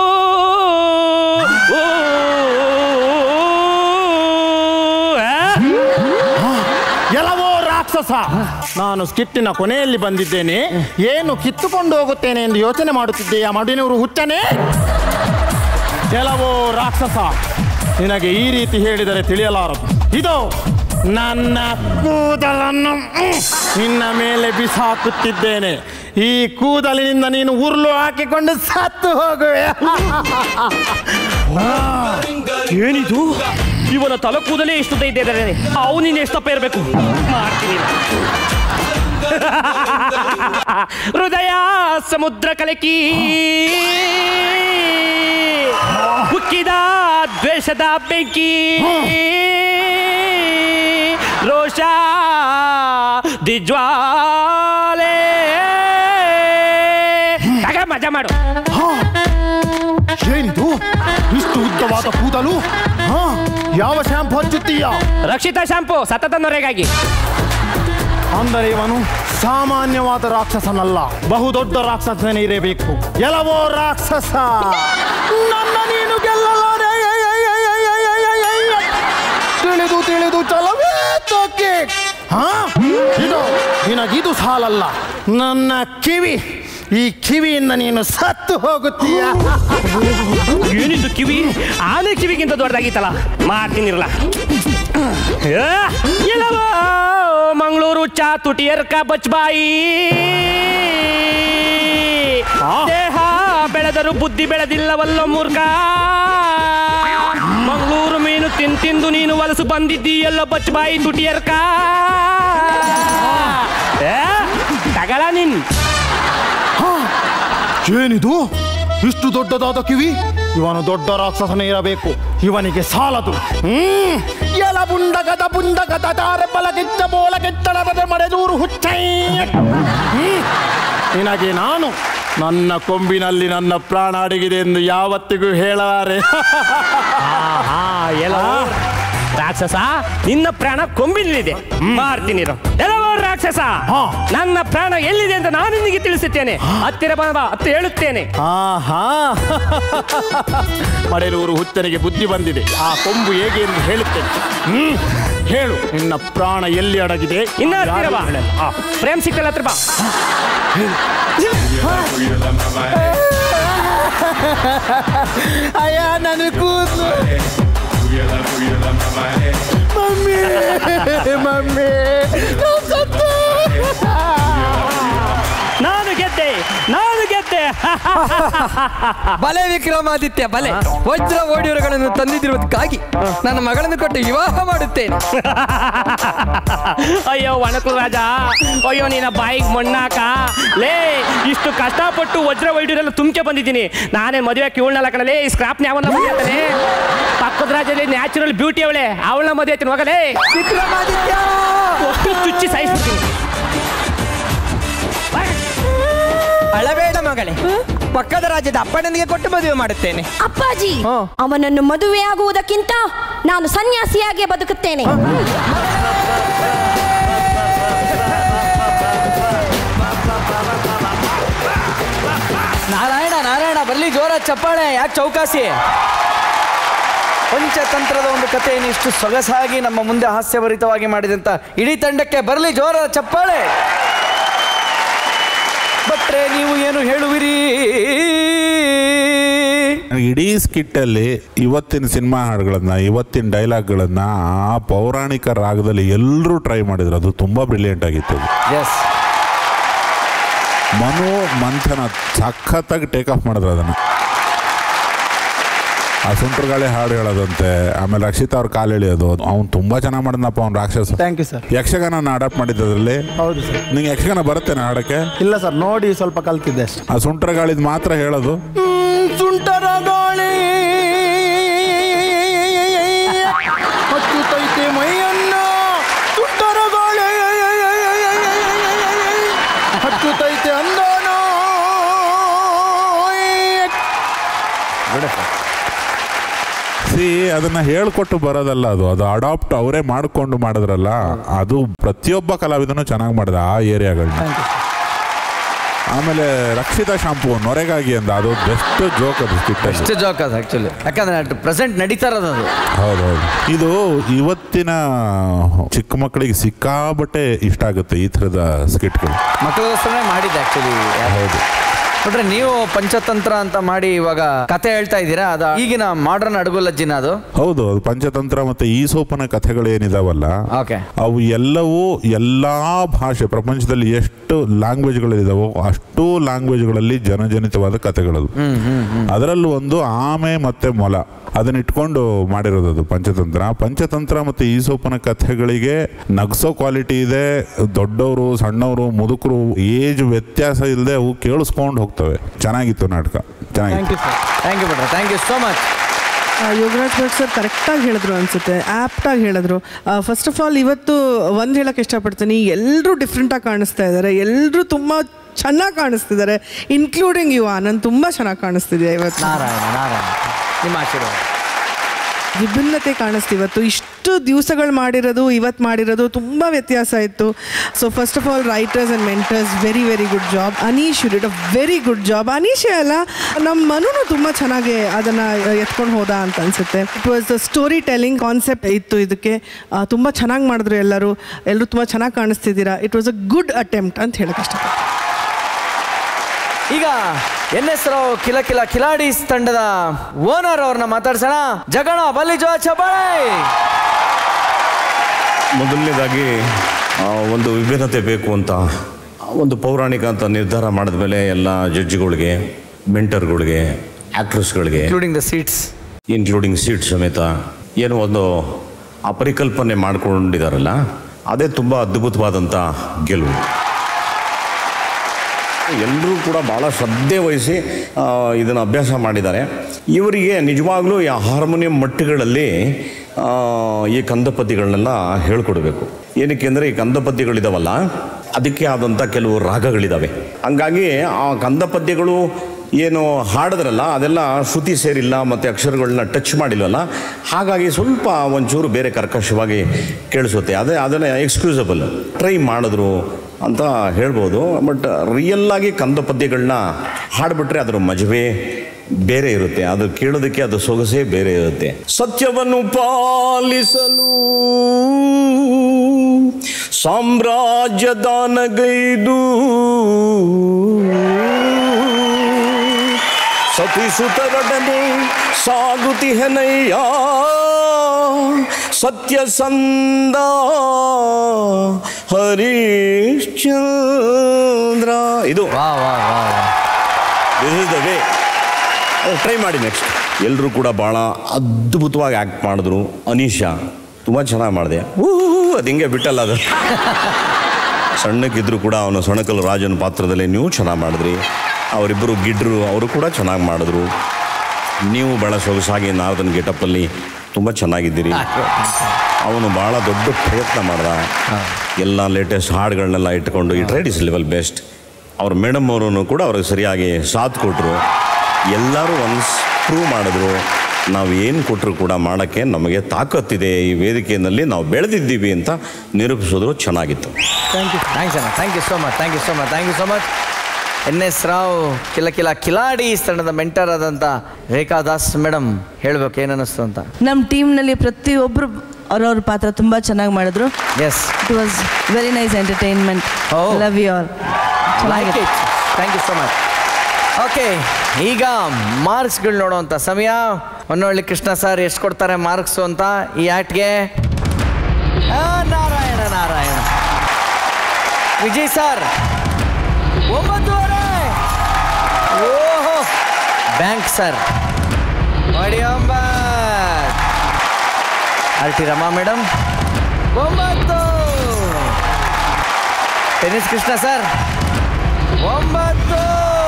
ಎಲ್ಲವೋ ರಾಕ್ಷಸ. ನಾನು ಸ್ಕಿಟ್ಟಿನ ಕೊನೆಯಲ್ಲಿ ಬಂದಿದ್ದೇನೆ. ಏನು ಕಿತ್ತುಕೊಂಡು ಹೋಗುತ್ತೇನೆ ಎಂದು ಯೋಚನೆ ಮಾಡುತ್ತಿದ್ದೀಯಾ ಮಡಿನೂರು ಹುಚ್ಚನೆ? ಎಲ್ಲವೋ ರಾಕ್ಷಸ, ನಿನಗೆ ಈ ರೀತಿ ಹೇಳಿದರೆ ತಿಳಿಯಲಾರದು. ಇದು ನನ್ನ ಕೂದಲನ್ನು ನಿನ್ನ ಮೇಲೆ ಬಿಸಾಕುತ್ತಿದ್ದೇನೆ. ಈ ಕೂದಲಿನಿಂದ ನೀನು ಉರುಳು ಹಾಕಿಕೊಂಡು ಸತ್ತು ಹೋಗುವೆ. ಏನಿದು? ಇವನ ತಲೆ ಕೂದಲೇ ಇಷ್ಟು ಇದ್ದಾರೆ. ಅವನಿನ್ನ ಎಷ್ಟಪ್ಪ ಇರಬೇಕು? ಮಾಡ್ತೀನಿ. ಹೃದಯ ಸಮುದ್ರ ಕಲಕಿ ಹುಕ್ಕಿದ ದ್ವೇಷದ ಬೆಂಕಿ, ರೋಷ ದಿಜ್ವಾಲೆ. ಮಜಾ ಮಾಡು. ಏನಿದು? ಇಷ್ಟು ಉದ್ದವಾದ ಕೂದಲು? ಯಾವ ಶಾಂಪು ಹಚ್ಚುತ್ತೀಯ? ರಕ್ಷಿತಾ ಶಾಂಪು, ಸತತ ನೊರೆಗಾಗಿ. ಅಂದರೆ ಇವನು ಸಾಮಾನ್ಯವಾದ ರಾಕ್ಷಸನಲ್ಲ, ಬಹುದೊಡ್ಡ ರಾಕ್ಷಸನೇ ಇರಬೇಕು. ಎಲ್ಲವೋ ರಾಕ್ಷಸ, ನನ್ನ ನೀನು ಗೆಲ್ಲಲಾರೆ. ತಿಳಿದು ಚಲವೇ ತೋಕೆ. ಇದು ನಿನಗಿದು ಸಾಲಲ್ಲ, ನನ್ನ ಕಿವಿ, ಈ ಕಿವಿಯಿಂದ ನೀನು ಸತ್ತು ಹೋಗುತ್ತೀಯ. ಏನಿದು ಕಿವಿ? ಆನೆ ಕಿವಿಗಿಂತ ದೊಡ್ಡದಾಗಿತ್ತಲ್ಲ, ಮಾಡ್ತೀನಿರಲ್ಲ. ಇಲ್ಲವ ಮಂಗಳೂರು ಚಾ ತುಟಿಯರ್ಕ ಬಚ್ಬಾಯಿ, ದೇಹ ಬೆಳೆದರು ಬುದ್ಧಿ ಬೆಳೆದಿಲ್ಲವಲ್ಲ ಮೂರ್ಖ. ಮಂಗಳೂರು ಮೀನು ತಿಂದು ನೀನು ವಲಸು ಬಂದಿದ್ದೀಯಲ್ಲ ಬಚ್ಬಾಯಿ ತುಟಿಯರ್ಕ. ತಗಳ ನೀನ್. ಏನಿದು ಇಷ್ಟು ದೊಡ್ಡದಾದ ಕಿವಿ? ಇವನು ದೊಡ್ಡ ರಾಕ್ಷಸನೇ ಇರಬೇಕು, ಇವನಿಗೆ ಸಾಲದು. ಎಲ ಬುಂಡಗದ ಬುಂಡಗದ ತಾರೆ ಬಲಗಿಚ್ಚ ಬೋಲಗಿಚ್ಚಡದ ಮರೆದೂರು ಹುಚ್ಚೈ. ನಿನಗೆ ನಾನು ನನ್ನ ಕೊಂಬಿನಲ್ಲಿ ನನ್ನ ಪ್ರಾಣ ಅಡಗಿದೆ ಎಂದು ಯಾವತ್ತಿಗೂ ಹೇಳಲಾರೆ. ರಾಕ್ಷಸ, ನಿನ್ನ ಪ್ರಾಣ ಕೊಂಬಿನಲ್ಲಿದೆ, ಮಾಡ್ತೀನಿ. ಎಲ್ಲವೋ ರಾಕ್ಷಸ, ನನ್ನ ಪ್ರಾಣ ಎಲ್ಲಿದೆ ಅಂತ ನಾನು ನಿನಗೆ ತಿಳಿಸುತ್ತೇನೆ. ಹತ್ತಿರ ಬಾ, ಅಂತ ಹೇಳುತ್ತೇನೆ. ಮರೆಲೂರು ಹುಚ್ಚನಿಗೆ ಬುದ್ಧಿ ಬಂದಿದೆ, ಆ ಕೊಂಬು ಹೇಗೆ ಎಂದು ಹೇಳುತ್ತೇನೆ. ಹೇಳು, ನಿನ್ನ ಪ್ರಾಣ ಎಲ್ಲಿ ಅಡಗಿದೆ? ಇನ್ನ ಹತ್ತಿರ ಬಾ, ಪ್ರೇಮ್ ಸಿಕ್ಕಲ್ಲ ಹತ್ರ ಬಾ. ಅಯ್ಯ ನನ್ನ ಕೂದಲು. ಮಮ್ಮಿ ಮಮ್ಮಿ, ನಾನು ಗೆದ್ದೆ, ನಾನು ಗೆದ್ದೆ. ಬಲೆ ವಿಕ್ರಮಾದಿತ್ಯ ಬಲೆ. ವಜ್ರ ಓಡಿಯೋರುಗಳನ್ನು ತಂದಿದ್ದಿರುವುದಕ್ಕಾಗಿ ನನ್ನ ಮಗಳನ್ನು ಕೊಟ್ಟು ವಿವಾಹ ಮಾಡುತ್ತೇನೆ. ಅಯ್ಯೋ ಒಣಕು ರಾಜ, ಅಯ್ಯೋ ನಿನ್ನ ಬಾಯಿಗೆ ಮಣ್ಣಾಕ. ಲೇ, ಇಷ್ಟು ಕಷ್ಟಪಟ್ಟು ವಜ್ರ ವೈಡ್ಯೂರೆಲ್ಲ ತುಂಬಿಕೆ ಬಂದಿದ್ದೀನಿ. ನಾನೇ ಮದುವೆ ಇವಳನ್ನ ಕಣಲೇ, ಈ ಸ್ಕ್ರಾಪ್ನ ಯಾವನ್ನ ಬಂದಿರ್ತಾನೆ. ಪಕ್ಕದ ರಾಜ್ಯದಲ್ಲಿ ನ್ಯಾಚುರಲ್ ಬ್ಯೂಟಿ ಅವಳೆ, ಅವಳನ್ನ ಮದುವೆ ಆಯ್ತೀನಿ ಹೋಗಲೇ. ವಿಕ್ರಮಾದಿತ್ಯ ಒಟ್ಟು ಚುಚ್ಚಿ ಸಾಯಿಸ್ಬಿಡ್ತೀನಿ. ಅಳಬೇಡ ಮಗಳೇ, ಪಕ್ಕದ ರಾಜ್ಯದ ಅಪ್ಪನಿಗೆ ಕೊಟ್ಟು ಮದುವೆ ಮಾಡುತ್ತೇನೆ. ಅಪ್ಪಾಜಿ, ಅವನನ್ನು ಮದುವೆಯಾಗುವುದಕ್ಕಿಂತ ನಾನು ಸನ್ಯಾಸಿಯಾಗಿ ಬದುಕುತ್ತೇನೆ. ನಾರಾಯಣ ನಾರಾಯಣ, ಬರ್ಲಿ ಜೋರ ಚಪ್ಪಾಳೆ, ಯಾಕೆ ಚೌಕಾಸಿ? ಪಂಚತಂತ್ರದ ಒಂದು ಕಥೆಯನ್ನು ಇಷ್ಟು ಸೊಗಸಾಗಿ ನಮ್ಮ ಮುಂದೆ ಹಾಸ್ಯಭರಿತವಾಗಿ ಮಾಡಿದಂತ ಇಡೀ ತಂಡಕ್ಕೆ ಬರಲಿ ಜೋರ ಚಪ್ಪಾಳೆ. ಬಟ್ರೆ ನೀವು ಏನು ಹೇಳುವಿರಿ? ಇಡೀ ಸ್ಕಿಟ್ಟಲ್ಲಿ ಇವತ್ತಿನ ಸಿನಿಮಾ ಹಾಡುಗಳನ್ನ, ಇವತ್ತಿನ ಡೈಲಾಗ್ಗಳನ್ನ ಆ ಪೌರಾಣಿಕ ರಾಗದಲ್ಲಿ ಎಲ್ಲರೂ ಟ್ರೈ ಮಾಡಿದ್ರು. ಅದು ತುಂಬಾ ಬ್ರಿಲಿಯಂಟ್ ಆಗಿತ್ತು. ಮನು ಮಂಥನ ಸಖತ್ತಾಗಿ ಟೇಕ್ ಆಫ್ ಮಾಡಿದ್ರು ಅದನ್ನು. ಆ ಸುಂಟರ್ಗಾಳಿ ಹಾಡು ಹೇಳೋದಂತೆ, ಆಮೇಲೆ ರಕ್ಷಿತಾ ಅವ್ರ ಕಾಲು ಎಳೆಯೋದು, ಅವ್ನು ತುಂಬಾ ಚೆನ್ನಾಗಿ ಮಾಡಿದ್ನಪ್ಪ ಅವ್ನು ರಾಕ್ಷಸ. Thank you sir. Yakshagana adapt ಮಾಡಿದ್ರಲ್ಲಿ. ಹೌದು ಸರ್. ನಿಂಗೆ ಯಕ್ಷಗಾನ ಬರುತ್ತೇನೆ ಹಾಡಕ್ಕೆ? ಇಲ್ಲ ಸರ್, ನೋಡಿ ಸ್ವಲ್ಪ ಕಲ್ತಿದ್ದೆ ಅಷ್ಟೇ. ಆ ಸುಂಟರ್ಗಾಳಿದ್ ಮಾತ್ರ ಹೇಳೋದು. ಸುಂಟರಗಾಳಿ ಹಚ್ಚುತ್ತೈತೆ ಮೈಯನ್ನ, ಸುಂಟರಗಾಳಿ ಹಚ್ಚುತ್ತೈತೆ ಅಂದಾನ. ಅದನ್ನ ಹೇಳ್ಕೊಟ್ಟು ಬರೋದಲ್ಲ, ಅದು ಅಡಾಪ್ಟ್ ಅವರೇ ಮಾಡ್ಕೊಂಡು ಮಾಡಿದ್ರಲ್ಲ, ಅದು ಪ್ರತಿಯೊಬ್ಬ ಕಲಾವಿದನು ಚೆನ್ನಾಗಿ ಮಾಡಿದ ಆ ಏರಿಯಾಗಳನ್ನ. ಆಮೇಲೆ ರಕ್ಷಿತಾ ಶಾಂಪು ನೊರೆಗಾಗಿ ಅಂದ, ಅದು ಬೆಸ್ಟ್ ಜೋಕ್. ಅದು ಬೆಸ್ಟ್ ಜೋಕ್ ಅದು ಆಕ್ಚುಲಿ, ಯಾಕಂದ್ರೆ ಪ್ರೆಸೆಂಟ್ ನಡೀತಾ ಇರೋದು ಅದು. ಹೌದೌದು. ಇದು ಇವತ್ತಿನ ಚಿಕ್ಕ ಮಕ್ಕಳಿಗೆ ಸಿಕ್ಕಾಬಟ್ಟೆ ಇಷ್ಟ ಆಗುತ್ತೆ ಈ ಥರದ ಸ್ಕಿಟ್ಗಳು. ಮಕ್ಕಳಿಗೋಸ್ಕರನೇ ಮಾಡಿದ್ದೆ ಆಕ್ಚುಲಿ. ಹೌದು. ನೋಡ್ರಿ, ನೀವು ಪಂಚತಂತ್ರ ಅಂತ ಮಾಡಿ ಇವಾಗ ಕತೆ ಹೇಳ್ತಾ ಇದ್ದೀರಾ, ಅದು ಈಗಿನ ಮಾಡರ್ನ್ ಅಡುಗುಲಜ್ಜಿನ ಅದು? ಹೌದು, ಅದು ಪಂಚತಂತ್ರ ಮತ್ತೆ ಈ ಸೋಪನ ಕಥೆಗಳು ಏನಿದಾವಲ್ಲ, ಅವು ಎಲ್ಲವೂ ಎಲ್ಲಾ ಭಾಷೆ, ಪ್ರಪಂಚದಲ್ಲಿ ಎಷ್ಟು ಲ್ಯಾಂಗ್ವೇಜ್ಗಳಿದಾವೋ ಅಷ್ಟು ಲ್ಯಾಂಗ್ವೇಜ್ಗಳಲ್ಲಿ ಜನಜನಿತವಾದ ಕಥೆಗಳದು. ಅದರಲ್ಲೂ ಒಂದು ಆಮೆ ಮತ್ತೆ ಮೊಲ, ಅದನ್ನ ಇಟ್ಕೊಂಡು ಮಾಡಿರೋದು ಅದು ಪಂಚತಂತ್ರ. ಪಂಚತಂತ್ರ ಮತ್ತೆ ಈ ಸೋಪನ ಕಥೆಗಳಿಗೆ ನಗ್ಸೋ ಕ್ವಾಲಿಟಿ ಇದೆ. ದೊಡ್ಡವರು, ಸಣ್ಣವರು, ಮುದುಕರು ಏಜ್ ವ್ಯತ್ಯಾಸ ಇಲ್ಲದೆ ಅವು ಕೇಳಿಸ್ಕೊಂಡು ಹೋಗ್ತವೆ. ಚೆನ್ನಾಗಿತ್ತು ನಾಟಕ, ಚೆನ್ನಾಗಿತ್ತು. ಥ್ಯಾಂಕ್ ಯು ಬಿಡ್ರೆ, thank you so much. Yogaraj Bhat sir ಕರೆಕ್ಟಾಗಿ ಹೇಳಿದ್ರು ಅನ್ಸುತ್ತೆ, ಆ್ಯಪ್ಟಾಗಿ ಹೇಳಿದ್ರು. ಫಸ್ಟ್ ಆಫ್ ಆಲ್ ಇವತ್ತು ಒಂದು ಹೇಳಕ್ಕೆ ಇಷ್ಟಪಡ್ತೀನಿ, ಎಲ್ಲರೂ ಡಿಫ್ರೆಂಟಾಗಿ ಕಾಣಿಸ್ತಾ ಇದ್ದಾರೆ, ಎಲ್ಲರೂ ತುಂಬ ಚೆನ್ನಾಗಿ ಕಾಣಿಸ್ತಿದ್ದಾರೆ, ಇನ್ಕ್ಲೂಡಿಂಗ್ ಯು ಆನಂದ್. ತುಂಬ ಚೆನ್ನಾಗಿ ಕಾಣಿಸ್ತಿದೆ ಇವತ್ತು. ನಾರಾಯಣ ನಾರಾಯಣ, ನಿಮ್ಮ ಆಶೀರ್ವಾದ. ವಿಭಿನ್ನತೆ ಕಾಣಿಸ್ತು ಇವತ್ತು. ಇಷ್ಟು ದಿವಸಗಳು ಮಾಡಿರೋದು ಇವತ್ತು ಮಾಡಿರೋದು ತುಂಬ ವ್ಯತ್ಯಾಸ ಇತ್ತು. So first of all writers and mentors very very good job. Aneesh you did a very good job. ಅನೀಶೇ ಅಲ್ಲ, ನಮ್ಮ ಮನುನು ತುಂಬ ಚೆನ್ನಾಗಿ ಅದನ್ನು ಎತ್ಕೊಂಡು ಹೋದ ಅಂತ ಅನಿಸುತ್ತೆ. It was the story telling concept ಇತ್ತು ಇದಕ್ಕೆ. ತುಂಬ ಚೆನ್ನಾಗಿ ಮಾಡಿದ್ರು ಎಲ್ಲರೂ ತುಂಬ ಚೆನ್ನಾಗಿ ಕಾಣಿಸ್ತಿದ್ದೀರಾ. It was a good attempt ಅಂತ ಹೇಳಕ್ಕೆ ಇಷ್ಟಪಡ್ತೀನಿ. ಈಗ NS ರಾವ್ ಕಿಲ ಕಿಲ ಕಿಲಾಡೀಸ್ ತಂಡದ ಓನರ್ ಅವ್ರನ್ನ ಮಾತಾಡ್ಸೋಣ. ಜಗಣ ಬಲ್ಲಿಜೋ ಚಬಾಳೆ. ಮೊದಲನೇದಾಗಿ ಒಂದು ವಿಭಿನ್ನತೆ ಬೇಕು ಅಂತ ಒಂದು ಪೌರಾಣಿಕ ಅಂತ ನಿರ್ಧಾರ ಮಾಡಿದ ಮೇಲೆ ಎಲ್ಲ ಜಡ್ಜ್ಗಳಿಗೆ, ಮೆಂಟರ್ಗಳಿಗೆ, ಆ್ಯಕ್ಟ್ರೆಸ್ಗಳಿಗೆ ಇನ್ಕ್ಲೂಡಿಂಗ್ ಸೀಟ್ಸ್ ಸಮೇತ ಏನು ಒಂದು ಆ ಪರಿಕಲ್ಪನೆ ಮಾಡ್ಕೊಂಡಿದ್ದಾರಲ್ಲ, ಅದೇ ತುಂಬ ಅದ್ಭುತವಾದಂಥ ಗೆಲುವು. ಎಲ್ಲರೂ ಕೂಡ ಭಾಳ ಶ್ರದ್ಧೆ ವಹಿಸಿ ಇದನ್ನು ಅಭ್ಯಾಸ ಮಾಡಿದ್ದಾರೆ. ಇವರಿಗೆ ನಿಜವಾಗ್ಲೂ ಈ ಹಾರ್ಮೋನಿಯಂ ಮಟ್ಟಗಳಲ್ಲಿ ಈ ಕಂದಪದ್ಯಗಳನ್ನೆಲ್ಲ ಹೇಳ್ಕೊಡ್ಬೇಕು. ಏನಕ್ಕೆ ಅಂದರೆ ಈ ಕಂದಪದ್ಯಗಳಿದಾವಲ್ಲ, ಅದಕ್ಕೆ ಆದಂಥ ಕೆಲವು ರಾಗಗಳಿದ್ದಾವೆ. ಹಂಗಾಗಿ ಆ ಕಂದಪದ್ಯಗಳು ಏನು ಹಾಡಿದ್ರಲ್ಲ ಅದೆಲ್ಲ ಶ್ರುತಿ ಸೇರಿಲ್ಲ ಮತ್ತು ಅಕ್ಷರಗಳನ್ನ ಟಚ್ ಮಾಡಿಲ್ವಲ್ಲ, ಹಾಗಾಗಿ ಸ್ವಲ್ಪ ಒಂಚೂರು ಬೇರೆ ಕರ್ಕಶವಾಗಿ ಕೇಳಿಸುತ್ತೆ. ಅದನ್ನು ಎಕ್ಸ್ಕ್ಯೂಸಬಲ್. ಟ್ರೈ ಮಾಡಿದ್ರು ಅಂತ ಹೇಳ್ಬೋದು. ಬಟ್ ರಿಯಲ್ಲಾಗಿ ಕಂದ ಪದ್ಯಗಳನ್ನ ಹಾಡ್ಬಿಟ್ರೆ ಅದರ ಮಜವೇ ಬೇರೆ ಇರುತ್ತೆ. ಅದು ಕೇಳೋದಕ್ಕೆ ಅದು ಸೊಗಸೇ ಬೇರೆ ಇರುತ್ತೆ. ಸತ್ಯವನ್ನು ಪಾಲಿಸಲು ಸಾಮ್ರಾಜ್ಯ ದಾನಗೈದು ಸತಿಸುತರೊಡನೆ ಸಾಗುತಿಹೆನಯ್ಯ ಸತ್ಯಸಂಧ ಹರಿಶ್ಚಂದ್ರ. ಇದು this is the way. Try ಮಾಡಿ ನೆಕ್ಸ್ಟ್. ಎಲ್ಲರೂ ಕೂಡ ಭಾಳ ಅದ್ಭುತವಾಗಿ ಆ್ಯಕ್ಟ್ ಮಾಡಿದ್ರು. ಅನೀಶಾ ತುಂಬ ಚೆನ್ನಾಗಿ ಮಾಡಿದೆ. ಅದು ಹಿಂಗೆ ಬಿಟ್ಟಲ್ಲ, ಅದು ಸಣ್ಣಕ್ಕಿದ್ರು ಕೂಡ ಅವನು ಸಣಕಲ್ ರಾಜನ ಪಾತ್ರದಲ್ಲಿ ನೀವು ಚೆನ್ನಾಗಿ ಮಾಡಿದ್ರಿ. ಅವರಿಬ್ಬರು ಗಿಡ್ರು, ಅವರು ಕೂಡ ಚೆನ್ನಾಗಿ ಮಾಡಿದ್ರು. ನೀವು ಭಾಳ ಸೊಗಸಾಗಿ ನಾರದನ್ ಗೆಟಪ್ಪಲ್ಲಿ ತುಂಬ ಚೆನ್ನಾಗಿದ್ದೀರಿ. ಅವನು ಭಾಳ ದೊಡ್ಡ ಪ್ರಯತ್ನ ಮಾಡ್ದ. ಎಲ್ಲ ಲೇಟೆಸ್ಟ್ ಹಾಡುಗಳನ್ನೆಲ್ಲ ಇಟ್ಕೊಂಡು ಈ ಟ್ರೈಡ್ ಇಸ್ ಲೆವೆಲ್ ಬೆಸ್ಟ್. ಅವ್ರ ಮೇಡಮ್ ಅವರು ಕೂಡ ಅವ್ರಿಗೆ ಸರಿಯಾಗಿ ಸಾಥ್ ಕೊಟ್ಟರು. ಎಲ್ಲರೂ ಒನ್ಸ್ ಪ್ರೂವ್ ಮಾಡಿದ್ರು, ನಾವು ಏನು ಕೊಟ್ಟರು ಕೂಡ ಮಾಡೋಕ್ಕೆ ನಮಗೆ ತಾಕತ್ತಿದೆ, ಈ ವೇದಿಕೆಯಲ್ಲಿ ನಾವು ಬೆಳೆದಿದ್ದೀವಿ ಅಂತ ನಿರೂಪಿಸಿದ್ರು. ಚೆನ್ನಾಗಿತ್ತು. Thank you. Thank you so much. NS Rao ಕಿಲ ಕಿಲ ಕಿಲಾಡೀಸ್ ತಂಡದ ಮೆಂಟರ್ ಆದಂಥ ರೇಖಾ ದಾಸ್ ಮೇಡಮ್ ಹೇಳ್ಬೇಕು ಏನನ್ನಿಸ್ತು ಅಂತ. ನಮ್ಮ ಟೀಮ್ನಲ್ಲಿ ಪ್ರತಿಯೊಬ್ಬರು ಅವ್ರವ್ರ ಪಾತ್ರ ತುಂಬ ಚೆನ್ನಾಗಿ ಮಾಡಿದ್ರು. Yes, it was very nice entertainment. Love you all. Thank you so much. Okay, ಈಗ ಮಾರ್ಕ್ಸ್ಗಳು ನೋಡುವಂಥ ಸಮಯ. ಹೊನ್ನೊಳ್ಳಿ ಕೃಷ್ಣ ಸರ್ ಎಷ್ಟು ಕೊಡ್ತಾರೆ ಮಾರ್ಕ್ಸು ಅಂತ ಈ ಆ್ಯಕ್ಟ್ಗೆ? ನಾರಾಯಣ. ವಿಜಯ್ ಸರ್ 9.5. ಓಹೋ, bank sir 9. RT Rama madam 9. Tennis Krishna sir 9.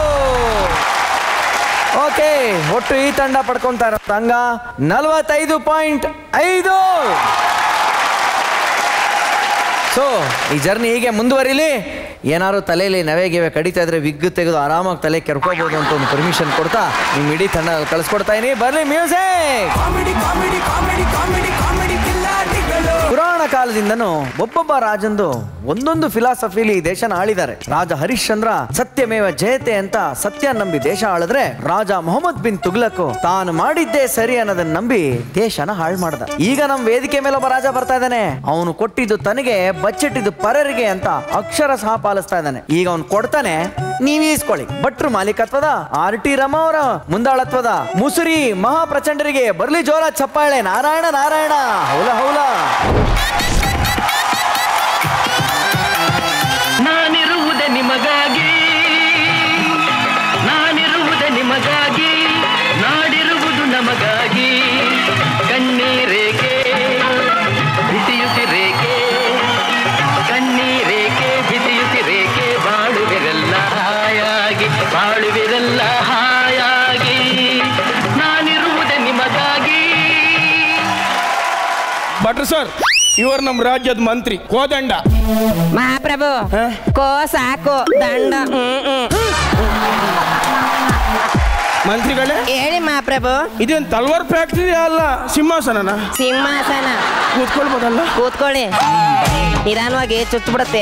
Okay, ಒಟ್ಟು ಈ ತಂಡ ಪಡ್ಕೊಂತ ಇರೋದು ಅಂಗ 45.5. ಸೊ ಈ ಜರ್ನಿ ಹೀಗೆ ಮುಂದುವರಿಲಿ. ಏನಾದ್ರು ತಲೆಯಲ್ಲಿ ನವೆಗಿವೆ ಕಡಿತಾ ಇದ್ರೆ ವಿಗ್ ತೆಗೆದು ಆರಾಮಾಗಿ ತಲೆ ಕೆರ್ಕೋಬಹುದು ಅಂತ ಒಂದು ಪರ್ಮಿಷನ್ ಕೊಡ್ತಾ ನಿಮ್ಮ ಇಡೀ ತಂಡ ಕಳಿಸ್ಕೊಡ್ತಾ ಇದೀನಿ. ಬರ್ಲಿ ಮ್ಯೂಸಿಕ್. ಪುರಾಣ ಕಾಲದಿಂದನೂ ಒಬ್ಬೊಬ್ಬ ರಾಜಂದು ಒಂದೊಂದು ಫಿಲಾಸಫಿಲಿ ಈ ದೇಶನ ಆಳಿದ್ದಾರೆ. ರಾಜ ಹರಿಶ್ಚಂದ್ರ ಸತ್ಯಮೇವ ಜಯತೆ ಅಂತ ಸತ್ಯ ನಂಬಿ ದೇಶ ಆಳಿದ್ರೆ, ರಾಜ ಮೊಹಮ್ಮದ್ ಬಿನ್ ತುಗ್ಲಕ್ ತಾನು ಮಾಡಿದ್ದೇ ಸರಿ ಅನ್ನೋದನ್ನ ನಂಬಿ ದೇಶನ ಹಾಳು ಮಾಡ್ದ. ಈಗ ನಮ್ ವೇದಿಕೆ ಮೇಲೆ ಒಬ್ಬ ರಾಜ ಬರ್ತಾ ಇದ್ದಾನೆ. ಅವನು ಕೊಟ್ಟಿದ್ದು ತನಗೆ, ಬಚ್ಚಿಟ್ಟಿದ್ದು ಪರರಿಗೆ ಅಂತ ಅಕ್ಷರ ಸಹ ಪಾಲಿಸ್ತಾ ಇದ್ದಾನೆ. ಈಗ ಅವನು ಕೊಡ್ತಾನೆ, ನೀವ್ ಈಸ್ಕೊಳ್ಳಿ. ಭಟ್ರು ಮಾಲೀಕತ್ವದ, RT ರಮಾ ಅವರ ಮುಂದಾಳತ್ವದ ಮುಸುರಿ ಮಹಾಪ್ರಚಂಡರಿಗೆ ಬರ್ಲಿ ಜೋರ ಚಪ್ಪಾಳೆ. ನಾರಾಯಣ ನಾರಾಯಣ. ಹೌಲ ಹೌಲ. ನಾನಿರುವುದೇ ನಿಮಗಾಗಿ, ನಾಡಿರುವುದು ನಮಗಾಗಿ. ಕಣ್ಣೀರೇಕೆ ಬಿಸಿಯುತ್ತಿರೇಕೆ, ಕಣ್ಣೀರೇಕೆ ಬಿಸಿಯುತ್ತಿರೇಕೆ, ಬಾಳುವಿರಲ್ಲ ಹಾಯಾಗಿ, ನಾನಿರುವುದೇ ನಿಮಗಾಗಿ. ಭಟ್ರು ಸರ್, ಇವರು ನಮ್ಮ ರಾಜ್ಯದ ಮಂತ್ರಿ ಕೋದಂಡ. ಮಹಾಪ್ರಭು, ಕೋ ಸಾಕು, ದಂಡ. ಮಂತ್ರಿಗಳೇ ಹೇಳಿ ಮಹಾಪ್ರಭು. ಇದೇನು ತಲ್ವಾರ್ ಫ್ಯಾಕ್ಟ್ರಿ ಅಲ್ಲ ಸಿಂಹಾಸನ? ಸಿಂಹಾಸನ. ಕೂತ್ಕೊಳ್ಬೋದಲ್ಲ? ಕೂತ್ಕೊಳ್ಳಿ. ನಿಧಾನವಾಗಿ ಚುಚ್ಚು ಬಿಡುತ್ತೆ.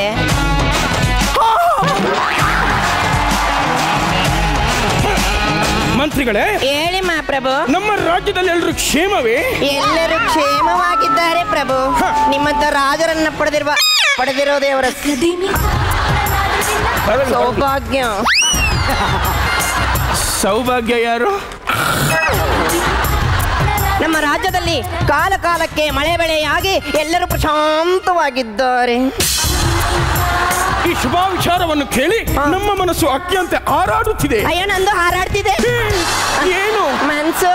ಮಂತ್ರಿಗಳೇ ಹೇಳಿ ಮಹಾಪ್ರಭು. ನಮ್ಮ ರಾಜ್ಯದಲ್ಲಿ ಎಲ್ಲರೂ ಕ್ಷೇಮವೇ? ಎಲ್ಲರೂ ಕ್ಷೇಮವಾಗಿದ್ದಾರೆ ಪ್ರಭು. ನಿಮ್ಮಂತ ರಾಜರನ್ನ ಪಡೆದಿರೋದೇ ಅವರ ಸೌಭಾಗ್ಯ. ಸೌಭಾಗ್ಯ ಯಾರು? ನಮ್ಮ ರಾಜ್ಯದಲ್ಲಿ ಕಾಲ ಕಾಲಕ್ಕೆ ಮಳೆ ಬೆಳೆಯಾಗಿ ಎಲ್ಲರೂ ಪ್ರಶಾಂತವಾಗಿದ್ದಾರೆ. ಈ ಶುಭ ವಿಚಾರವನ್ನು ಕೇಳಿ ನಮ್ಮ ಮನಸ್ಸು ಅಕ್ಕಿಯಂತೆ ಹಾರಾಡುತ್ತಿದೆ. ಅಯ್ಯೋ ನಂದು ಹಾರಾಡ್ತಿದೆ. ಏನು ಮನ್ಸು?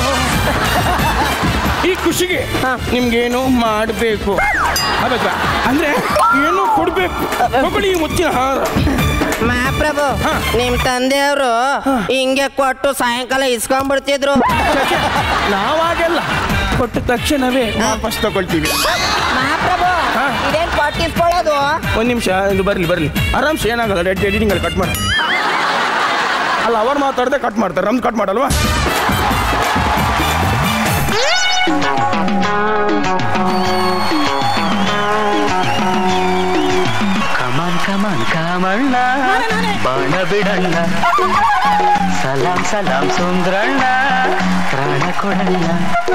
ಈ ಖುಷಿಗೆ ನಿಮ್ಗೇನು ಮಾಡಬೇಕು ಅಂದ್ರೆ ಏನು ಕೊಡ್ಬೇಕು? ತಗೊಳ್ಳಿ ಈ ಮುಚ್ಚಿನ ಹಾರ. ಮಹಾಪ್ರಭು ನಿಮ್ ತಂದೆಯವರು ಹಿಂಗೆ ಕೊಟ್ಟು ಸಾಯಂಕಾಲ ಇಸ್ಕೊಂಡ್ಬಿಡ್ತಿದ್ರು. ನಾವಾಗೆಲ್ಲ ಕೊಟ್ಟ ತಕ್ಷಣವೇ ವಾಪಸ್ ತಗೊಳ್ತೀವಿ. ಮಹಾಪ್ರಭು ಇದೇನ್ ಕೊಟ್ಟಿಸ್ಕೊಳ್ಳೋದು? ಒಂದ್ ನಿಮಿಷ ಇದು ಬರ್ಲಿ ಆರಾಮ್ಸೆ ಏನಾಗಲ್ಲ. ಎಡಿಟಿಂಗ್ ಅಲ್ಲಿ ಕಟ್ ಮಾಡಿ ಅಲ್ಲ, ಅವ್ರು ಮಾತಾಡದೆ ಕಟ್ ಮಾಡ್ತಾರೆ, ನಮ್ದು ಕಟ್ ಮಾಡಲ್ವಾ? ಕಮಾನ್ ಕಮಾನ್ ಕಾಮಣ್ಣ ಬಾಣ ಬಿಡಣ್ಣ, ಸಲಾಂ ಸಲಾಂ ಸುಂದ್ರಣ್ಣ, ಪ್ರಾಣ ಕೊಡಣ್ಣ.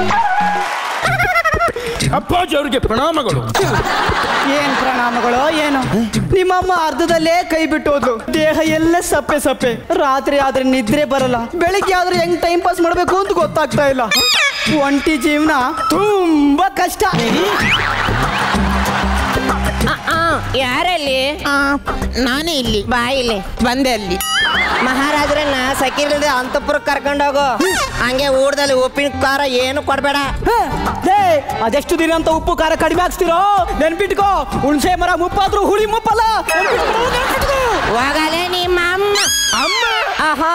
ಅಪ್ಪಾಜಿ ಅವ್ರಿಗೆ ಪ್ರಣಾಮಗಳು. ಏನ್ ಪ್ರಣಾಮಗಳು ಏನು? ನಿಮ್ಮಮ್ಮ ಅರ್ಧದಲ್ಲೇ ಕೈ ಬಿಟ್ಟೋದು. ದೇಹ ಎಲ್ಲ ಸಪ್ಪೆ ಸಪ್ಪೆ. ರಾತ್ರಿ ಆದ್ರೆ ನಿದ್ರೆ ಬರಲ್ಲ, ಬೆಳಿಗ್ಗೆ ಆದ್ರೆ ಹೆಂಗ್ ಟೈಮ್ ಪಾಸ್ ಮಾಡ್ಬೇಕು ಅಂತ ಗೊತ್ತಾಗ್ತಾ ಇಲ್ಲ. ಒಂಟಿ ಜೀವನ ತುಂಬಾ ಕಷ್ಟ. ಯಾರಲ್ಲಿ? ನಾನೇ ಇಲ್ಲಿ. ಬಾ ಇಲ್ಲಿ. ಬಂದೆ ಅಲ್ಲಿ. ಮಹಾರಾಜರನ್ನ ಸಕೀಲ್ದ ಅಂತಪುರ ಕರ್ಕೊಂಡೋಗು. ಹಂಗೆ ಊಟದಲ್ಲಿ ಉಪ್ಪಿನ ಖಾರ ಏನು ಕೊಡ್ಬೇಡ. ಅದೆಷ್ಟು ದಿನ ಅಂತ ಉಪ್ಪು ಖಾರ ಕಡಿಮೆ ಹಾಕ್ಸ್ತಿರೋ ನೆನ್ಪಿಟ್ಕೋ. ಹುಣಸೆ ಮರ ಮುಪ್ಪಾದ್ರೂ ಹುಳಿ ಮುಪ್ಪಲ್ಲ. ಹೋಗಲೇ ನಿಮ್ಮ ಅಮ್ಮ. ಆಹಾ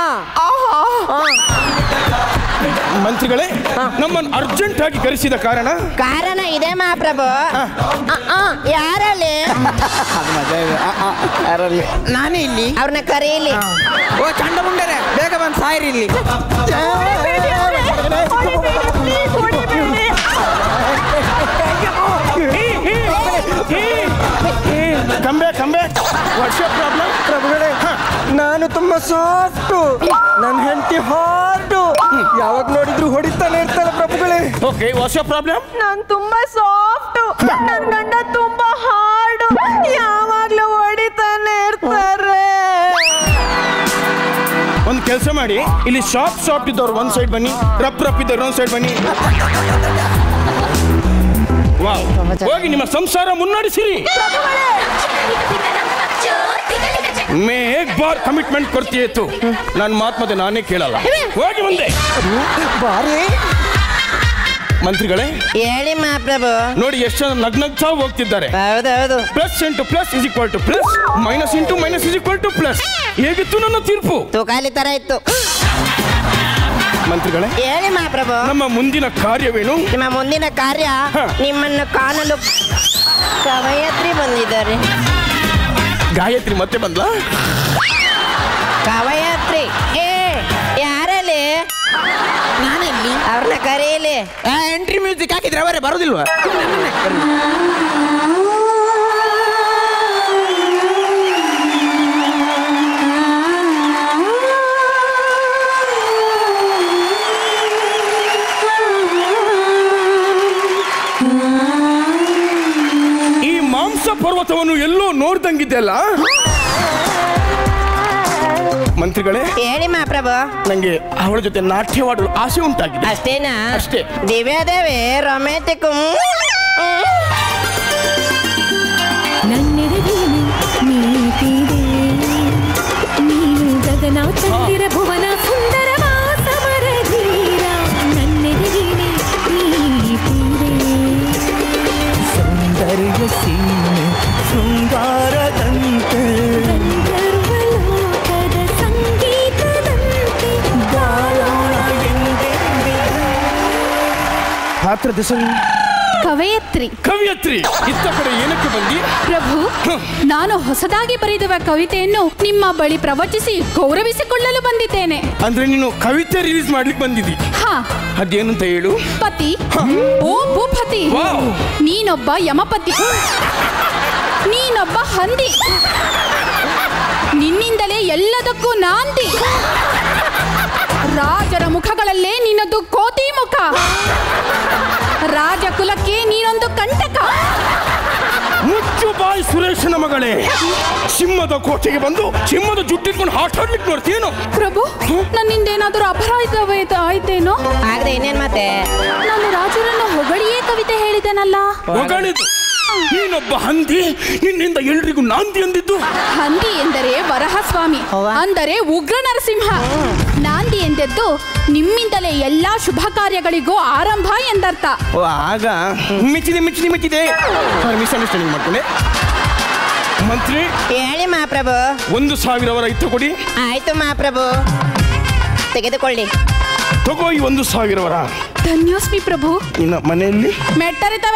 ಮಂತ್ರಿಗಳೇ, ನಮ್ಮನ್ನು ಅರ್ಜೆಂಟ್ ಆಗಿ ಕರೆಸಿದ ಕಾರಣ ಇದೆ ಮಹಾಪ್ರಭು. ಯಾರಲ್ಲಿ? ನಾನೇ ಇಲ್ಲಿ. ಅವ್ರನ್ನ ಕರೀಲಿ. ಓ ಚಂಡ ಮುಂಡರೆ, ಬೇಗ ಬಂದು ಸಾಯಿರಿ ಇಲ್ಲಿ. ಕಂಬೆ ವಾಟ್ಸ್ ಯುವರ್ ಪ್ರಾಬ್ಲಮ್? ಪ್ರಭುಗಳೇ, ನಾನು ತುಂಬಾ ಸಾಫ್ಟು, ನನ್ನ ಹೆಂಡತಿ ಹಾರ್ಡು, ಯಾವಾಗ ನೋಡಿದ್ರು ಹೊಡಿತಾನೆ ಇರ್ತಾಳೆ ಪ್ರಭುಗಳೇ. Okay, what's your problem? ನಾನು ತುಂಬಾ ಸಾಫ್ಟು, ನನ್ನ ಗಂಡ ತುಂಬಾ ಹಾರ್ಡು, ಯಾವಾಗ್ಲೂ ಹೊಡಿತಾನೆ ಇರ್ತಾರೆ. ಒಂದು ಕೆಲಸ ಮಾಡಿ, ಇಲ್ಲಿ ಸಾಫ್ಟ್ ಇದ್ದವ್ರು ಒಂದ್ ಸೈಡ್ ಬನ್ನಿ, ರಫ್ ಇದ್ದವ್ರು ಒಂದ್ ಸೈಡ್ ಬನ್ನಿ. ವಾವ್, ಹೋಗಿ ನಿಮ್ಮ ಸಂಸಾರ ಮುನ್ನಡೆಸಿರಿ. ಮೇ ಏಕ್ ಬಾರ್ ಕಮಿಟ್ಮೆಂಟ್ ಕೊಡ್ತೀಯ ತು, ನನ್ನ ಮಾತು ಮತ್ತೆ ನಾನೇ ಕೇಳಲ್ಲ. ಹೋಗಿ ಮುಂದೆ ಬಾರಿ. ಮಂತ್ರಿಗಳೇ ಹೇಳಿ ಮಹಾಪ್ರಭು. ನೋಡಿ ಎಷ್ಟು ಜನ ನಗ್ನಗ್ತಾ ಹೋಗ್ತಿದ್ದಾರೆ. ಹೌದೌದು. Plus into plus is equal to plus, minus into minus is equal to plus. ಹೇಗಿತ್ತು ನನ್ನ ತೀರ್ಪು? ತೂಕಾಲಿ ತರ ಇತ್ತು. ಮಂತ್ರಿಗಳೇ ಹೇಳಿ ಮಹಾಪ್ರಭು. ನಮ್ಮ ಮುಂದಿನ ಕಾರ್ಯವೇನು? ನಿಮ್ಮ ಮುಂದಿನ ಕಾರ್ಯ, ನಿಮ್ಮನ್ನು ಕಾಣಲು ಕವಯತ್ರಿ ಬಂದಿದ್ದಾರೆ. ಗಾಯತ್ರಿ ಮತ್ತೆ ಬಂದ್ಲಾ? ಕವಯತ್ರಿ. ಯಾರಲ್ಲಿ? ನಾನೆಲ್ಲಿ? ಅವ್ರನ್ನ ಕರೀಲಿ. ಎಂಟ್ರಿ ಮ್ಯೂಸಿಕ್ ಹಾಕಿದ್ರೆ ಅವರೇ ಬರೋದಿಲ್ವಾ? ಈ ಮಾಂಸ ಪರ್ವತವನ್ನು ಎಲ್ಲೋ ನೋಡ್ದಂಗಿದ್ದೆಲ್ಲ. ಮಂತ್ರಿಗಳೇ ಹೇಳಿ ಮಹಾಪ್ರಭು. ನಂಗೆ ಅವಳ ಜೊತೆ ನಾಟ್ಯವಾಡಲು ಆಸೆ ಉಂಟಾಗಿದೆ. ಅಷ್ಟೇನಾ? ಅಷ್ಟೇ. ದಿವ್ಯಾದೇವಿ ರೊಮ್ಯಾಂಟಿಕ್. ನೀನು ಗಗನ ಚಂದಿರ ಭುವನ ಸುಂದರ ಸಮರ ಧೀರ, ನನ್ನೆದುರಿನೇ ನೀತಿದೆ. ಸೌಂದರ್ಯ ಸೀಮೆ ಶೃಂಗಾರದಂತೆ, ಗಂಧರ್ವಲೋಕದ ಸಂಗೀತದಂತೆ ಪಾತ್ರ ದಿಸು ಕವಯತ್ರಿ. ಕವಿಯತ್ರಿ, ಇತ್ತ ಕಡೆ ಏನಕ್ಕೆ ಬಂದಿ? ಪ್ರಭು, ನಾನು ಹೊಸದಾಗಿ ಬರೆದಿರುವ ಕವಿತೆಯನ್ನು ನಿಮ್ಮ ಬಳಿ ಪ್ರವಚಿಸಿ ಗೌರವಿಸಿಕೊಳ್ಳಲು ಬಂದಿದ್ದೇನೆ. ಅಂದ್ರೆ ನೀನು ಕವಿತೆ ರಿಲೀಸ್ ಮಾಡ್ಲಿಕ್ಕೆ ಬಂದಿದ್ದಿ? ಹಾ. ಅದೇನಂತ ಹೇಳು. ಪತಿ, ಓ ಭೂಪತಿ, ನೀನೊಬ್ಬ ಯಮಪತಿ, ನೀನೊಬ್ಬ ಹಂದಿ, ನಿನ್ನಿಂದಲೇ ಎಲ್ಲದಕ್ಕೂ ನಾಂದಿ, ರಾಜರ ಮುಖಗಳಲ್ಲೇ ನಿನ್ನದು ಕೋತಿ ಮುಖ, ರಾಜ ಕುಲಕ್ಕೆ ನೀನೊಂದು ಕಂಟಕ. ಮುಚ್ಚು ಬಾಯಿ ಸುರೇಶನ ಮಗಳೇ, ಸಿಂಹದ ಕೋಟೆಗೆ ಬಂದು ಸಿಂಹದ ಜುಟ್ಟಿಟ್ಕೊಂಡು ಆಟಾಡ್ಲಿಕ್ಕೆ ನೋಡ್ತೀಯೇನು? ಪ್ರಭು, ನನ್ನಿಂದೇನಾದರೂ ಅಪರಾಧ ಆಯ್ತೇನೋ? ಆಗದೆ ಇನ್ನೇನ್ ಮತ್ತೆ? ನಾನು ರಾಜರನ್ನು ಹೊಗಳಿಯೇ ಕವಿತೆ ಹೇಳಿದೆನಲ್ಲ. ಹೊಗಳಿದ್ದು ನೀನೊಬ್ಬ ಹಂದಿ, ನಿನ್ನಿಂದ ಎಲ್ರಿಗೂ ನಾಂದಿ ಅಂದಿದ್ದು. ಹಂದಿ ಎಂದರೆ ವರಹಸ್ವಾಮಿ, ಅಂದರೆ ಉಗ್ರ ನರಸಿಂಹ. ನಾಂದಿ ಎಂದದ್ದು ನಿಮ್ಮಿಂದಲೇ ಎಲ್ಲಾ ಶುಭ ಕಾರ್ಯಗಳಿಗೂ ಆರಂಭ ಎಂದರ್ಥ. ಆಗ ಮಿಚ್ಚಿದೆ ಮಿಸ್ಅಂಡರ್ಸ್ಟ್ಯಾಂಡಿಂಗ್ ಮಾಡ್ಕೊಂಡೆ. ಮಂತ್ರಿ ಹೇಳಿ ಮಹಾಪ್ರಭು. 1,000 ವರ ಇತ್ತು ಕೊಡಿ. ಆಯ್ತು ಮಹಾಪ್ರಭು, ತೆಗೆದುಕೊಳ್ಳಿ. ತಗೋ ಈ 1,000 ವರ. ಧನ್ಯೋಸ್ಮಿ ಪ್ರಭು. ಇನ್ನ ಮನೆಯಲ್ಲಿ ಮೆಟ್ಟರಿತವೆ.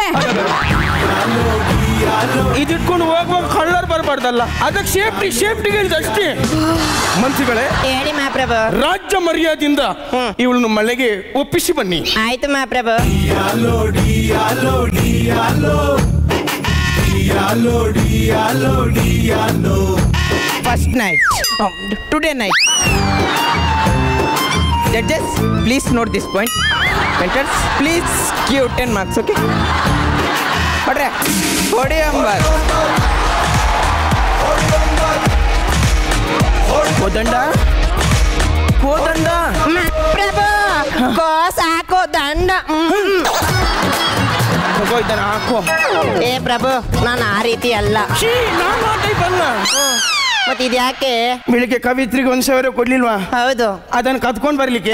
ಇದಿಟ್ಕೊಂಡು ಹೋಗುವಾಗ ಕಳ್ಳರ್ ಬರಬಾರ್ದಲ್ಲ, ಅದಕ್ಕೆ ಸೇಫ್ಟಿಗೆ ಹೇಳಿದ ಅಷ್ಟೇ. ಮಂತ್ರಿಗಳೇ ಹೇಳಿ ಮಹಾಪ್ರಭು. ರಾಜ್ಯ ಮರ್ಯಾದೆಯಿಂದ ಇವಳನ್ನು ಮಳೆಗೆ ಒಪ್ಪಿಸಿ ಬನ್ನಿ. ಆಯ್ತು ಮಹಾಪ್ರಭು. First night, today night. Judges, please note this point. Mentors, please give 10 marks, okay? Padre, Kodiyambar. Kodanda. ಪ್ರಭು, ಕೋಸ್ ಹಾಕೋ ದಂಡ. ಹಾಕೋ. ಏ ಪ್ರಭು, ನಾನು ಆ ರೀತಿ ಅಲ್ಲ. ಮತ್ತೆ ಇದ್ಯಾಕೆ? ಬೆಳಿಗ್ಗೆ ಕವಿತ್ರಿಗೆ 1,000 ಕೊಡ್ಲಿಲ್ವಾ? ಹೌದು. ಅದನ್ನ ಕದ್ಕೊಂಡ್ ಬರ್ಲಿಕ್ಕೆ.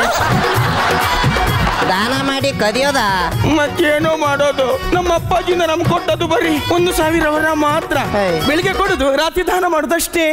ದಾನ ಮಾಡಿ ಕದಿಯೋದಾ? ಮತ್ತೇನೋ ಮಾಡೋದು. ನಮ್ಮ ಅಪ್ಪಾಜಿಂದ ನಮ್ಗೆ ಕೊಟ್ಟದ್ದು ಬರೀ 1,000 ವರ ಮಾತ್ರ. ಬೆಳಿಗ್ಗೆ ಕೊಡುದು, ರಾತ್ರಿ ದಾನ ಮಾಡೋದಷ್ಟೇ.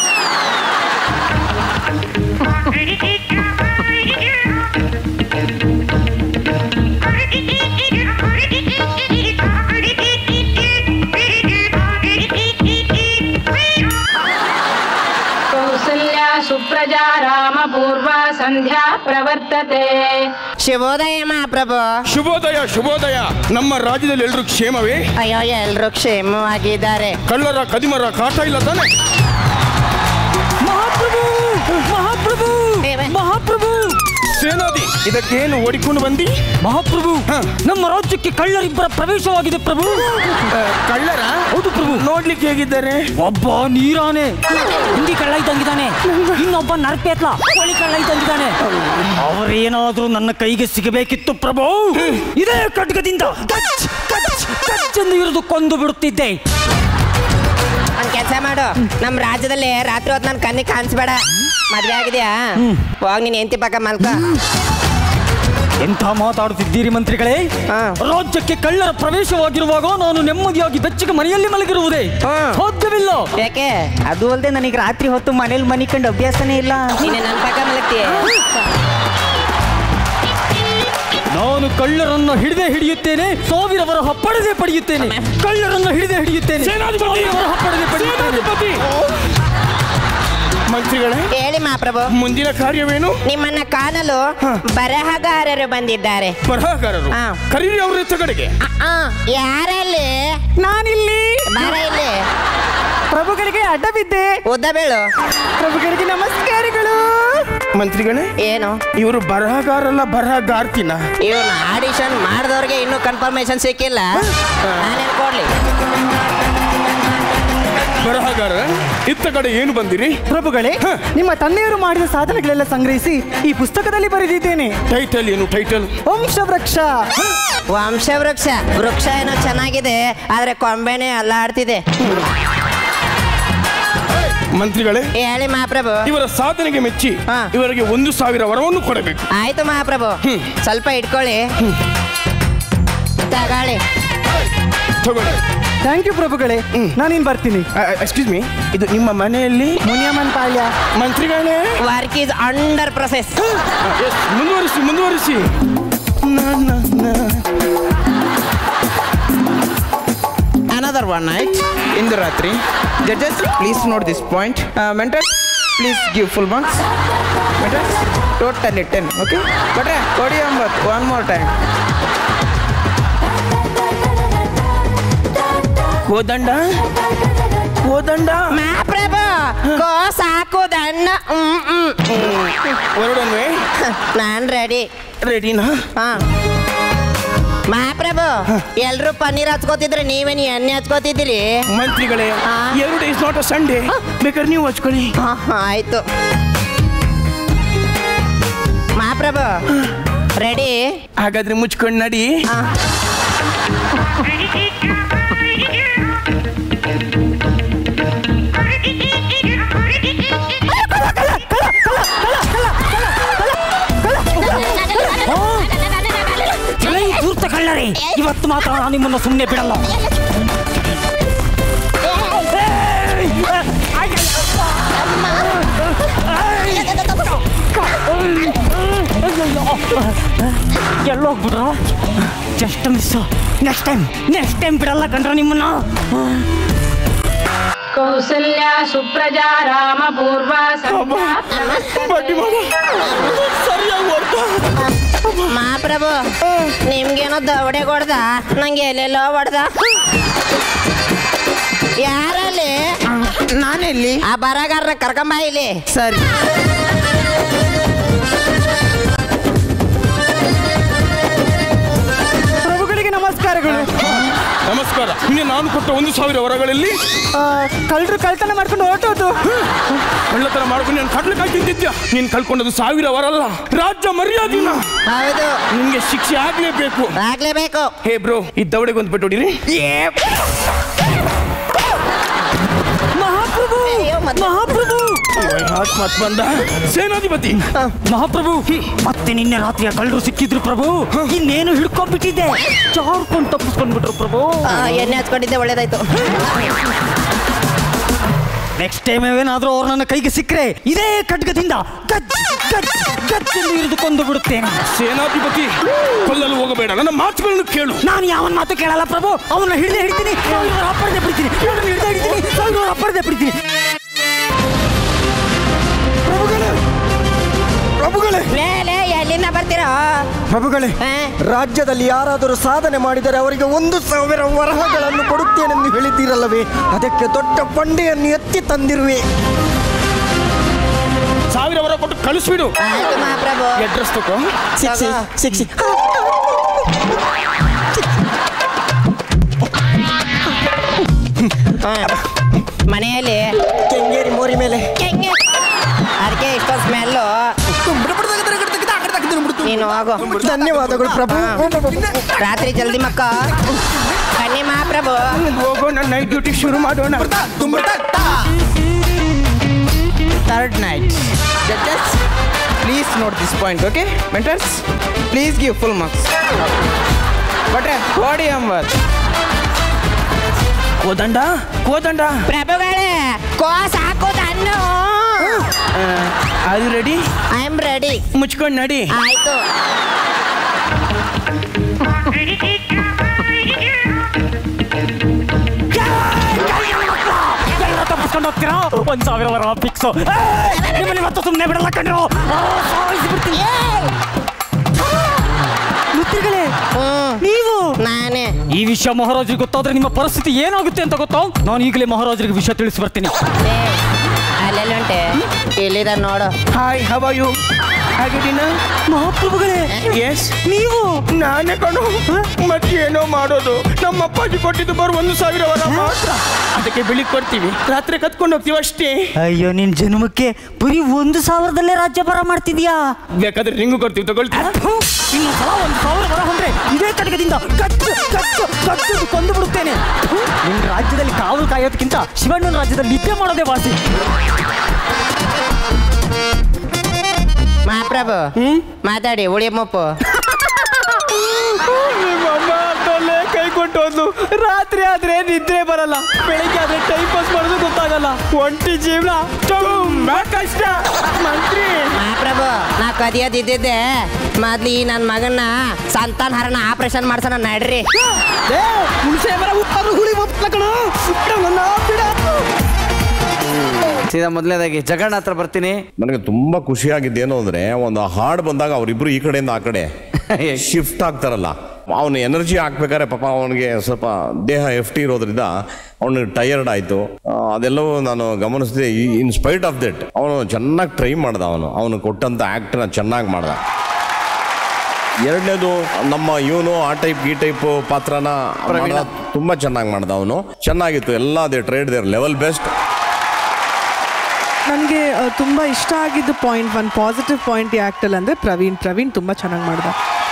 ಸುಪ್ರಜಾ ರಾಮ ಪೂರ್ವ ಸಂಧ್ಯಾ ಪ್ರವರ್ತತೆ. ಶುಭೋದಯ ಮಹಾಪ್ರಭು. ಶುಭೋದಯ. ನಮ್ಮ ರಾಜ್ಯದಲ್ಲಿ ಎಲ್ರು ಕ್ಷೇಮವೇ? ಅಯ್ಯೋ, ಎಲ್ರು ಕ್ಷೇಮವಾಗಿದ್ದಾರೆ. ಕಳ್ಳರ ಕದಿಮರ ಕಾಟ ಇಲ್ಲ ತಾನೆ? ಮಹಾಪ್ರಭು ಸೇನಾದಿ, ಇದಕ್ಕೇನು ಓಡಿಕೊಂಡು ಬಂದಿ? ಮಹಾಪ್ರಭು, ನಮ್ಮ ರಾಜ್ಯಕ್ಕೆ ಕಳ್ಳರಿಬ್ಬರ ಪ್ರವೇಶವಾಗಿದೆ ಪ್ರಭು. ಕಳ್ಳರ? ಹೌದು ಪ್ರಭು. ನೋಡ್ಲಿಕ್ಕೆ ಹೇಗಿದ್ದಾರೆ? ಒಬ್ಬ ನೀರಾನೆ, ಹಿಂದಿ ಕಳ್ಳ ಇದ್ದಂಗಿದ್ದಾನೆ. ಇನ್ನೊಬ್ಬ ನರ್ಪೇತ್ಲ, ಕೋಳಿ ಕಳ್ಳ ಇದ್ದಂಗಿದ್ದಾನೆ. ಅವರೇನಾದ್ರೂ ನನ್ನ ಕೈಗೆ ಸಿಗಬೇಕಿತ್ತು ಪ್ರಭು. ಇದೇ ಖಡ್ಗದಿಂದ ಎಂದು ಇರಿದು ಕೊಂದು ಬಿಡುತ್ತಿದ್ದೆ. ಒಂದ್ ಕೆಲಸ ಮಾಡು, ನಮ್ಮ ರಾಜ್ಯದಲ್ಲಿ ರಾತ್ರಿ ಹೊತ್ತು ನನ್ನ ಕಣ್ಣಿಗೆ ಕಾಣಿಸ್ಬೇಡ. ಮದ್ವೆ ಆಗಿದ್ಯಾ? ಹೋಗಿ ನೀನ್ ಹೆಂಡತಿ ಪಕ್ಕ ಮಲ್ಕ. ಎಂಥ ಮಾತಾಡುತ್ತಿದ್ದೀರಿ ಮಂತ್ರಿಗಳೇ? ರಾಜ್ಯಕ್ಕೆ ಕಳ್ಳರ ಪ್ರವೇಶವಾಗಿರುವಾಗ ನಾನು ನೆಮ್ಮದಿಯಾಗಿ ಬೆಚ್ಚಗೆ ಮನೆಯಲ್ಲಿ ಮಲಗಿರುವುದೇ ಸಾಧ್ಯವಿಲ್ಲ. ಯಾಕೆ? ಅದು ಅಲ್ಲದೆ ನನಗೆ ರಾತ್ರಿ ಹೊತ್ತು ಮನೇಲಿ ಮನಿಕೊಂಡು ಅಭ್ಯಾಸನೇ ಇಲ್ಲ. ನೀನೆ ನನ್ನ ಪಕ್ಕ ಮಲಗ್ತೀಯ? ನಾನು ಕಳ್ಳರನ್ನು ಹಿಡಿಯುತ್ತೇನೆ, 1,000 ವರಹ ಪಡೆಯುತ್ತೇನೆ. ಕಳ್ಳರನ್ನು ಹಿಡಿಯುತ್ತೇನೆ, 1,000 ವರಹ ಪಡೆಯುತ್ತೇನೆ. ಮಂತ್ರಿಗಳೇ ಹೇಳಿ ಮಹಾಪ್ರಭು. ಮುಂದಿನ ಕಾರ್ಯವೇನು? ನಿಮ್ಮನ್ನ ಕಾಣಲು ಬರಹಗಾರರು ಬಂದಿದ್ದಾರೆ. ಬರಹಗಾರರು? ಕರೀರಿ ಅವ್ರ ಕಡೆಗೆ. ಯಾರಲ್ಲಿ? ನಾನಿಲ್ಲಿ. ಬಾರ ಇಲ್ಲಿ. ಪ್ರಭುಗಳಿಗೆ ಅಡ್ಡ ಬಿದ್ದೆ. ಉದ್ದ ಬೇಳು. ಪ್ರಭುಗಳಿಗೆ ನಮಸ್ಕಾರಗಳು. ಮಂತ್ರಿಗಳೇ ಏನು? ಇವರು ಬರಹಗಾರಲ್ಲ, ಬರಹಗಾರ್ತಿನ? ಇವ್ನ ಆಡಿಷನ್ ಮಾಡಿದವ್ರಿಗೆ ಇನ್ನೂ ಕನ್ಫರ್ಮೇಶನ್ ಸಿಕ್ಕಿಲ್ಲ. ನಾನೇನ್ ಕೊಡ್ಲಿ? ಬರಹಗಾರ, ಇತ್ತ ಕಡೆ ಏನು ಬಂದಿರಿ? ಪ್ರಭುಗಳೇ, ನಿಮ್ಮ ತಂದೆಯವರು ಮಾಡಿದ ಸಾಧನೆಗಳೆಲ್ಲ ಸಂಗ್ರಹಿಸಿ ಈ ಪುಸ್ತಕದಲ್ಲಿ ಬರೆದಿದ್ದೇನೆ. ಟೈಟಲ್ ಏನು? ಟೈಟಲ್ ವಂಶವೃಕ್ಷ. ವಂಶವೃಕ್ಷ. ವೃಕ್ಷ ಏನೋ ಚೆನ್ನಾಗಿದೆ, ಆದ್ರೆ ಕೊಂಬೆನೆ ಅಲ್ಲಾಡ್ತಿದೆ. ಮಂತ್ರಿಗಳೇ ಹೇಳಿ ಮಹಾಪ್ರಭು. ಇವರ ಸಾಧನೆಗೆ ಮೆಚ್ಚಿ ಇವರಿಗೆ 1,000 ವರವನ್ನು ಕೊಡಬೇಕು. ಆಯ್ತು ಮಹಾಪ್ರಭು, ಸ್ವಲ್ಪ ಇಟ್ಕೊಳ್ಳಿ. ತಗೊಳ್ಳಿ. ಥ್ಯಾಂಕ್ ಯು ಪ್ರಭುಗಳೇ. ನಾನಿನ್ ಬರ್ತೀನಿ. ಎಕ್ಸ್ಕ್ಯೂಸ್ ಮೀ, ಇದು ನಿಮ್ಮ ಮನೆಯಲ್ಲಿ? ಮುನಿಯಮ್ಮನ್ ಪಾಳ್ಯ. ಮಂತ್ರಿಗಳೇ, ವರ್ಕ್ ಈಸ್ ಅಂಡರ್ ಪ್ರೊಸೆಸ್. ಮುಂದುವರಿಸಿ. another one night ಇಂದು ರಾತ್ರಿ. Judges, please note this point. Mentors, please give full marks. Mentors, totally 10. Okay? But one more time. ಕೋದಂಡ ಮಾ ಪ್ರಭು ಕೋ ಸಾಕು ದಂಡ ಹೊರಡನ್ವೇ ನಾನ್ ರೆಡಿನಾ ಮಹಾಪ್ರಭು ಎಲ್ರು ಪನ್ನೀರ್ ಹಚ್ಕೋತಿದ್ರೆ ನೀವೇನು ಎಣ್ಣೆ ಹಚ್ಕೋತಿದ್ದೀರಿ? ಮಂತ್ರಿಗಳೇ, ಎರಡು ಇಸ್ ನಾಟ್ ಅ ಸಂಡೇ, ಬೇಕಾದ್ರೆ ನೀವು ಹಚ್ಕೊಳ್ಳಿ. ಆಯ್ತು ಮಹಾಪ್ರಭು ರೆಡಿ? ಹಾಗಾದ್ರೆ ಮುಚ್ಕೊಂಡು ನಡಿ. ದೂರ್ತ ಕಳ್ಳರಿ, ಇವತ್ತು ಮಾತ್ರ ನಾನು ನಿಮ್ಮನ್ನು ಸುಮ್ಮನೆ ಬಿಡಲ್ಲ. ಎಲ್ಲೋಗ್ಬಿಡ್ರ? Just miss. ನೆಕ್ಸ್ಟ್ ಟೈಮ್ ಬಿಡಲ್ಲ ಕಂಡ್ರ ನಿಮ್ಮನ್ನ. ಕೌಸಲ್ಯ ಸುಪ್ರಜಾ ರಾಮ ಪೂರ್ವ ಮಹಾಪ್ರಭು ನಿಮ್ಗೇನೋ ದವಡೆ ಹೊಡ್ದ, ನಂಗೆ ಎಲ್ಲೆಲ್ಲೋ ಹೊಡ್ದ. ಯಾರಲ್ಲಿ? ನಾನೆಲ್ಲಿ? ಆ ಬರಗಾರನ ಕರ್ಕೊಂಬ ಇಲ್ಲಿ. ಸರಿ. ಪ್ರಭುಗಳಿಗೆ ನಮಸ್ಕಾರಗಳು. ನಮಸ್ಕಾರ. ನಿನ್ನೆ ನಾನು ಕೊಟ್ಟ 1,000 ವರಗಳಲ್ಲಿ ಕಳ್ಳರು ಕಳ್ತನ ಮಾಡ್ಕೊಂಡು ಹೊರಟೋದು. ಕಳ್ಳತನ ಮಾಡ್ಕೊಂಡು ನಾನು ಕಡ್ಲೆಕಾಯಿ ತಿಂತಿದ್ಯಾ? ನೀನ್ ಕಳ್ಕೊಂಡದು 1000 ವರ ಅಲ್ಲ, ರಾಜ್ಯ ಮರ್ಯಾದಿನ. ಹೌದು, ನಿಮ್ಗೆ ಶಿಕ್ಷೆ ಆಗ್ಲೇಬೇಕು. ಹೇ ಬ್ರೋ, ಈ ದವಡೆಗೆ ಒಂದು ಪೆಟ್ಟು ಹೊಡೀರಿ. ಮಹಾಪ್ರಭು ಮತ್ ಬಂದ ಸೇನಾಧಿಪತಿ. ಮಹಾಪ್ರಭು, ಮತ್ತೆ ನಿನ್ನೆ ರಾತ್ರಿಯ ಕಳ್ಳರು ಸಿಕ್ಕಿದ್ರು ಪ್ರಭು. ಇನ್ನೇನು ಹಿಡ್ಕೊಂಡ್ಬಿಟ್ಟಿದ್ದೆ, ಚಾರ್ಕೊಂಡು ತಪ್ಪಿಸ್ಕೊಂಡ್ಬಿಟ್ರು ಪ್ರಭು. ಎಣ್ಣೆ ಹಚ್ಕೊಂಡಿದ್ದೆ, ಒಳ್ಳೇದಾಯ್ತು. ನೆಕ್ಸ್ಟ್ ಟೈಮ್ ಏನಾದ್ರೂ ಅವ್ರು ನನ್ನ ಕೈಗೆ ಸಿಕ್ಕರೆ ಇದೇ ಖಡ್ಗದಿಂದ ಗಚ್ಚೆಂದು ಹಿಡಿದುಕೊಂಡು ಬಿಡುತ್ತೇನೆ. ಸೇನಾಧಿಪತಿ, ಕೊಲ್ಲಲು ಹೋಗಬೇಡ, ನನ್ನ ಮಾತುಗಳನ್ನು ಕೇಳು. ನಾನು ಯಾವನ ಮಾತು ಕೇಳಲ್ಲ ಪ್ರಭು. ಅವನ್ನ ಹಿಡಿತೀನಿ, ಅಪ್ಪಡದೆ ಬಿಡ್ತೀನಿ. ಅಪ್ಪಡದೆ ಬಿಡ್ತೀನಿ. ಪ್ರಭುಗಳೇ, ಎಲ್ಲಿಂದ ಬರ್ತೀರಾ? ಪ್ರಭುಗಳೇ, ರಾಜ್ಯದಲ್ಲಿ ಯಾರಾದರೂ ಸಾಧನೆ ಮಾಡಿದರೆ ಅವರಿಗೆ 1,000 ವರಹಗಳನ್ನು ಕೊಡುತ್ತೇನೆಂದು ಹೇಳಿದ್ದೀರಲ್ಲವೇ, ಅದಕ್ಕೆ ದೊಡ್ಡ ಬಂಡೆಯನ್ನು ಎತ್ತಿ ತಂದಿರುವೆ. 1000 ವರ ಕೊಟ್ಟು ಕಳಿಸ್ಬಿಡು. ಮಹಾಪ್ರಭು, ಅಡ್ರೆಸ್ ತಗೋ. ಸಿಕ್ಸಿ ಮನೆಯಲ್ಲಿ ಕೆಂಗೇರಿ ಮೋರಿ ಮೇಲೆ ಅದಕ್ಕೆ ಇಷ್ಟೊಂದು ಸ್ಮೆಲ್ಲು. ನೀನು ಹೋಗು. ಧನ್ಯವಾದಗಳು ಪ್ರಭು. ರಾತ್ರಿ ಜಲ್ದಿ ಮಕ್ಕ ಬನ್ನಿ ಮಹಾಪ್ರಭು. ಹೋಗೋ, ನನ್ನ ನೈಟ್ ಡ್ಯೂಟಿ ಶುರು ಮಾಡೋಣ. Third night. Judges, please note this point. Okay mentors, please give full marks. ಬಟ್ರೆ ಕೋಡಿ ಅಂಬರ್. ಕೋದಂಡ ಪ್ರಭುಗಳೇ, ಕೋಸ್ ಹಾಕೋದನ್ನು. ಅದು ರೆಡಿ? I am ready. ಮುಚ್ಕೊಂಡು ನಡಿ. ಆಯ್ತು. ತಪ್ಪಿಸ್ಕೊಂಡು ಹೋಗ್ತೀರಾ? 1,000 ವರ ಫಿಕ್ಸು. ನಿಮ್ಮನ್ನ ಇವತ್ತು ಸುಮ್ಮನೆ ಬಿಡಲ್ಲ ಕಂಡ್ರು. ನೀವು ನಾನೇ. ಈ ವಿಷಯ ಮಹಾರಾಜರಿಗೆ ಗೊತ್ತಾದ್ರೆ ನಿಮ್ಮ ಪರಿಸ್ಥಿತಿ ಏನಾಗುತ್ತೆ ಅಂತ ಗೊತ್ತಾ? ನಾನು ಈಗಲೇ ಮಹಾರಾಜರಿಗೆ ವಿಷಯ ತಿಳಿಸಿ ಬರ್ತೀನಿ. ಅಲ್ಲೆಲ್ಲುಂಟೆ, ಇಲ್ಲಿದ ನೋಡು. Hi, how are you? ಆಗಿದ್ದೀನ? ಮಹಾಪ್ರಭುಗಳೇ, ಎಸ್. ನೀವು? ನಾನೇ ಕಣು. ಮತ್ತೆ ಏನೋ ಮಾಡೋದು, ನಮ್ಮ ಅಪ್ಪಾಜಿ ಕೊಟ್ಟಿದ್ದು ಬರೋ 1,000 ವರ ಮಾತ್ರ. ಅದಕ್ಕೆ ಬೆಳಿಗ್ಗೆ ಕೊಡ್ತೀವಿ, ರಾತ್ರಿ ಕತ್ಕೊಂಡು ಹೋಗ್ತೀವಿ ಅಷ್ಟೇ. ಅಯ್ಯೋ, ನಿನ್ ಜನ್ಮಕ್ಕೆ ಬರೀ 1,000ದಲ್ಲೇ ರಾಜ್ಯಭಾರ ಮಾಡ್ತಿದ್ಯಾ? ಬೇಕಾದ್ರೆ ರಿಂಗು ಕೊಡ್ತೀವಿ, ತಗೊಳ್ತೀವಿ. ಇನ್ನೊಂದ್ಸಲ 1,000 ವರ ಅಂದ್ರೆ ಇದೇ ಕಟಕದಿಂದ ಕಚ್ಚು ಕೊಂದು ಬಿಡುತ್ತೇನೆ. ನಿನ್ನ ರಾಜ್ಯದಲ್ಲಿ ಕಾವಲು ಕಾಯೋದಕ್ಕಿಂತ ಶಿವಣ್ಣನ ರಾಜ್ಯದಲ್ಲಿ ನಿದ್ದೆ ಮಾಡೋದೇ ವಾಸಿ. ಮಹಾಪ್ರಭು, ಮಾತಾಡಿ ಉಳಿಯಮ್ಮಪ್ಪು. ಕೈ ಕೊಟ್ಟು ಹೊಂಟೋದ್ಲು. ರಾತ್ರಿ ಆದ್ರೆ ನಿದ್ರೆ ಬರಲ್ಲ, ಬೆಳಿಗ್ಗೆ ಆದ್ರೆ ಟೈಮ್ ಪಾಸ್ ಮಾಡೋದು ಗೊತ್ತಾಗಲ್ಲ. ಒಂಟಿ ಜೀವನ ತುಂಬಾ ಕಷ್ಟ. ಮಂತ್ರಿ ಮಹಾಪ್ರಭು, ನಾ ಕದಿಯೋದಿದ್ದೆ ಮೊದ್ಲು ಈ ನನ್ನ ಮಗನ್ನ ಸಂತಾನ ಹರಣ ಆಪರೇಷನ್ ಮಾಡ್ಸೋಣ ನಡ್ರಿ. ಹುಣಸೆ ಮರ ಉಪ್ಪಾರು ಹುಳಿ ಒಪ್ಲಕಣ. ಸೀದಾ ಮೊದಲನೇದಾಗಿ ಜಗಣ್ಣ ಹತ್ರ ಬರ್ತೀನಿ. ನನಗೆ ತುಂಬಾ ಖುಷಿಯಾಗಿದ್ದೇನು ಅಂದ್ರೆ, ಒಂದು ಹಾಡು ಬಂದಾಗ ಅವರಿಬ್ರು ಈ ಕಡೆಯಿಂದ ಆ ಕಡೆ ಶಿಫ್ಟ್ ಆಗ್ತಾರಲ್ಲ, ಅವನು ಎನರ್ಜಿ ಹಾಕ್ಬೇಕಾದ್ರೆ ಪಾಪ ಅವನಿಗೆ ಸ್ವಲ್ಪ ದೇಹ ಎಫ್ಟಿ ಇರೋದ್ರಿಂದ ಅವನಿಗೆ ಟಯರ್ಡ್ ಆಯ್ತು. ಅದೆಲ್ಲವೂ ನಾನು ಗಮನಿಸಿದೆ. ಇನ್ ಸ್ಪೈಟ್ ಆಫ್ ದಟ್ ಅವನು ಚೆನ್ನಾಗಿ ಟ್ರೈ ಮಾಡ್ದ. ಅವನು ಕೊಟ್ಟಂತ ಆಕ್ಟ್ನ ಚೆನ್ನಾಗಿ ಮಾಡ್ದ. ಎರಡನೇದು ನಮ್ಮ ಇವನು ಆ ಟೈಪ್ ಈ ಟೈಪ್ ಪಾತ್ರನ ತುಂಬಾ ಚೆನ್ನಾಗಿ ಮಾಡ್ದ. ಅವನು ಚೆನ್ನಾಗಿತ್ತು. ಎಲ್ಲ they tried their level best. ನನಗೆ ತುಂಬ ಇಷ್ಟ ಆಗಿದ್ದು ಪಾಯಿಂಟ್, ಒಂದು ಪಾಸಿಟಿವ್ ಪಾಯಿಂಟ್ ಈ ಆ್ಯಕ್ಟಲ್ಲಿ ಅಂದರೆ ಪ್ರವೀಣ್ ತುಂಬ ಚೆನ್ನಾಗಿ ಮಾಡ್ದ.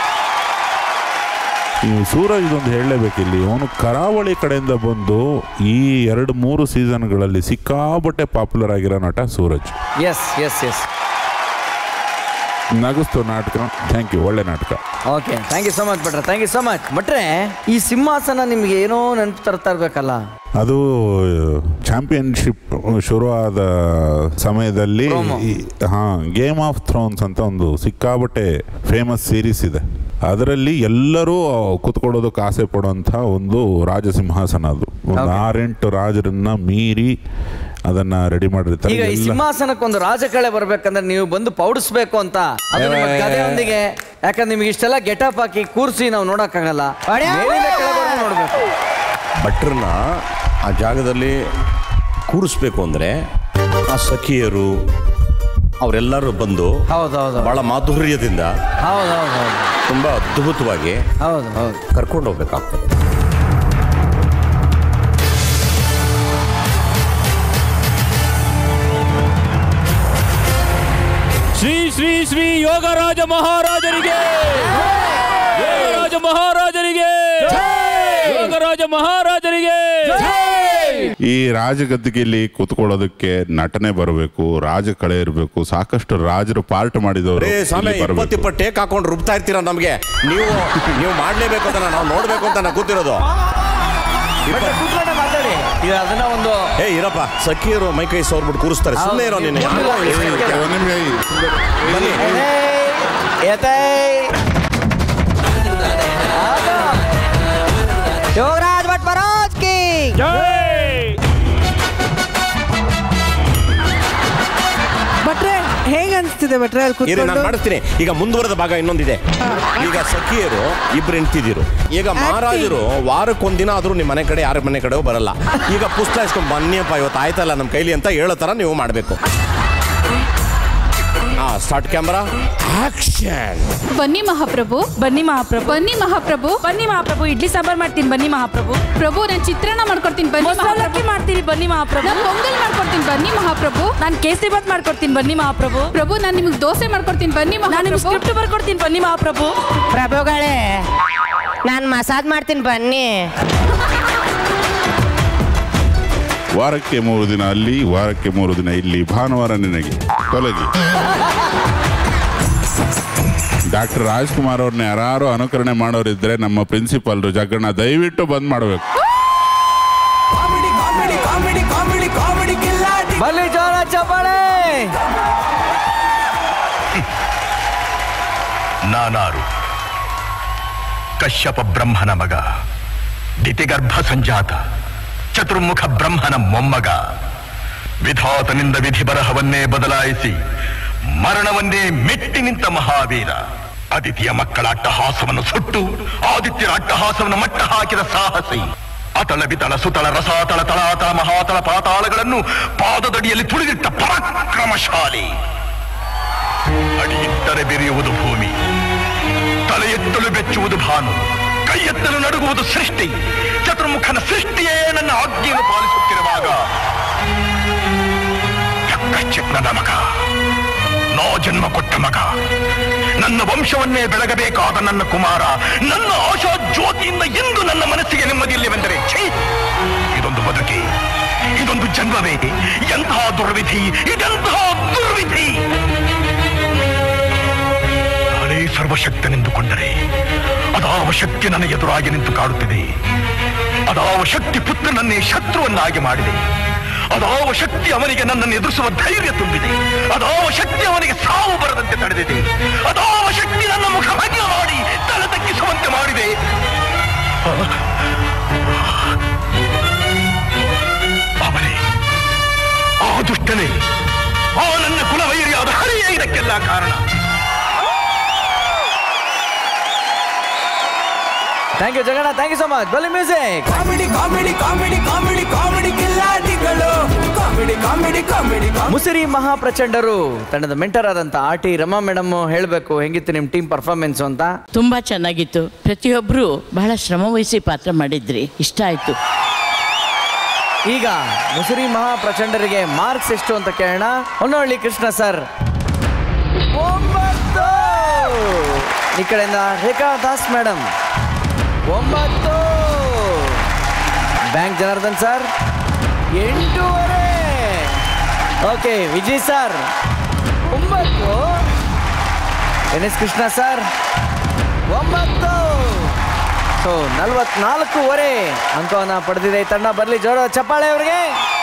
ಸೂರಜ್ ಇದೊಂದು ಹೇಳಲೇಬೇಕಿಲ್ಲಿ, ಅವನು ಕರಾವಳಿ ಕಡೆಯಿಂದ ಬಂದು ಈ 2-3 ಸೀಸನ್ಗಳಲ್ಲಿ ಸಿಕ್ಕಾಬಟ್ಟೆ ಪಾಪ್ಯುಲರ್ ಆಗಿರೋ ನಟ ಸೂರಜ್. ಎಸ್ ಎಸ್ ಎಸ್ ನಗಿಸ್ತು ನಾಟಕ. ಥ್ಯಾಂಕ್ ಯು, ಒಳ್ಳೆ ನಾಟಕ. Okay, thank you so much ಭಟ್ರೆ, ಥ್ಯಾಂಕ್ ಯು ಸೊ ಮಚ್. ಭಟ್ರೆ, ಈ ಸಿಂಹಾಸನ ನಿಮ್ಗೆ ಏನೋ ನೆನಪು ತರ್ತಾ ಇರ್ಬೇಕಲ್ಲ? ಅದು ಚಾಂಪಿಯನ್ಶಿಪ್ ಶುರುವಾದ ಸಮಯದಲ್ಲಿ ಗೇಮ್ ಆಫ್ ಥ್ರೋನ್ಸ್ ಅಂತ ಒಂದು ಸಿಕ್ಕಾಬಟ್ಟೆ ಫೇಮಸ್ ಸೀರೀಸ್ ಇದೆ. ಅದರಲ್ಲಿ ಎಲ್ಲರೂ ಕುತ್ಕೊಳ್ಳೋದಕ್ಕೆ ಆಸೆ ಪಡುವಂಥ ಒಂದು ರಾಜಸಿಂಹಾಸನ. ಅದು ಒಂದು 6-8 ರಾಜರನ್ನ ಮೀರಿ ಅದನ್ನ ರೆಡಿ ಮಾಡಿರ್ತಾರೆ. ಈಗ ಈ ಸಿಂಹಾಸನಕ್ಕೊಂದು ರಾಜಕಳೆ ಬರ್ಬೇಕಂದ್ರೆ ನೀವು ಬಂದು ಪೌಡಿಸ್ಬೇಕು ಅಂತ ಕಥೆಯೊಂದಿಗೆ. ಯಾಕಂದ್ರೆ ನಿಮ್ಗೆ ಇಷ್ಟೆಲ್ಲ ಗೆಟಪ್ ಹಾಕಿ ಕೂರಿಸಿ ನಾವು ನೋಡಕ್ಕಾಗಲ್ಲ, ನೋಡ್ಬೇಕು. ಭಟ್ರನ್ನ ಆ ಜಾಗದಲ್ಲಿ ಕೂರಿಸ್ಬೇಕು ಅಂದ್ರೆ ಆ ಸಖಿಯರು ಅವರೆಲ್ಲರೂ ಬಂದು ಬಹಳ ಮಾಧುರ್ಯದಿಂದ ತುಂಬಾ ಅದ್ಭುತವಾಗಿ ಕರ್ಕೊಂಡು ಹೋಗ್ಬೇಕಾಗ್ತದೆ. ಶ್ರೀ ಶ್ರೀ ಶ್ರೀ ಯೋಗರಾಜ ಮಹಾರಾಜರಿಗೆ, ಯೋಗರಾಜ ಮಹಾರಾಜರಿಗೆ, ಯೋಗರಾಜ ಮಹಾರಾಜರಿಗೆ. ಈ ರಾಜಗದ್ದಿಗೆಯಲ್ಲಿ ಕೂತ್ಕೊಳ್ಳೋದಕ್ಕೆ ನಟನೆ ಬರಬೇಕು, ರಾಜ ಕಳೆ ಇರಬೇಕು, ಸಾಕಷ್ಟು ರಾಜರು ಪಾರ್ಟ್ ಮಾಡಿದವರು. 20 ಟೇಕ್ ಹಾಕೊಂಡು ರುಬ್ತಾ ಇರ್ತೀರ ನಮ್ಗೆ. ನೀವು ಮಾಡ್ಲೇಬೇಕು ಅಂತ ನಾವು ನೋಡ್ಬೇಕು ಅಂತ ನಾವು ಕೂತಿರೋದು. ಅದನ್ನ ಒಂದು ಇರಪ್ಪ, ಸಖಿಯರು ಮೈಕೈ ಸೋರ್ಬಿಟ್ಟು ಕೂರಿಸ್ತಾರೆ. ಸುಮ್ಮನೆ ಇರೋ ನೀನು. ಯೋಗರಾಜ್ ಭಟ್ ಮಹಾರಾಜ್ ಕಿ ಭಟ್ರೆ, ಹೇಗೆ ಅನಿಸ್ತಿದೆ ಭಟ್ರೆ ಅಲ್ಲಿ ನಾನು ಮಾಡಿಸ್ತೀನಿ. ಈಗ ಮುಂದುವರೆದ ಭಾಗ ಇನ್ನೊಂದಿದೆ. ಈಗ ಸಖಿಯರು ಇಬ್ರು ಹೆಂಡ್ತಿದಿರು. ಈಗ ಮಹಾರಾಜರು ವಾರಕ್ಕೊಂದಿನ ಆದ್ರೂ ನಿಮ್ಮ ಮನೆ ಕಡೆ ಯಾರ ಮನೆ ಕಡೆ ಬರಲ್ಲ. ಈಗ ಪುಸ್ತಕ ಇಸ್ಕೊಂಡು ಬನ್ನಿಯಪ್ಪ ಇವತ್ತು ಆಯ್ತಲ್ಲ ನಮ್ಮ ಕೈಲಿ ಅಂತ ಹೇಳೋ ತರ ನೀವು ಮಾಡಬೇಕು. Start camera action. ಬನ್ನಿ ಮಹಾಪ್ರಭು, ಬನ್ನಿ ಮಹಾಪ್ರಭು, ಬನ್ನಿ ಮಹಾಪ್ರಭು, ಬನ್ನಿ ಮಹಾಪ್ರಭು. ಇಡ್ಲಿ ಸಾಂಬಾರ್ ಮಾಡ್ತೀನಿ ಬನ್ನಿ ಮಹಾಪ್ರಭು. ಪ್ರಭು, ನಾನು ಚಿತ್ರಾನ್ನ ಮಾಡ್ಕೊಡ್ತೀನಿ ಬನ್ನಿ ಮಹಾಪ್ರಭು. ಮಾಡ್ತೀನಿ ಬನ್ನಿ ಮಹಾಪ್ರಭು. ನಾನು ಪೊಂಗಲ್ ಮಾಡ್ಕೊಡ್ತೀನಿ ಬನ್ನಿ ಮಹಾಪ್ರಭು. ನಾನು ಕೇಸರಿ ಬಾತ್ ಮಾಡ್ಕೊಡ್ತೀನಿ ಬನ್ನಿ ಮಹಾಪ್ರಭು. ಪ್ರಭು, ನಾನು ನಿಮಗೆ ದೋಸೆ ಮಾಡ್ಕೊಡ್ತೀನಿ ಬನ್ನಿ ಮಹಾಪ್ರಭು. ಸ್ಕ್ರಿಪ್ಟ್ ಬರ್ಕೊಡ್ತೀನಿ ಬನ್ನಿ ಮಹಾಪ್ರಭು. ಪ್ರಭುಗಳೇ, ನಾನು ಮಸಾಜ್ ಮಾಡ್ತೀನಿ ಬನ್ನಿ. ವಾರಕ್ಕೆ 3 ದಿನ ಅಲ್ಲಿ, ವಾರಕ್ಕೆ 3 ದಿನ ಇಲ್ಲಿ, ಭಾನುವಾರ ನಿನಗೆ ತೊಲಗಿ. ಡಾಕ್ಟರ್ ರಾಜ್ಕುಮಾರ್ ಅವ್ರನ್ನ ಯಾರು ಅನುಕರಣೆ ಮಾಡೋರಿದ್ರೆ ನಮ್ಮ ಪ್ರಿನ್ಸಿಪಾಲ್ರು ಜಗಣ್ಣ ದಯವಿಟ್ಟು ಬಂದ್ ಮಾಡಬೇಕು. ನಾನಾರು ಕಶ್ಯಪ ಬ್ರಹ್ಮನ ಮಗ, ದಿತಿಗರ್ಭ ಸಂಜಾತ, ಚತುರ್ಮುಖ ಬ್ರಹ್ಮನ ಮೊಮ್ಮಗ. ವಿಧಾತನಿಂದ ವಿಧಿ ಬರಹವನ್ನೇ ಬದಲಾಯಿಸಿ ಮರಣವನ್ನೇ ಮೆಟ್ಟಿ ನಿಂತ ಮಹಾವೀರ. ಅದಿತಿಯ ಮಕ್ಕಳ ಅಟ್ಟಹಾಸವನ್ನು ಸುಟ್ಟು ಆದಿತ್ಯರ ಅಟ್ಟಹಾಸವನ್ನು ಮಟ್ಟ ಹಾಕಿದ ಸಾಹಸಿ. ಅತಳ ಬಿತಳ ಸುತಳ ರಸಾತಳ ತಳಾತಳ ಮಹಾತಳ ಪಾತಾಳಗಳನ್ನು ಪಾದದಡಿಯಲ್ಲಿ ತುಳಿದಿಟ್ಟ ಪರಾಕ್ರಮಶಾಲಿ. ಅಡಿಯಿಟ್ಟರೆ ಬೆರೆಯುವುದು ಭೂಮಿ, ತಲೆ ಎತ್ತಲು ಬೆಚ್ಚುವುದು ಭಾನು, ಕೈ ಎತ್ತಲು ನಡುಗುವುದು ಸೃಷ್ಟಿ. ಚತುರ್ಮುಖನ ಸೃಷ್ಟಿಯೇ ನನ್ನ ಆಜ್ಞೆಯನ್ನು ಪಾಲಿಸುತ್ತಿರುವಾಗ ನನ್ನ ಮಗ, ನೋ ಜನ್ಮ ಕೊಟ್ಟ ಮಗ, ನನ್ನ ವಂಶವನ್ನೇ ಬೆಳಗಬೇಕಾದ ನನ್ನ ಕುಮಾರ, ನನ್ನ ಆಶಾ ಜ್ಯೋತಿಯಿಂದ ಎಂದು ನನ್ನ ಮನಸ್ಸಿಗೆ ನೆಮ್ಮದಿಯಿಲ್ಲವೆಂದರೆ ಛೀ, ಇದೊಂದು ಬದುಕಿ, ಇದೊಂದು ಜನ್ಮವೇ, ಎಂತಹ ದುರ್ವಿಧಿ, ಇದೆಂತಹ ದುರ್ವಿಧಿ. ನಾನೇ ಸರ್ವಶಕ್ತನೆಂದುಕೊಂಡರೆ ಅದಾವ ಶಕ್ತಿ ನನ್ನ ಎದುರಾಗಿ ನಿಂತು ಕಾಡುತ್ತಿದೆ. ಅದಾವ ಶಕ್ತಿ ಪುತ್ರನನ್ನೇ ಶತ್ರುವನ್ನಾಗಿ ಮಾಡಿದೆ. ಅದಾವ ಶಕ್ತಿ ಅವನಿಗೆ ನನ್ನನ್ನು ಎದುರಿಸುವ ಧೈರ್ಯ ತುಂಬಿದೆ. ಅದಾವ ಶಕ್ತಿ ಅವನಿಗೆ ಸಾವು ಬರದಂತೆ ತಡೆದಿದೆ. ಅದಾವ ಶಕ್ತಿ ನನ್ನ ಮುಖ ಭಗ್ನ ಮಾಡಿ ತಲೆ ತಗ್ಗಿಸುವಂತೆ ಮಾಡಿದೆ. ಅವನೇ, ಆ ದುಷ್ಟನೇ, ಆ ನನ್ನ ಕುಲವೈರಿಯಾದ ಹರಿಯೇ ಇದಕ್ಕೆಲ್ಲ ಕಾರಣ. Thank you Jaganna, thank you so much. ಬಲಿ music. Comedy comedy comedy comedy comedy ಕಿಲ್ಲಾಡಿಗಳು. ಕಾಮಿಡಿ ಕಾಮಿಡಿ ಕಾಮಿಡಿ ಮುಸಿರಿ ಮಹಾಪ್ರಚಂಡರು ತಂಡದ ಮೆಂಟರ್ ಆದಂತ ಆರ್ ಟಿ ರಮಾ ಮೇಡಮ್ ಹೇಳಬೇಕು, ಹೆಂಗಿತ್ತು ನಿಮ್ಮ ಟೀಮ್ ಪರ್ಫಾರ್ಮೆನ್ಸ್ ಅಂತ? ತುಂಬಾ ಚೆನ್ನಾಗಿತ್ತು. ಪ್ರತಿಯೊಬ್ರು ಬಹಳ ಶ್ರಮ ವಹಿಸಿ ಪಾತ್ರ ಮಾಡಿದ್ರಿ, ಇಷ್ಟ ಆಯ್ತು. ಈಗ ಮುಸಿರಿ ಮಹಾಪ್ರಚಂಡರಿಗೆ ಮಾರ್ಕ್ಸ್ ಎಷ್ಟು ಅಂತ ಕೇಳೋಣ. ಹೊನ್ನೊಳ್ಳಿ ಕೃಷ್ಣ ಸರ್ 9. ಈ ಕಡೆಯಿಂದ Rekha Das madam 9. Bank Janardhan sir 8.5. Okay, Vijay sir 9. N S Krishna sir 9. So 44.5 ಅಂಕವನ್ನು ಪಡೆದಿದೆ ಈ ತಂಡ. ಬರಲಿ ಜೋರ ಚಪ್ಪಾಳೆ ಅವರಿಗೆ.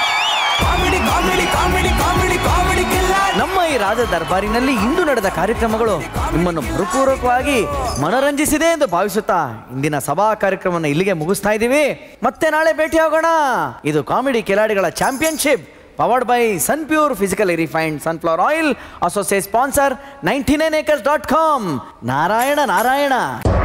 ನಮ್ಮ ಈ ರಾಜ ದರ್ಬಾರಿನಲ್ಲಿ ಇಂದು ನಡೆದ ಕಾರ್ಯಕ್ರಮಗಳು ನಿಮ್ಮನ್ನು ಭರಪೂರ್ವಕವಾಗಿ ಮನರಂಜಿಸಿದೆ ಎಂದು ಭಾವಿಸುತ್ತಾ ಇಂದಿನ ಸಭಾ ಕಾರ್ಯಕ್ರಮವನ್ನು ಇಲ್ಲಿಗೆ ಮುಗಿಸ್ತಾ ಇದ್ದೀವಿ. ಮತ್ತೆ ನಾಳೆ ಭೇಟಿಯಾಗೋಣ. ಇದು ಕಾಮಿಡಿ ಕಿಲಾಡಿಗಳ championship powered by sun pure physically refined sunflower oil, associate sponsor 99acres.com. Narayana Narayana.